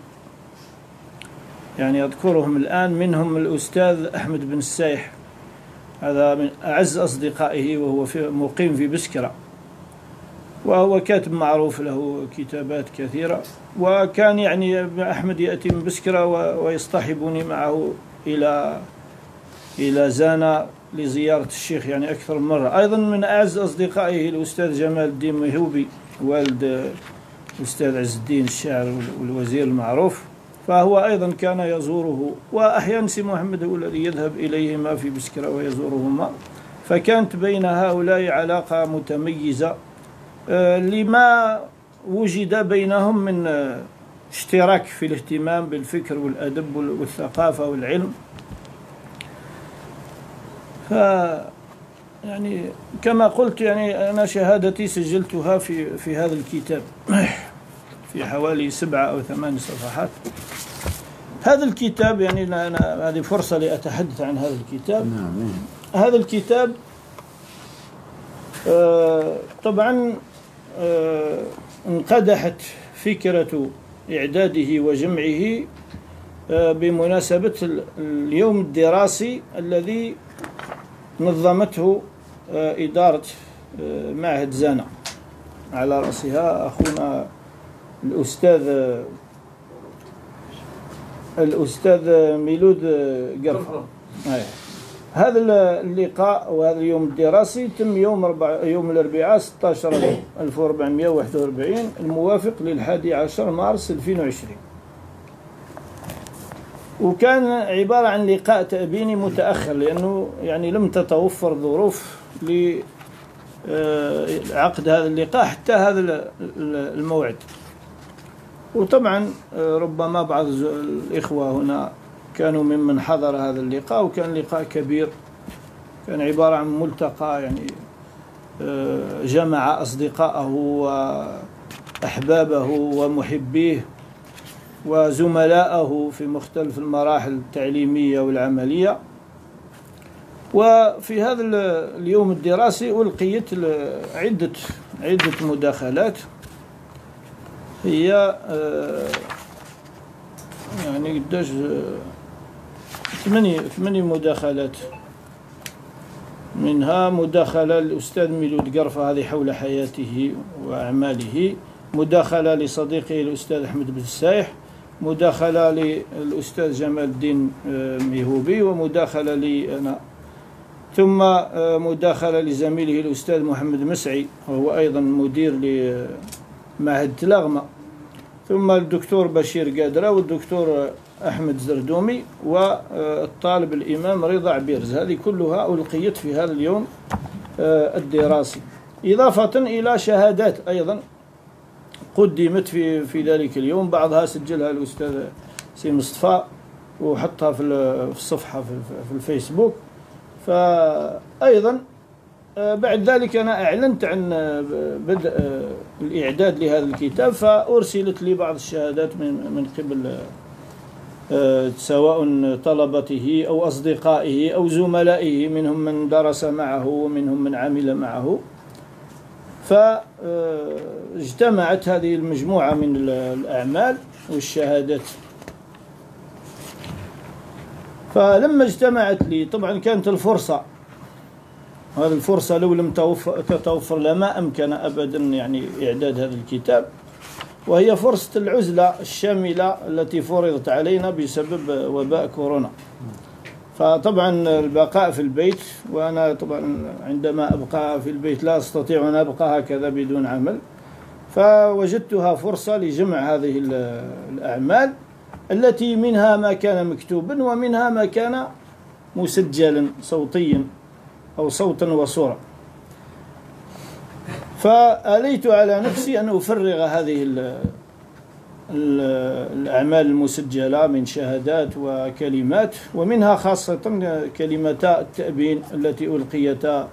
يعني أذكرهم الآن، منهم الأستاذ أحمد بن السايح، هذا من أعز أصدقائه، وهو مقيم في بسكرة، وهو كاتب معروف، له كتابات كثيرة، وكان يعني أحمد يأتي من بسكرة ويصطحبني معه إلى زانا لزيارة الشيخ يعني أكثر من مرة. أيضا من أعز أصدقائه الأستاذ جمال الدين مهوبي، والد الأستاذ عز الدين الشاعر والوزير المعروف، فهو أيضا كان يزوره، وأحيانا سي محمد هو الذي يذهب إليهما في بسكرة ويزورهما، فكانت بين هؤلاء علاقة متميزة لما وجد بينهم من اشتراك في الاهتمام بالفكر والأدب والثقافة والعلم. ف يعني كما قلت، يعني أنا شهادتي سجلتها في هذا الكتاب في حوالي 7 أو 8 صفحات. هذا الكتاب يعني أنا هذه فرصة لأتحدث عن هذا الكتاب. هذا الكتاب طبعا انقدحت فكرة إعداده وجمعه بمناسبة اليوم الدراسي الذي نظمته إدارة معهد زانا، على رأسها أخونا الأستاذ ميلود قرفة. هذا اللقاء وهذا اليوم الدراسي تم يوم الأربعاء 16/1441 الموافق ل11 مارس 2020، وكان عبارة عن لقاء تأبيني متأخر، لأنه يعني لم تتوفر ظروف لعقد هذا اللقاء حتى هذا الموعد. وطبعا ربما بعض الإخوة هنا كانوا ممن حضر هذا اللقاء، وكان لقاء كبير، كان عبارة عن ملتقى يعني جمع أصدقائه وأحبابه ومحبيه وزملائه في مختلف المراحل التعليمية والعملية. وفي هذا اليوم الدراسي ألقيت عدة مداخلات، هي يعني قداش 8 مداخلات، منها مداخلة للأستاذ ميلود قرفة هذه حول حياته وأعماله، مداخلة لصديقه الأستاذ أحمد بن السايح، مداخلة للأستاذ جمال الدين ميهوبي، ومداخلة لي أنا، ثم مداخلة لزميله الأستاذ محمد مسعي وهو أيضا مدير لمعهد تلاغمة، ثم الدكتور بشير قادرة والدكتور أحمد زردومي والطالب الإمام رضا عبيرز. هذه كلها ألقيت في هذا اليوم الدراسي، إضافة إلى شهادات أيضا قدمت في ذلك اليوم، بعضها سجلها الأستاذ سي مصطفى وحطها في الصفحة في الفيسبوك. فأيضا بعد ذلك أنا أعلنت عن بدء الإعداد لهذا الكتاب، فأرسلت لي بعض الشهادات من قبل سواء طلبته أو أصدقائه أو زملائه، منهم من درس معه ومنهم من عمل معه. فاجتمعت هذه المجموعة من الأعمال والشهادات. فلما اجتمعت لي طبعا كانت الفرصة، هذه الفرصة لو لم تتوفر لما أمكن أبدا يعني إعداد هذا الكتاب، وهي فرصة العزلة الشاملة التي فرضت علينا بسبب وباء كورونا. فطبعا البقاء في البيت، وأنا طبعا عندما أبقى في البيت لا أستطيع أن أبقى هكذا بدون عمل، فوجدتها فرصة لجمع هذه الأعمال التي منها ما كان مكتوبا ومنها ما كان مسجلا صوتيا أو صوتا وصورة. فآليت على نفسي أن أفرغ هذه الأعمال المسجلة من شهادات وكلمات، ومنها خاصة كلمتا التأبين التي ألقيتا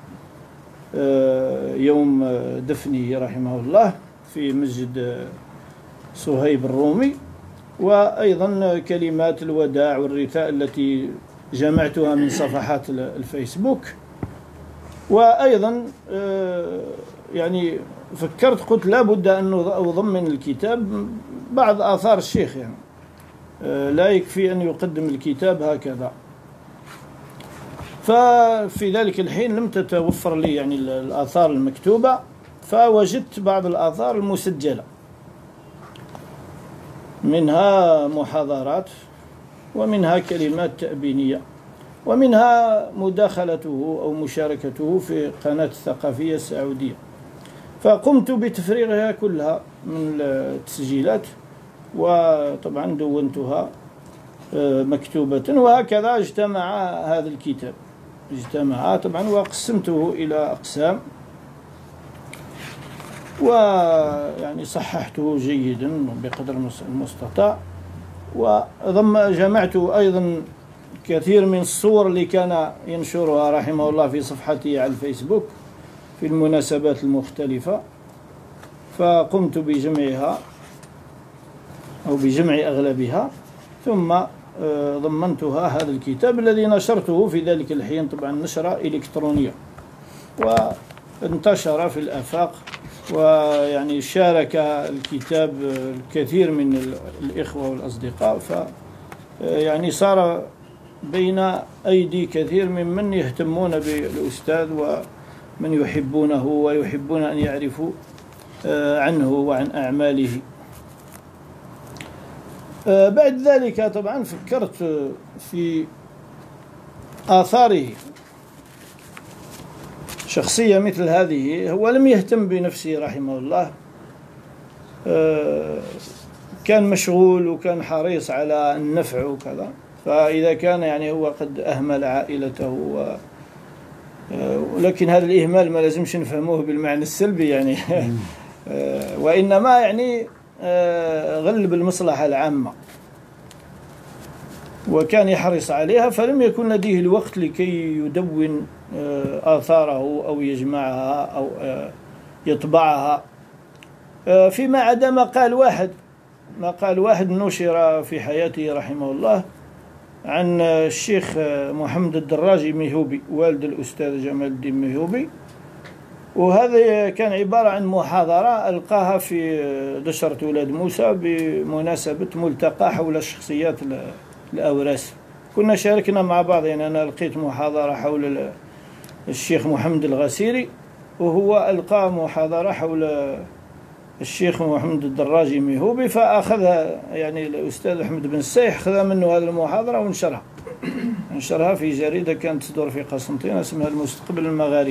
يوم دفنه رحمه الله في مسجد صهيب الرومي، وأيضا كلمات الوداع والرثاء التي جمعتها من صفحات الفيسبوك. وأيضا يعني فكرت قلت لا بد أن أضمن الكتاب بعض آثار الشيخ، يعني لا يكفي أن يقدم الكتاب هكذا. ففي ذلك الحين لم تتوفر لي يعني الآثار المكتوبة، فوجدت بعض الآثار المسجلة، منها محاضرات ومنها كلمات تأبينية ومنها مداخلته أو مشاركته في قناة الثقافية السعودية. فقمت بتفريغها كلها من التسجيلات، وطبعا دونتها مكتوبة، وهكذا اجتمع هذا الكتاب. اجتمع طبعا وقسمته إلى أقسام، ويعني صححته جيدا بقدر المستطاع، وجمعت أيضا كثير من الصور اللي كان ينشرها رحمه الله في صفحته على الفيسبوك في المناسبات المختلفة، فقمت بجمعها أو بجمع أغلبها، ثم ضمنتها هذا الكتاب الذي نشرته في ذلك الحين طبعا نشرة إلكترونية، وانتشر في الآفاق، ويعني شارك الكتاب الكثير من الإخوة والأصدقاء، يعني صار بين أيدي كثير ممن يهتمون بالأستاذ ومن يحبونه ويحبون أن يعرفوا عنه وعن أعماله. بعد ذلك طبعا فكرت في آثاره. شخصية مثل هذه هو لم يهتم بنفسه رحمه الله، كان مشغول وكان حريص على النفع وكذا، فإذا كان يعني هو قد أهمل عائلته ولكن هذا الإهمال ما لازمش نفهموه بالمعنى السلبي يعني وإنما يعني غلب المصلحة العامة، وكان يحرص عليها، فلم يكن لديه الوقت لكي يدون آثاره أو يجمعها أو يطبعها، فيما عدا مقال واحد نشر في حياته رحمه الله عن الشيخ محمد الدراجي ميهوبي والد الأستاذ جمال الدين ميهوبي، وهذا كان عبارة عن محاضرة ألقاها في دشرة ولاد موسى بمناسبة ملتقى حول الشخصيات الأوراس. كنا شاركنا مع بعض، يعني أنا لقيت محاضرة حول الشيخ محمد الغسيري، وهو ألقى محاضرة حول الشيخ محمد الدراجي ميهوبي، فأخذها يعني الأستاذ أحمد بن السيح خذ منه هذه المحاضرة ونشرها في جريدة كانت تصدر في قسنطينة اسمها المستقبل المغاربي.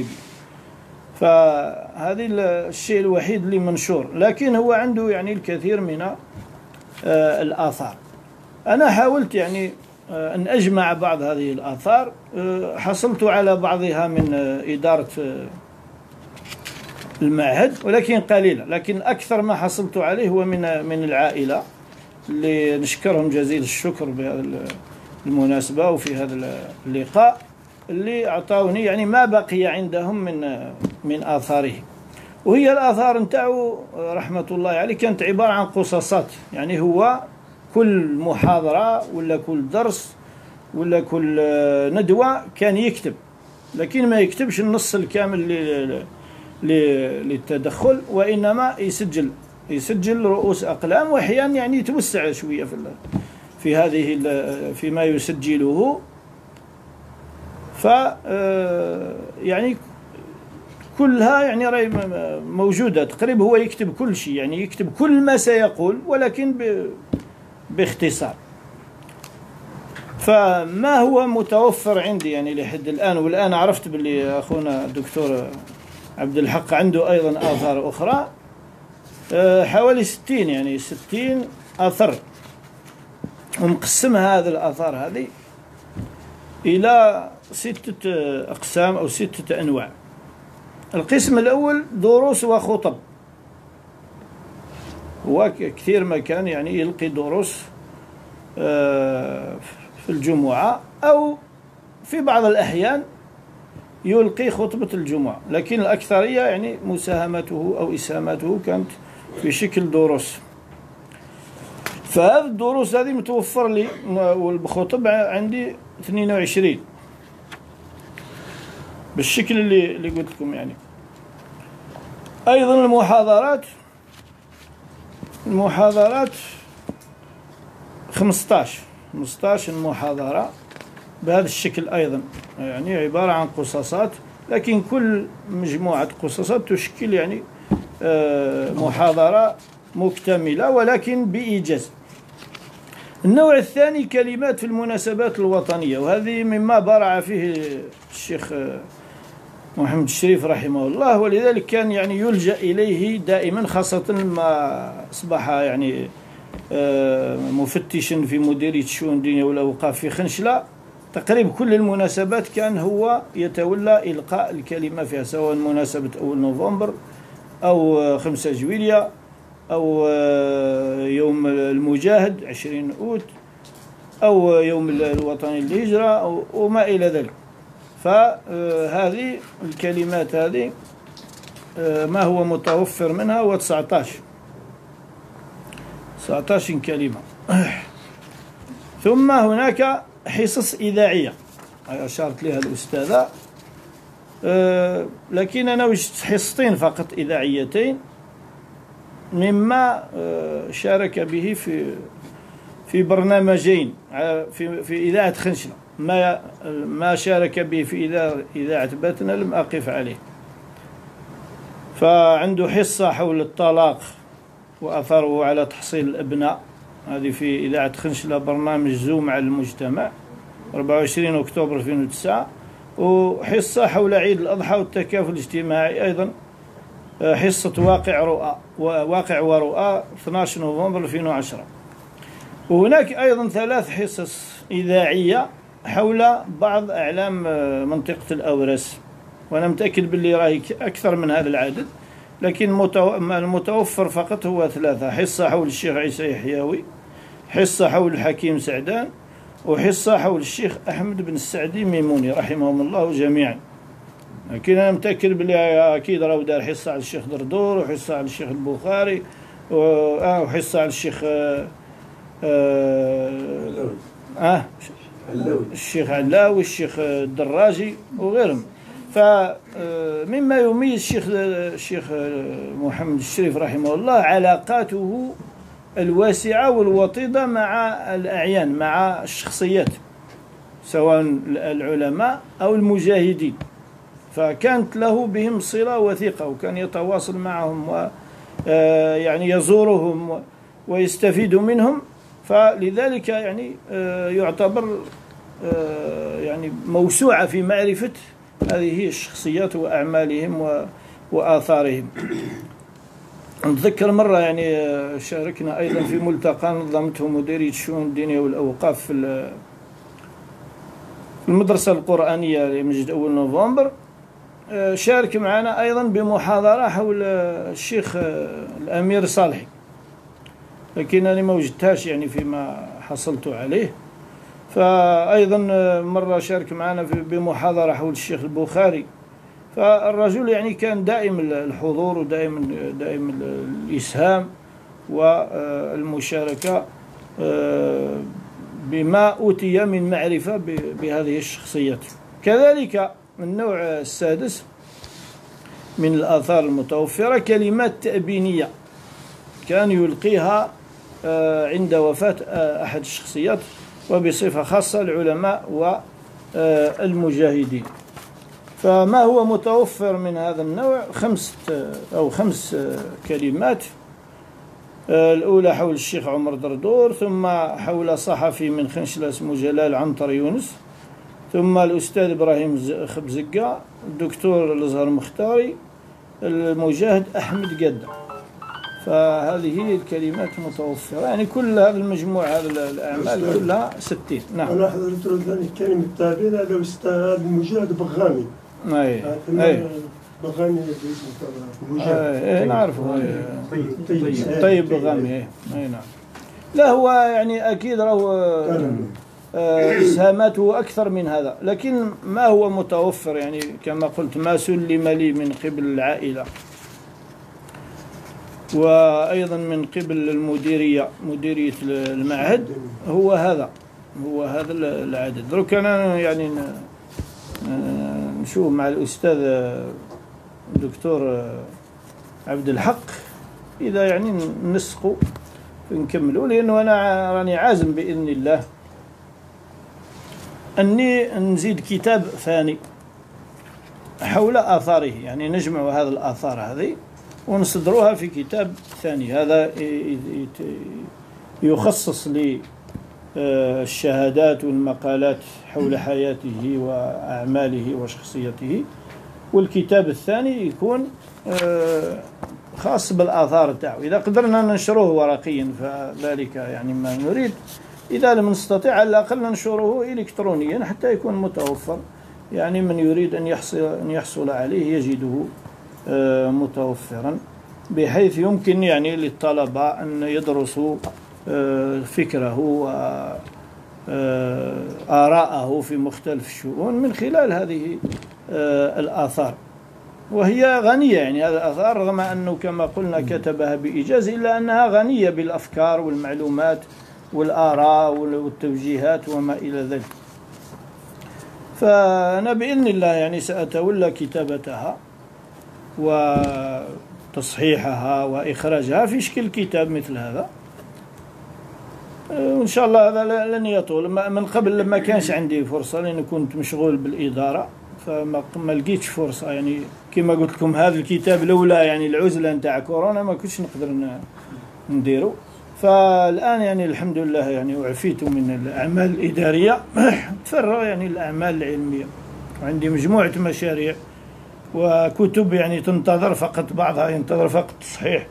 فهذه الشيء الوحيد اللي منشور، لكن هو عنده يعني الكثير من الآثار. أنا حاولت يعني أن أجمع بعض هذه الآثار، حصلت على بعضها من إدارة المعهد ولكن قليلة، لكن أكثر ما حصلت عليه هو من العائلة، اللي نشكرهم جزيل الشكر بهذه المناسبة وفي هذا اللقاء، اللي أعطوني يعني ما بقي عندهم من آثاره. وهي الآثار نتاعو رحمة الله عليه كانت عبارة عن قصصات، يعني هو كل محاضرة ولا كل درس ولا كل ندوة كان يكتب، لكن ما يكتبش النص الكامل للتدخل، وإنما يسجل رؤوس أقلام، وأحيانا يعني يتوسع شوية في هذه فيما يسجله. ف يعني كلها يعني راهي موجودة تقريبا، هو يكتب كل شيء، يعني يكتب كل ما سيقول ولكن باختصار. فما هو متوفر عندي يعني لحد الآن، والآن عرفت باللي أخونا الدكتور عبد الحق عنده أيضا آثار أخرى، حوالي 60 أثر. ومقسم هذه الآثار هذه إلى 6 أقسام أو 6 أنواع. القسم الأول دروس وخطب، هو كثير ما كان يعني يلقي دروس في الجمعة، أو في بعض الأحيان يلقي خطبة الجمعة، لكن الأكثرية يعني مساهمته أو إسهاماته كانت في شكل دروس. فهذه الدروس هذه متوفر لي، والخطب عندي 22 بالشكل اللي قلت لكم يعني. أيضا المحاضرات 15 محاضرة بهذا الشكل أيضا، يعني عبارة عن قصصات، لكن كل مجموعة قصصات تشكل يعني محاضرة مكتملة ولكن بإيجاز. النوع الثاني كلمات في المناسبات الوطنية، وهذه مما برع فيه الشيخ محمد الشريف رحمه الله، ولذلك كان يعني يلجأ إليه دائما، خاصة لما أصبح يعني مفتشا في مديرية الشؤون الدينية والأوقاف في خنشلة. تقريبا كل المناسبات كان هو يتولى إلقاء الكلمة فيها، سواء مناسبة 1 نوفمبر أو 5 جويلية أو يوم المجاهد 20 أوت أو يوم الوطني للهجرة أو وما إلى ذلك. فهذه الكلمات هذه ما هو متوفر منها هو 19 كلمة. ثم هناك حصص إذاعية أشارت لها الأستاذة، لكن أنا وجدت حصتين فقط إذاعيتين مما شارك به في برنامجين في إذاعة خنشلة. ما شارك به في إذاعة باتنا لم أقف عليه. فعنده حصة حول الطلاق وأثره على تحصيل الأبناء، هذه في إذاعة خنشلة، برنامج زوم على المجتمع 24 أكتوبر 2009. وحصة حول عيد الأضحى والتكافل الاجتماعي، أيضا حصة واقع ورؤى 12 نوفمبر 2010. وهناك أيضا 3 حصص إذاعية حول بعض أعلام منطقة الأورس، وأنا متأكد باللي راهي أكثر من هذا العدد، لكن المتوفر فقط هو 3. حصة حول الشيخ عيسى يحيوي، حصة حول الحكيم سعدان، وحصة حول الشيخ أحمد بن السعدي ميموني رحمهم الله جميعا. لكن أنا متأكد باللي أكيد راهو دار حصة على الشيخ دردور، وحصة على الشيخ البخاري، وحصة على الشيخ الشيخ علاوي، الشيخ الدراجي وغيرهم. فمما يميز الشيخ محمد الشريف رحمه الله علاقاته الواسعة والوطيدة مع الأعيان، مع الشخصيات، سواء العلماء أو المجاهدين، فكانت له بهم صلة وثيقة، وكان يتواصل معهم ويعني يزورهم ويستفيد منهم. فلذلك يعني يعتبر يعني موسوعة في معرفة هذه الشخصيات وأعمالهم وآثارهم. نتذكر مرة يعني شاركنا أيضا في ملتقى نظمته مديرية الشؤون الدينية والأوقاف في المدرسة القرآنية لمسجد 1 نوفمبر. شارك معنا أيضا بمحاضرة حول الشيخ الأمير صالحي، لكن أنا ما وجدتهاش يعني فيما حصلت عليه. فأيضا مرة شارك معنا بمحاضرة حول الشيخ البخاري. فالرجل يعني كان دائم الحضور ودائم الإسهام والمشاركة بما أوتي من معرفة بهذه الشخصيات. كذلك النوع السادس من الآثار المتوفرة كلمات تأبينية كان يلقيها عند وفاة أحد الشخصيات، وبصفة خاصة العلماء والمجاهدين. فما هو متوفر من هذا النوع 5 كلمات. الأولى حول الشيخ عمر دردور، ثم حول صحفي من خنشلة اسمه جلال عنتر يونس، ثم الأستاذ إبراهيم خبزقة، الدكتور الأزهر مختاري، المجاهد أحمد قدة. فهذه هي الكلمات متوفرة، يعني كل هذا المجموع هذه الأعمال كلها 60. نعم. أنا حضرت كلمة التعبير هذا أستاذ المجاهد بغامي. أي بغامي مجاهد. نعرفه. طيب بغامي. أي نعم. لا هو يعني أكيد له إسهاماته أكثر من هذا، لكن ما هو متوفر يعني كما قلت ما سلم لي من قبل العائلة وأيضا من قبل المديرية، مديرية المعهد، هو هذا العدد. درك أنا يعني نشوف مع الأستاذ الدكتور عبد الحق إذا يعني نسقوا نكملوا، لأنه أنا راني عازم بإذن الله أني نزيد كتاب ثاني حول آثاره، يعني نجمع هذه الآثار هذه ونصدروها في كتاب ثاني. هذا يخصص للشهادات والمقالات حول حياته وأعماله وشخصيته، والكتاب الثاني يكون خاص بالآثار تاعو. إذا قدرنا ننشروه ورقيا فذلك يعني ما نريد، إذا لم نستطيع على الأقل ننشره إلكترونيا حتى يكون متوفر، يعني من يريد أن يحصل عليه يجده متوفرا، بحيث يمكن يعني للطلبة أن يدرسوا فكره وآراءه في مختلف الشؤون من خلال هذه الآثار، وهي غنية. يعني هذه الآثار رغم أنه كما قلنا كتبها بإيجاز، إلا أنها غنية بالأفكار والمعلومات والآراء والتوجيهات وما إلى ذلك. فأنا بإذن الله يعني سأتولى كتابتها وتصحيحها وإخراجها في شكل كتاب مثل هذا، وإن شاء الله هذا لن يطول. من قبل لما كانش عندي فرصة لأن كنت مشغول بالإدارة، فما لقيتش فرصة. يعني كما قلت لكم هذا الكتاب لولا يعني العزلة نتاع كورونا ما كنتش نقدر نديره. فالآن يعني الحمد لله يعني أعفيت من الأعمال الإدارية تفرغ يعني الأعمال العلمية، وعندي مجموعة مشاريع وكتب يعني تنتظر فقط، بعضها ينتظر فقط التصحيح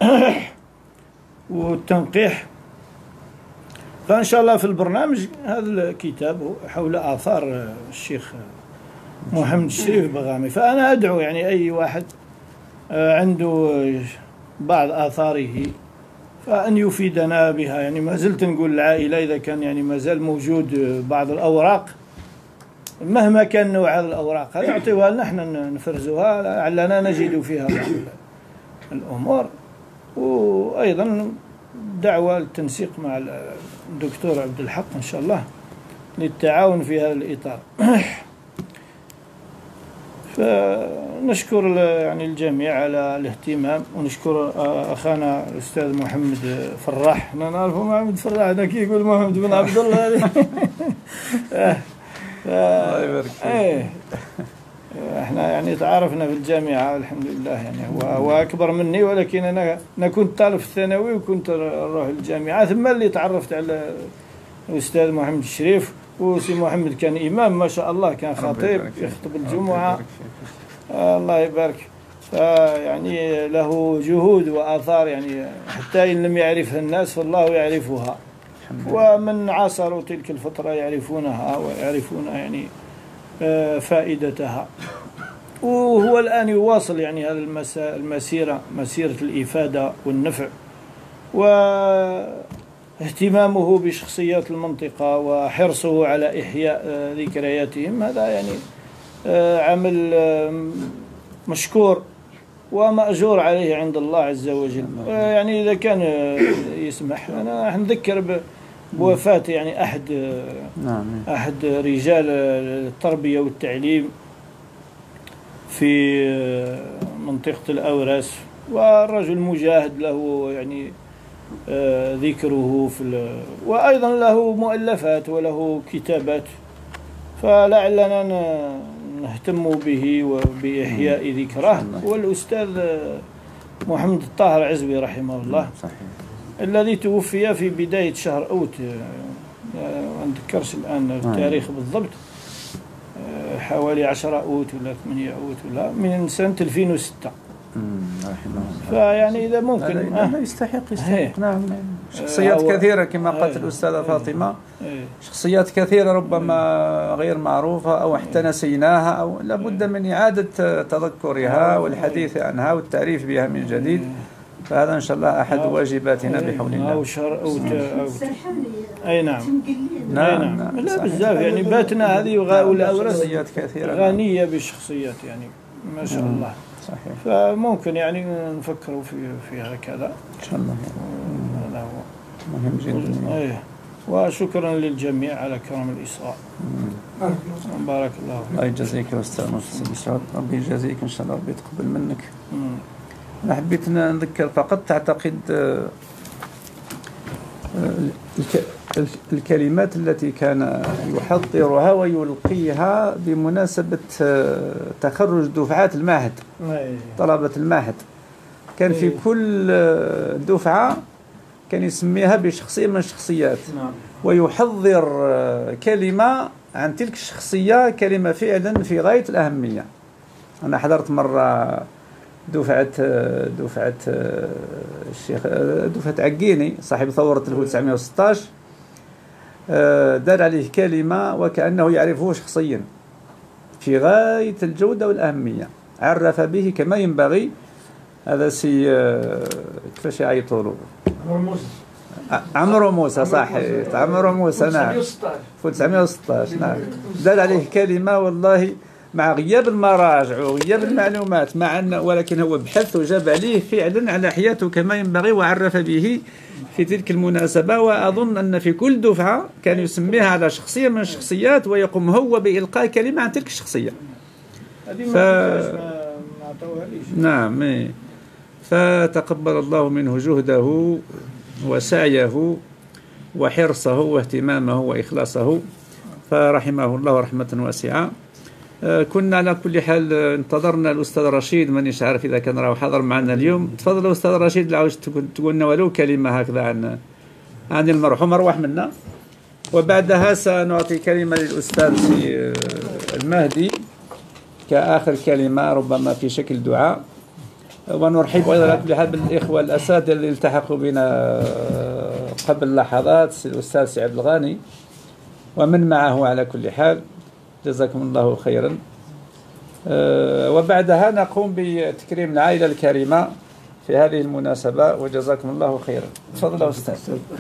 والتنقيح. فإن شاء الله في البرنامج هذا الكتاب حول آثار الشيخ محمد الشريف بغامي. فأنا أدعو يعني أي واحد عنده بعض آثاره فأن يفيدنا بها. يعني ما زلت نقول العائلة إذا كان يعني ما زال موجود بعض الأوراق مهما كان نوع هذه الأوراق هذه يعطيوها لنا احنا نفرزوها لعلنا نجد فيها بعض الأمور. وأيضا دعوة للتنسيق مع الدكتور عبد الحق إن شاء الله للتعاون في هذا الإطار. فنشكر يعني الجميع على الاهتمام، ونشكر أخانا الأستاذ محمد فراح. احنا نعرفه محمد فراح، هذا كي يقول محمد بن عبد الله الله يبارك فيك. احنا يعني تعارفنا في الجامعة الحمد لله، يعني هو أكبر مني، ولكن أنا كنت طالب في الثانوي وكنت أروح الجامعة، ثم اللي تعرفت على الأستاذ محمد الشريف. وسي محمد كان إمام ما شاء الله، كان خطيب يخطب الجمعة. الله يبارك. يعني له جهود وآثار يعني حتى إن لم يعرفها الناس فالله يعرفها، ومن عاصروا تلك الفترة يعرفونها ويعرفون يعني فائدتها. وهو الآن يواصل يعني هذه المسيرة، مسيرة الإفادة والنفع، واهتمامه بشخصيات المنطقة وحرصه على إحياء ذكرياتهم. هذا يعني عمل مشكور ومأجور عليه عند الله عز وجل. يعني إذا كان يسمح أنا نذكر بوفاة يعني أحد رجال التربية والتعليم في منطقة الأوراس، والرجل مجاهد له يعني ذكره وأيضا له مؤلفات وله كتابات، فلعلنا نهتم به وبإحياء ذكره. والأستاذ محمد الطاهر عزبي رحمه الله الذي توفي في بداية شهر أوت، ما نذكرش الآن التاريخ بالضبط، حوالي 10 أوت ولا 8 أوت ولا من سنة 2006. فيعني إذا ممكن لا يستحق نعم. شخصيات كثيرة كما قالت الأستاذة فاطمة، شخصيات كثيرة ربما غير معروفة أو حتى نسيناها، أو لابد من إعادة تذكرها والحديث عنها والتعريف بها من جديد. فهذا إن شاء الله أحد واجباتنا بحول الله. أي نعم. لا بزاف يعني باتنا هذه والأورث كثيرة غنية بالشخصيات يعني ما شاء الله. صحيح. فممكن يعني نفكروا في هكذا إن شاء الله. هذا هو مهم جدا. وشكرا للجميع على كرم الإصغاء. بارك الله فيك. الله يجزيك يا أستاذ مسعود، ربي يجازيك إن شاء الله، ربي يتقبل منك. أنا حبيت نذكر فقط، تعتقد الكلمات التي كان يحضرها ويلقيها بمناسبة تخرج دفعات المعهد، طلبة المعهد، كان في كل دفعة كان يسميها بشخصية من الشخصيات، ويحضر كلمة عن تلك الشخصية، كلمة فعلا في غاية الأهمية. أنا حضرت مرة دفعة الشيخ دفعة عقيني صاحب ثورة 1916، دار عليه كلمة وكأنه يعرفه شخصيا في غاية الجودة والأهمية، عرف به كما ينبغي. هذا سي كيفاش يعيطوا له؟ عمرو موسى، صحيح، عمرو موسى، نعم، 1916 نعم. دار عليه كلمة والله مع غياب المراجع وغياب المعلومات، مع أن ولكن هو بحث وجاب عليه فعلا على حياته كما ينبغي، وعرف به في تلك المناسبة. وأظن أن في كل دفعة كان يسميها على شخصية من الشخصيات، ويقوم هو بإلقاء كلمة عن تلك الشخصية. نعم. فتقبل الله منه جهده وسعيه وحرصه واهتمامه وإخلاصه، فرحمه الله رحمة واسعة. كنا على كل حال انتظرنا الأستاذ رشيد، مانيش عارف إذا كان راه حاضر معنا اليوم. تفضل أستاذ رشيد، لعاوش تقول لنا ولو كلمة هكذا عن المرحوم أرواح منا، وبعدها سنعطي كلمة للأستاذ المهدي كآخر كلمة ربما في شكل دعاء. ونرحب أيضا على كل حال بالإخوة الأساتذة اللي التحقوا بنا قبل لحظات، الأستاذ سعد الغاني ومن معه على كل حال، جزاكم الله خيرا. وبعدها نقوم بتكريم العائلة الكريمة في هذه المناسبة، وجزاكم الله خيرا. تفضل يا أستاذ.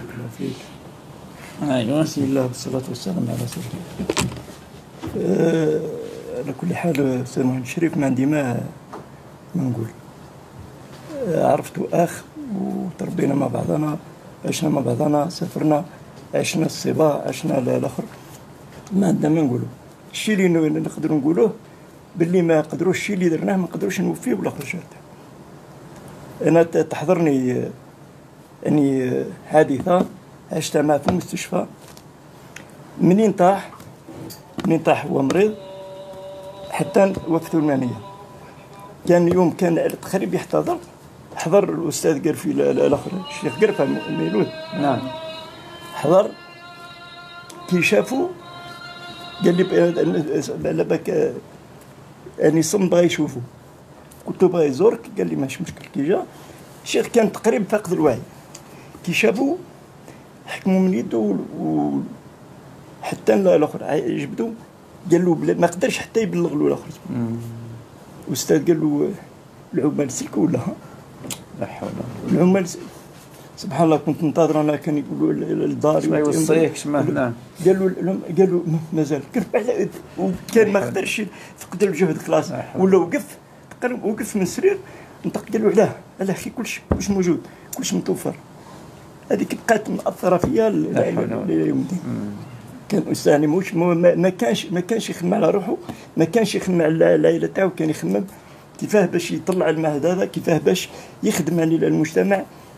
أيوة. بسم الله والصلاة والسلام على رسول الله. على كل حال أستاذ محمد شريف ما عندي ما نقول. عرفته أخ وتربينا مع بعضنا، عشنا مع بعضنا، سافرنا، عشنا الصبا، عشنا الآخر، ما عندنا ما نقوله. الشيء اللي نقدروا نقولوه باللي ما قدروش، الشيء اللي درناه ما قدروش نوفيه ولا خرجت. أنا تحضرني أني حادثة عشتها معه في المستشفى. منين طاح هو مريض حتى وقفته المعنية. كان يوم كان تقريبا يحتضر، حضر الأستاذ قرفي الآخر الشيخ قرفة الميلود، نعم، حضر كي شافوا قال لي لبك اني صم بغا يشوفوا. قلت له بغا يزورك، قال لي ماشي مشكل. كي جا الشيخ كان تقريبا فاقد الوعي، كي شافوا حكموا من يده حتى الاخر جبدوا، قال له ما قدرش حتى يبلغ له الاخر. الاستاذ قال له العمال سلكوا ولا لا حول العمال سبحان الله. كنت ننتظر انا، كان يقولوا الدار ما يوصيك شما هنا، قالوا مازال كرف، وكان ما قدرش فقد الجهد خلاص، ولا وقف تقريبا، وقف من السرير نطق. قالوا علاه اخي كلش موجود، كلش متوفر. هذيك بقات مأثره فيا ليوم الدين. كان استاذ ما كانش يخمم على روحه، ما كانش يخمم على العائله تاعو، كان يخمم كيفاه باش يطلع المعهد هذا، كيفاه باش يخدم على المجتمع.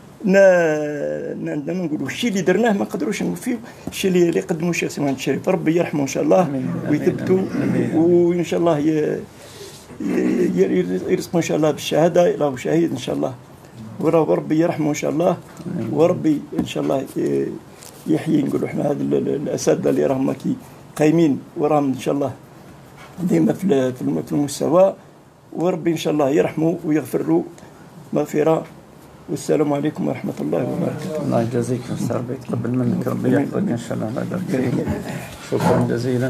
نقولوا الشيء اللي درناه ما قدروش نوفيه، الشيء اللي قدموا الشيخ سي محمد الشريف، ربي يرحمه ان شاء الله ويثبتوا، وان شاء الله يرزقه ان شاء الله بالشهاده، راه شهيد ان شاء الله، وربي يرحمه ان شاء الله، وربي ان شاء الله يحيي. نقولوا احنا هذا الاساتذه اللي راهم قايمين وراهم ان شاء الله ديما في المستوى، وربي إن شاء الله يرحمه ويغفر له مغفرة. والسلام عليكم ورحمة الله وبركاته. الله يجازيك أستاذ، ربي يتقبل منك، ربي يحفظك إن شاء الله. الله يبارك فيك. شكرا جزيلا.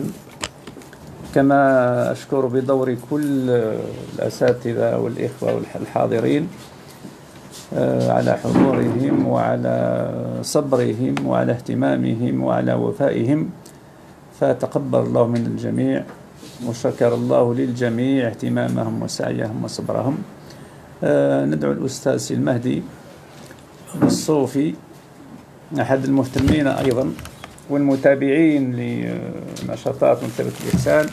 كما أشكر بدور كل الأساتذة والإخوة الحاضرين على حضورهم وعلى صبرهم وعلى اهتمامهم وعلى وفائهم، فتقبل الله من الجميع وشكر الله للجميع اهتمامهم وسعيهم وصبرهم. ندعو الأستاذ المهدي الصوفي، أحد المهتمين أيضا والمتابعين لنشاطات مكتبة الإحسان،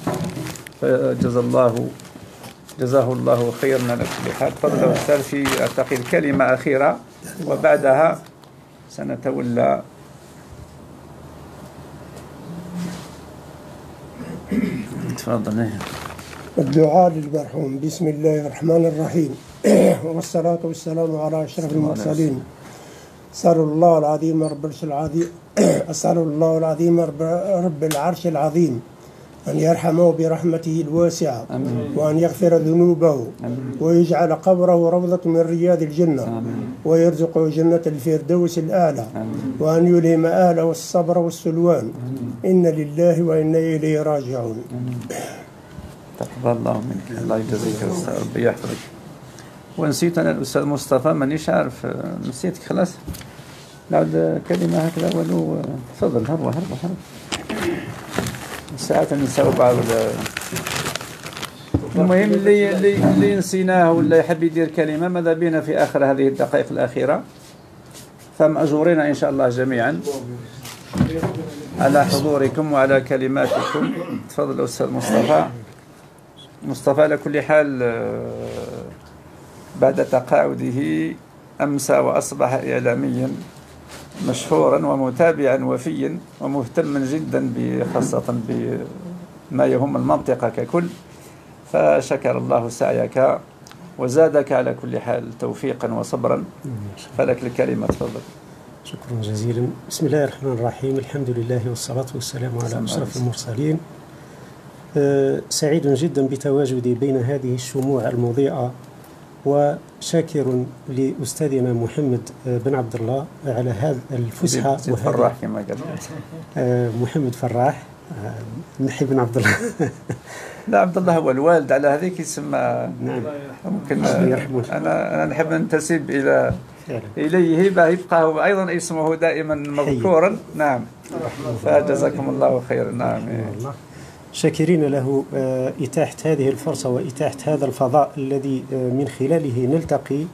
جزاه الله خيرا على كل حال. تفضل أستاذ في أعتقد كلمة أخيرة وبعدها سنتولى. تفضل. الدعاء للمرحوم. بسم الله الرحمن الرحيم والصلاة والسلام على أشرف المرسلين. أسأل الله العظيم رب العرش العظيم أسأل الله العظيم رب العرش العظيم أن يرحمه برحمته الواسعة، وأن يغفر ذنوبه، ويجعل قبره روضة من رياض الجنة، ويرزقه جنة الفردوس الأعلى، وأن يلهم أهله الصبر والسلوان. إن لله وإنا إليه راجعون. تقبل الله منك، الله يجزيك يا أستاذ، ربي يحفظك. ونسيت أنا الأستاذ مصطفى، مانيش عارف، نسيتك خلاص. نعود كلمة هكذا ولو. تفضل. هربا ساعات نساو بعض. المهم اللي نسيناه ولا يحب يدير كلمة، ماذا بينا في آخر هذه الدقائق الأخيرة، فمأجورين إن شاء الله جميعا على حضوركم وعلى كلماتكم. تفضل أستاذ مصطفى. على كل حال بعد تقاعده أمسى وأصبح إعلاميا مشهورا ومتابعا وفيا ومهتما جدا خاصة بما يهم المنطقة ككل، فشكر الله سعيك وزادك على كل حال توفيقا وصبرا. فلك الكلمة، تفضل. شكرا جزيلا. بسم الله الرحمن الرحيم. الحمد لله والصلاة والسلام على أشرف المرسلين. سعيد جدا بتواجدي بين هذه الشموع المضيئة، وشاكر لأستاذنا محمد بن عبد الله على هذا الفسحة. فراح كما قال محمد فراح نحي بن عبد الله. لا، عبد الله هو الوالد، على هذيك يسمى. نعم. ممكن أنا نحب ننتسب إليه، يبقى هو أيضا اسمه دائما مذكورا. نعم. فجزاكم الله خيرا. نعم. شاكرين له إتاحة هذه الفرصة وإتاحة هذا الفضاء الذي من خلاله نلتقي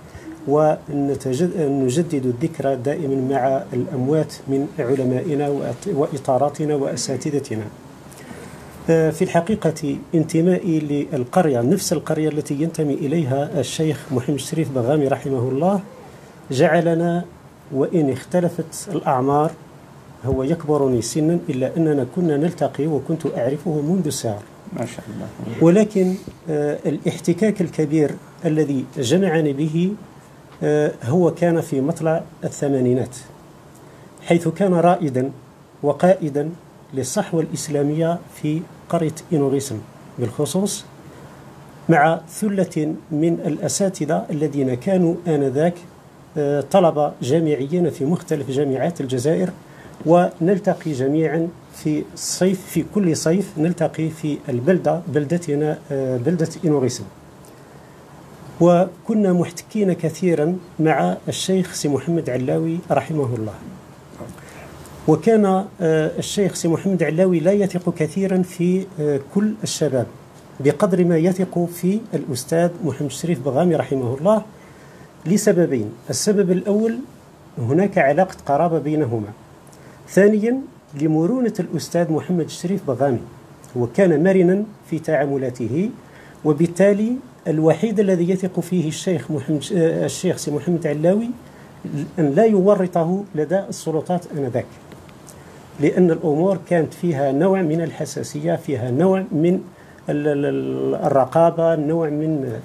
ونجدد الذكرى دائما مع الأموات من علمائنا وإطاراتنا وأساتذتنا. في الحقيقة انتمائي للقرية، نفس القرية التي ينتمي إليها الشيخ محمد الشريف بغامي رحمه الله، جعلنا وإن اختلفت الأعمار، هو يكبرني سنا، إلا أننا كنا نلتقي وكنت أعرفه منذ الصغر ما شاء الله. ولكن الاحتكاك الكبير الذي جمعني به هو كان في مطلع الثمانينات، حيث كان رائدا وقائدا للصحوة الإسلامية في قرية إنوريسم بالخصوص، مع ثلة من الأساتذة الذين كانوا آنذاك طلبة جامعيين في مختلف جامعات الجزائر، ونلتقي جميعا في الصيف، في كل صيف نلتقي في بلدتنا بلدة إنوريسم. وكنا محتكين كثيرا مع الشيخ سي محمد علاوي رحمه الله. وكان الشيخ سي محمد علاوي لا يثق كثيرا في كل الشباب بقدر ما يثق في الأستاذ محمد الشريف بغامي رحمه الله، لسببين. السبب الأول، هناك علاقة قرابة بينهما. ثانيا، لمرونة الأستاذ محمد الشريف بغامي، وكان مرنا في تعاملاته، وبالتالي الوحيد الذي يثق فيه الشيخ سي محمد علاوي أن لا يورطه لدى السلطات آنذاك، لأن الأمور كانت فيها نوع من الحساسية، فيها نوع من الرقابة، نوع من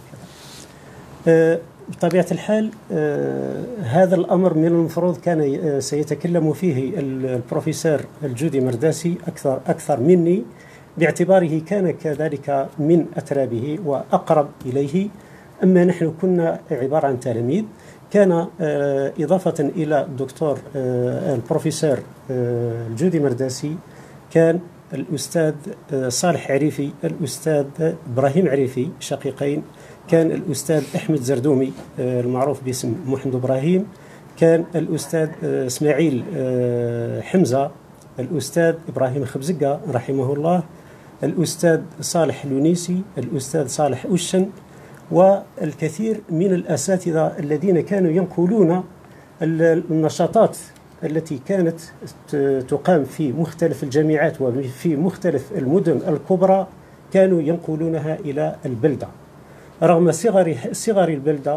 بطبيعة الحال. هذا الأمر من المفروض كان سيتكلم فيه البروفيسور الجودي مرداسي أكثر مني، باعتباره كان كذلك من أترابه وأقرب إليه. أما نحن كنا عبارة عن تلاميذ. كان إضافة إلى الدكتور البروفيسور الجودي مرداسي كان الأستاذ صالح عريفي، الأستاذ إبراهيم عريفي شقيقين، كان الأستاذ أحمد زردومي المعروف باسم محمد إبراهيم، كان الأستاذ إسماعيل حمزة، الأستاذ إبراهيم خبزقة رحمه الله، الأستاذ صالح لونيسي، الأستاذ صالح أوشن، والكثير من الأساتذة الذين كانوا ينقلون النشاطات التي كانت تقام في مختلف الجامعات وفي مختلف المدن الكبرى، كانوا ينقلونها إلى البلدة. رغم صغر البلدة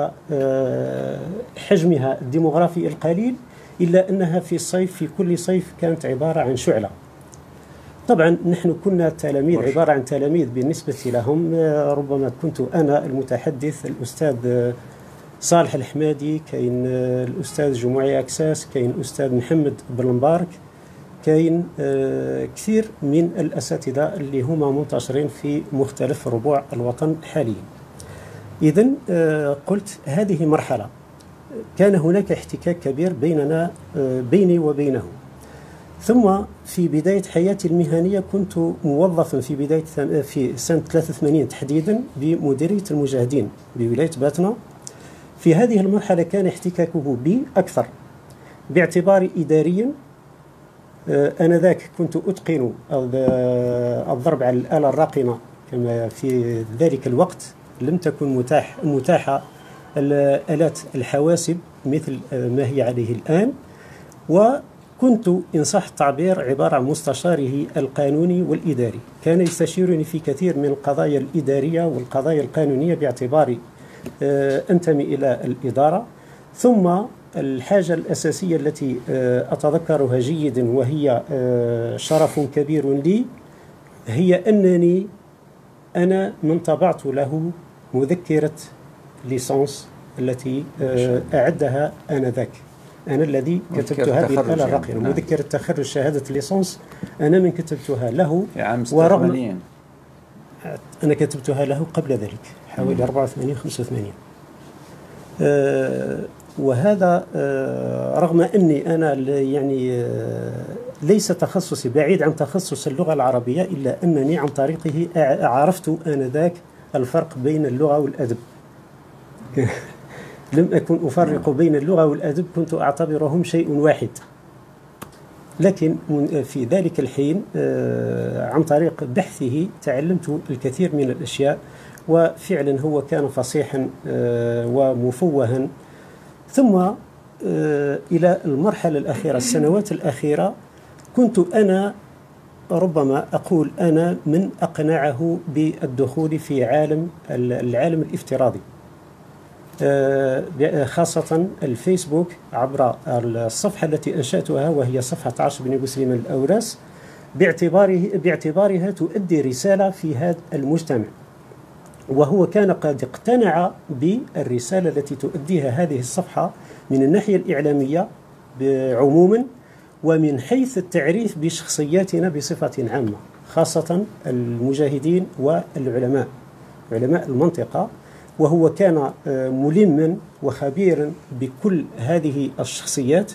وحجمها الديموغرافي القليل، إلا أنها في الصيف في كل صيف كانت عبارة عن شعلة. طبعا نحن كنا تلاميذ، عبارة عن تلاميذ بالنسبة لهم. ربما كنت أنا المتحدث، الأستاذ صالح الحمادي، كاين الأستاذ جمعي أكساس، كاين الأستاذ محمد بن مبارك، كاين كثير من الأساتذة اللي هما منتشرين في مختلف ربوع الوطن حاليا. إذن قلت هذه مرحلة كان هناك احتكاك كبير بيني وبينه. ثم في بداية حياتي المهنية كنت موظفا في سنة 83 تحديدا بمديرية المجاهدين بولاية باتنا. في هذه المرحلة كان احتكاكه بي أكثر باعتباري إداريا. آنذاك كنت أتقن الضرب على الآلة الراقمة، كما في ذلك الوقت لم تكن متاحة الآلات الحواسب مثل ما هي عليه الآن. وكنت إن صح التعبير عبارة عن مستشاره القانوني والإداري. كان يستشيرني في كثير من القضايا الإدارية والقضايا القانونية باعتباري أنتمي إلى الإدارة. ثم الحاجة الأساسية التي أتذكرها جيدا وهي شرف كبير لي، هي أنني أنا من طبعت له مذكرة ليسانس التي أعدها آنذاك. أنا الذي كتبتها بالآلة الراقمة. مذكرة تخرج شهادة الليسانس أنا من كتبتها له. ورغم أنا كتبتها له قبل ذلك حوالي 84 85. وهذا رغم أني أنا يعني ليس تخصصي بعيد عن تخصص اللغة العربية، إلا أنني عن طريقه عرفت آنذاك الفرق بين اللغة والأدب. لم أكن أفرق بين اللغة والأدب، كنت أعتبرهم شيء واحد. لكن في ذلك الحين عن طريق بحثه تعلمت الكثير من الأشياء، وفعلا هو كان فصيحا ومفوها. ثم إلى المرحلة الأخيرة، السنوات الأخيرة، كنت أنا ربما أقول أنا من أقنعه بالدخول في العالم الافتراضي، خاصة الفيسبوك عبر الصفحة التي أنشأتها، وهي صفحة عاش بن بوسليمان الأوراس، باعتبارها تؤدي رسالة في هذا المجتمع. وهو كان قد اقتنع بالرسالة التي تؤديها هذه الصفحة من الناحية الإعلامية عموما، ومن حيث التعريف بشخصياتنا بصفة عامة، خاصة المجاهدين والعلماء، علماء المنطقة. وهو كان ملما وخبيرا بكل هذه الشخصيات.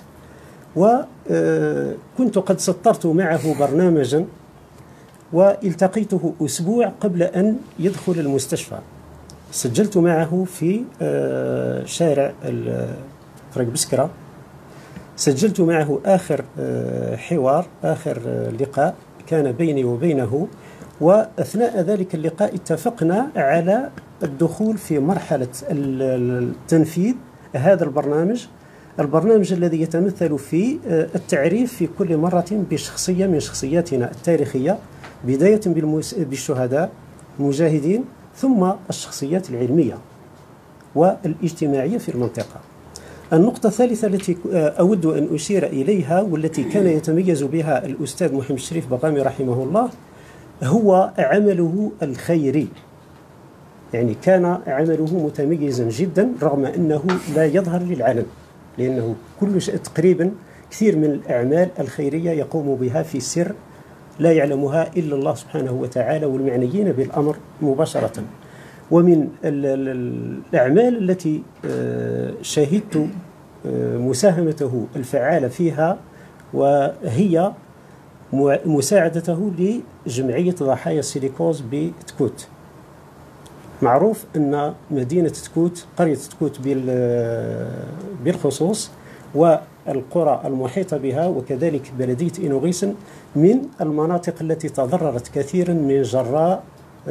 وكنت قد سطرت معه برنامجا، والتقيته أسبوع قبل أن يدخل المستشفى. سجلت معه في شارع فرق بسكرة. سجلت معه آخر حوار، آخر لقاء كان بيني وبينه. وأثناء ذلك اللقاء اتفقنا على الدخول في مرحلة التنفيذ هذا البرنامج الذي يتمثل في التعريف في كل مرة بشخصية من شخصياتنا التاريخية، بداية بالشهداء المجاهدين، ثم الشخصيات العلمية والاجتماعية في المنطقة. النقطة الثالثة التي أود أن أشير إليها، والتي كان يتميز بها الأستاذ محمد الشريف بغامي رحمه الله، هو عمله الخيري. يعني كان عمله متميزا جدا رغم أنه لا يظهر للعلن، لأنه كل شيء تقريبا كثير من الأعمال الخيرية يقوم بها في سر لا يعلمها إلا الله سبحانه وتعالى والمعنيين بالأمر مباشرة. ومن الأعمال التي شهدت مساهمته الفعالة فيها وهي مساعدته لجمعية ضحايا السيليكوز بتكوت. معروف أن مدينة تكوت، قرية تكوت بالخصوص، والقرى المحيطة بها وكذلك بلدية إنوغيسن من المناطق التي تضررت كثيرا من جراء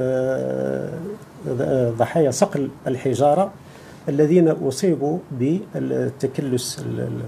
ضحايا صقل الحجارة الذين أصيبوا بالتكلس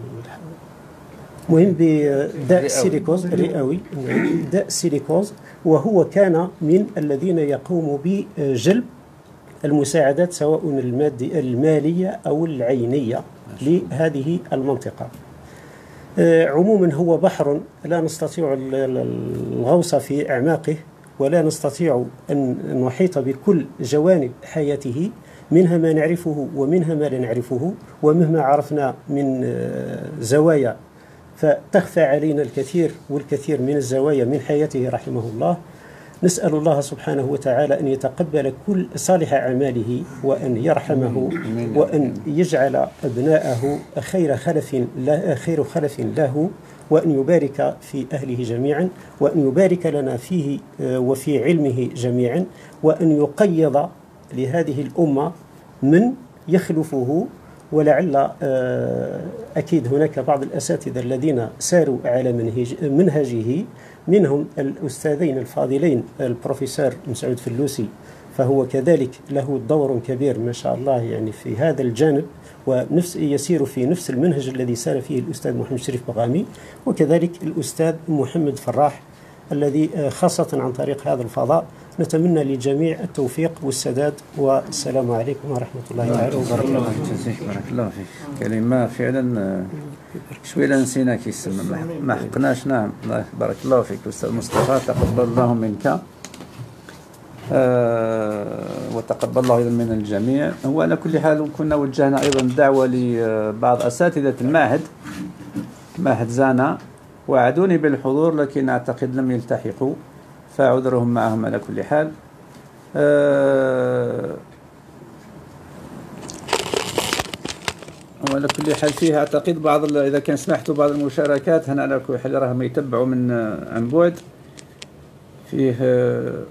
مهم بداء السيليكوز الرئوي، داء السيليكوز، وهو كان من الذين يقوموا بجلب المساعدات سواء المالية أو العينية لهذه المنطقة. عموما هو بحر لا نستطيع الغوص في أعماقه، ولا نستطيع أن نحيط بكل جوانب حياته، منها ما نعرفه ومنها ما لا نعرفه، ومهما عرفنا من زوايا فتخفى علينا الكثير والكثير من الزوايا من حياته رحمه الله. نسأل الله سبحانه وتعالى أن يتقبل كل صالح أعماله، وأن يرحمه، وأن يجعل أبناءه خير خلف له، وأن يبارك في أهله جميعا، وأن يبارك لنا فيه وفي علمه جميعا، وأن يقيض لهذه الأمة من يخلفه. ولعل أكيد هناك بعض الأساتذة الذين ساروا على منهجه، منهم الأستاذين الفاضلين البروفيسور مسعود فلوسي، فهو كذلك له دور كبير ما شاء الله يعني في هذا الجانب، يسير في نفس المنهج الذي سار فيه الأستاذ محمد شريف بغامي، وكذلك الأستاذ محمد فراح الذي خاصة عن طريق هذا الفضاء. نتمنى للجميع التوفيق والسداد، والسلام عليكم ورحمة الله تعالى وبركاته. بارك الله فيك. كلمة فعلا شوية نسينا كيسمى ما حقناش. نعم بارك الله فيك أستاذ مصطفى، تقبل الله منك وتقبل الله أيضا من الجميع. هو على كل حال كنا وجهنا أيضا دعوة لبعض أساتذة معهد زانا، وعدوني بالحضور لكن أعتقد لم يلتحقوا، فعذرهم معهم على كل حال. وعلى كل حال فيها أعتقد بعض، إذا كان سمحتوا بعض المشاركات هنا على كل حال راهم يتبعوا عن بعد فيه